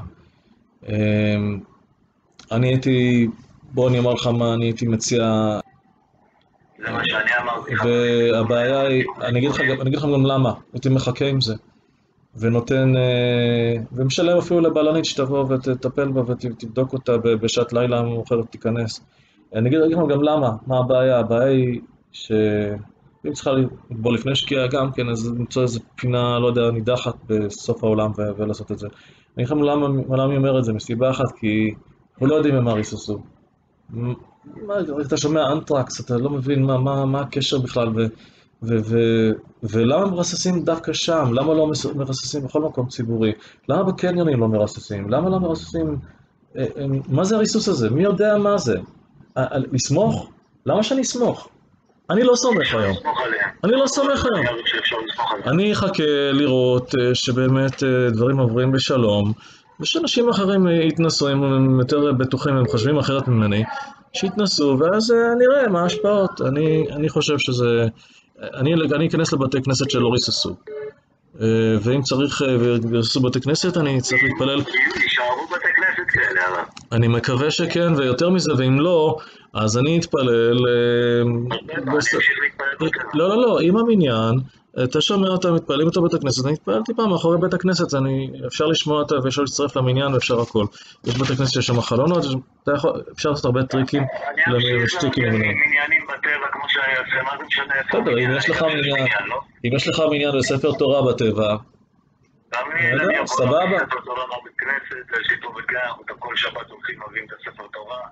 אני הייתי, בוא אני אומר לך מה אני הייתי מציע, זה מה שאני אמרתי. והבעיה היא, אני אגיד לך, אני אגיד לך גם למה, הייתי מחכה עם זה, ונותן, ומשלם אפילו לבעלנית שתבוא ותטפל בה ותבדוק אותה בשעת לילה מאוחרת תיכנס. אני אגיד לכם גם למה, מה הבעיה, הבעיה היא שאם צריכה לקבול לפני שקיעה גם כן, אז למצוא איזו פינה, לא יודע, נידחת בסוף העולם ולעשות את זה. אני אגיד לכם למה, למה אני אומר את זה, מסיבה אחת, כי אנחנו לא יודעים מה ריססו. אתה שומע אנטרקס, אתה לא מבין מה, מה, מה הקשר בכלל, ו, ו, ו, ולמה מרססים דווקא שם? למה לא מרססים בכל מקום ציבורי? למה בקניונים לא מרססים? למה לא מרססים? מה זה הריסוס הזה? מי יודע מה זה? לסמוך? למה שאני אסמוך? אני לא סומך היום. אני לא סומך היום. אני אחכה לראות שבאמת דברים עוברים בשלום, ושאנשים אחרים יתנסו, אם הם יותר בטוחים, הם חושבים אחרת ממני, שיתנסו, ואז נראה מה ההשפעות. אני, אני חושב שזה, אני, אני אכנס לבתי כנסת שלא ריססו. ואם צריך וירססו בתי כנסת, אני צריך להתפלל. יישארו בתי כנסת כאלה, אבל. אני מקווה שכן, ויותר מזה, ואם לא, אז אני אתפלל. לא, לא, לא, עם המניין, אתה שומע אותם, מתפעלים אותו בית הכנסת, אני התפעלתי פעם מאחורי בית הכנסת, אפשר לשמוע אותה ואפשר להצטרף למניין ואפשר הכל. יש בית הכנסת שיש שם חלונות, אפשר לעשות הרבה טריקים למשתיקים למניין. מניינים בטבע כמו שהיה עושה, מה זה משנה איפה המניין? אם יש לך מניין בספר תורה בטבע, גם לי, אני יכול סבבה. להביא ספר תורה בבית כנסת, יש לי פה בגן, כל שבת הולכים להבין את הספר תורה,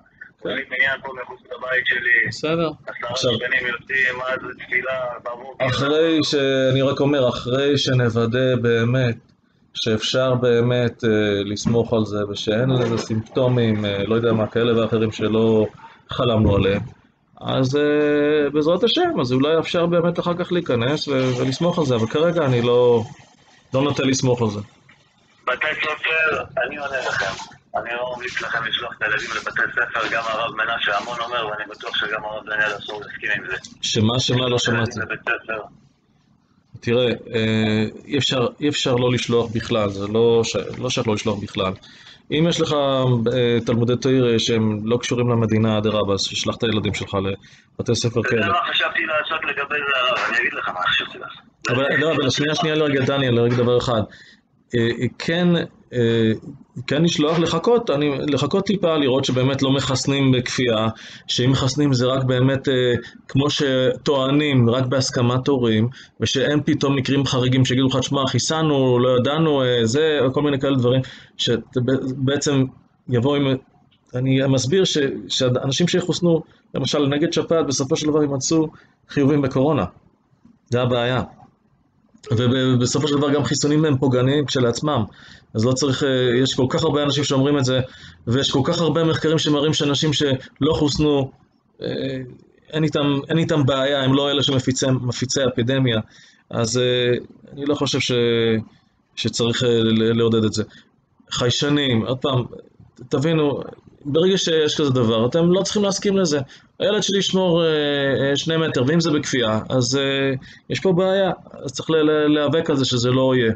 אני מניין פה מחוץ לבית שלי. בסדר. עשרה שנים יוצאים, אז תפילה, בבוקר. אחרי ש... אני רק אומר, אחרי שנוודא באמת שאפשר באמת אה, לסמוך על זה ושאין לזה סימפטומים, אה, לא יודע מה, כאלה ואחרים שלא חלמנו עליהם, אז אה, בעזרת השם, אז אולי אפשר באמת אחר כך להיכנס ו- ולסמוך על זה, אבל כרגע אני לא, לא נוטה לסמוך על זה. בתי ספר, אני עונה לכם. אני לא ממליץ לכם לשלוח את הילדים לבתי ספר, גם הרב מנשה המון אומר, ואני בטוח שגם הרב דניאל אסור להסכים עם זה. שמה, שמה לא שמעתי. לבית ספר. תראה, אה, אי אפשר, אי אפשר לא לשלוח בכלל, זה לא, ש... לא שייך לא לשלוח בכלל. אם יש לך אה, תלמודי תורה שהם לא קשורים למדינה, אדרבה, אז שלח את הילדים שלך לבתי ספר אתה יודע כאלה. מה חשבתי לעשות לגבי זה הרב, אני אגיד לך מה חשבתי לעשות. אבל לא, אבל השנייה, שנייה לרגע, דניאל, לרגע דבר אחד. אה, כן, אה, כן לשלוח לחכות, אני, לחכות טיפה, לראות שבאמת לא מחסנים בכפייה, שאם מחסנים זה רק באמת, אה, כמו שטוענים, רק בהסכמת הורים, ושאין פתאום מקרים חריגים שיגידו לך, שמע, חיסנו, לא ידענו, אה, זה, כל מיני כאלה דברים, שבעצם יבואו עם... אני מסביר ש, שאנשים שיחוסנו, למשל נגד שפעת, בסופו של דבר ימצאו חיובים בקורונה. זה הבעיה. ובסופו של דבר גם חיסונים הם פוגעניים כשלעצמם, אז לא צריך, יש כל כך הרבה אנשים שאומרים את זה, ויש כל כך הרבה מחקרים שמראים שאנשים שלא חוסנו, אין איתם, אין איתם בעיה, הם לא אלה שמפיצי אפידמיה, אז אני לא חושב ש, שצריך לעודד את זה. חיישנים, עוד פעם, תבינו, ברגע שיש כזה דבר, אתם לא צריכים להסכים לזה. הילד שלי ישמור אה, שני מטר, ואם זה בכפייה, אז אה, יש פה בעיה, אז צריך להיאבק על זה שזה לא יהיה.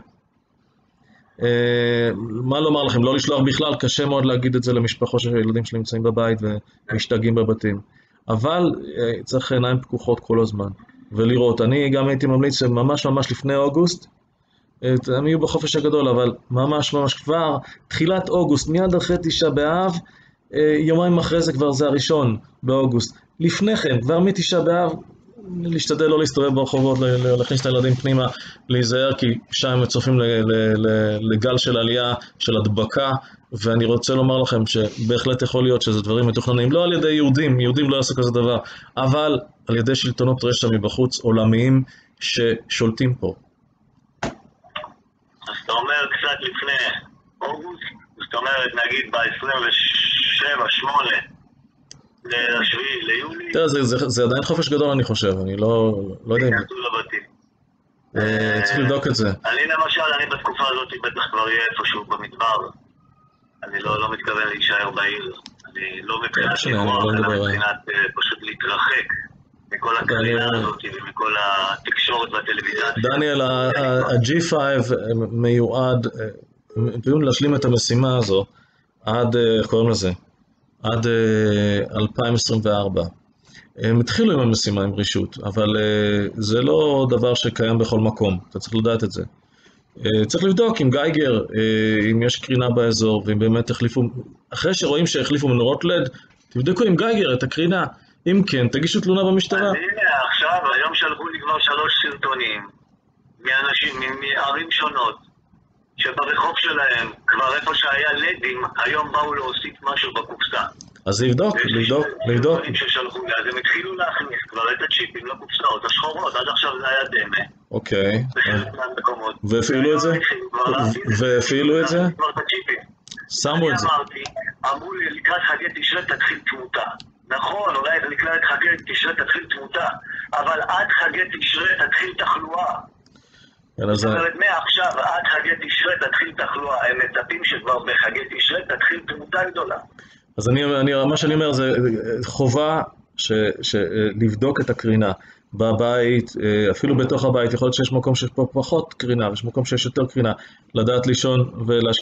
אה, מה לומר לכם, לא לשלוח בכלל, קשה מאוד להגיד את זה למשפחות של הילדים שלי נמצאים בבית ומשתגעים בבתים. אבל אה, צריך עיניים פקוחות כל הזמן, ולראות. אני גם הייתי ממליץ שממש ממש לפני אוגוסט, הם יהיו בחופש הגדול, אבל ממש ממש כבר, תחילת אוגוסט, מיד אחרי תשעה באב, יומיים אחרי זה כבר זה הראשון באוגוסט. לפני כן, כבר מתשעה באב, להשתדל לא להסתובב ברחובות, להכניס את הילדים פנימה, להיזהר, כי שם הם צופים לגל של עלייה, של הדבקה, ואני רוצה לומר לכם שבהחלט יכול להיות שזה דברים מתוכננים, לא על ידי יהודים, יהודים לא יעשו כזה דבר, אבל על ידי שלטונות רשע מבחוץ, עולמיים, ששולטים פה. אז אתה אומר קצת לפני אוגוסט, זאת אומרת נגיד ב-עשרים ושבע שמונה לשביעי ליולי. תראה, זה, זה, זה עדיין חופש גדול אני חושב, אני לא, לא יודע אם... נכנסו לבתים. צריך לבדוק את זה. אני למשל, אני בתקופה הזאת בטח כבר אהיה איפשהו במדבר. אני לא, לא מתכוון להישאר בעיר. אני לא מבחינת לקרוא, אלא מבחינת פשוט להתרחק מכל הקרינה הזאת ומכל התקשורת והטלוויזיה. דניאל, ה-ג'י פייב מיועד, הם יכולים להשלים את המשימה הזו עד, איך קוראים לזה? עד אלפיים עשרים וארבע. הם התחילו עם המשימה עם רישות, אבל זה לא דבר שקיים בכל מקום, אתה צריך לדעת את זה. צריך לבדוק עם גייגר, אם יש קרינה באזור, ואם באמת החליפו, אחרי שרואים שהחליפו מנורות לד, תבדקו עם גייגר את הקרינה. אם כן, תגישו תלונה במשטרה. אז הנה, עכשיו, היום שלחו לי כבר שלוש סרטונים מאנשים, מערים שונות, שברחוב שלהם, כבר איפה שהיה לדים, היום באו להוסיף משהו בקופסה. אז לבדוק, לבדוק, לבדוק. ששלחו לי, אז הם התחילו להכניס כבר את הצ'יפים לקופסאות השחורות, עד עכשיו זה היה דמה. אוקיי. בחלק מהמקומות. והפעילו את זה? והפעילו את זה? שמו את זה. אמרתי, אמרו לי לקראת חגי תשרי תתחיל תמותה. נכון, אולי לקראת חגי תשרי תתחיל תמותה, אבל עד חגי תשרי תתחיל תחלואה. זאת אומרת, מעכשיו עד חגי תשרי תתחיל תחלואה, הם מצפים שכבר בחגי תשרי תתחיל תמותה גדולה. אז אני, אני, מה שאני אומר זה חובה ש, ש, לבדוק את הקרינה בבית, אפילו בתוך הבית, יכול להיות שיש מקום שיש פה פחות קרינה, ויש מקום שיש יותר קרינה, לדעת לישון ולהשקיע.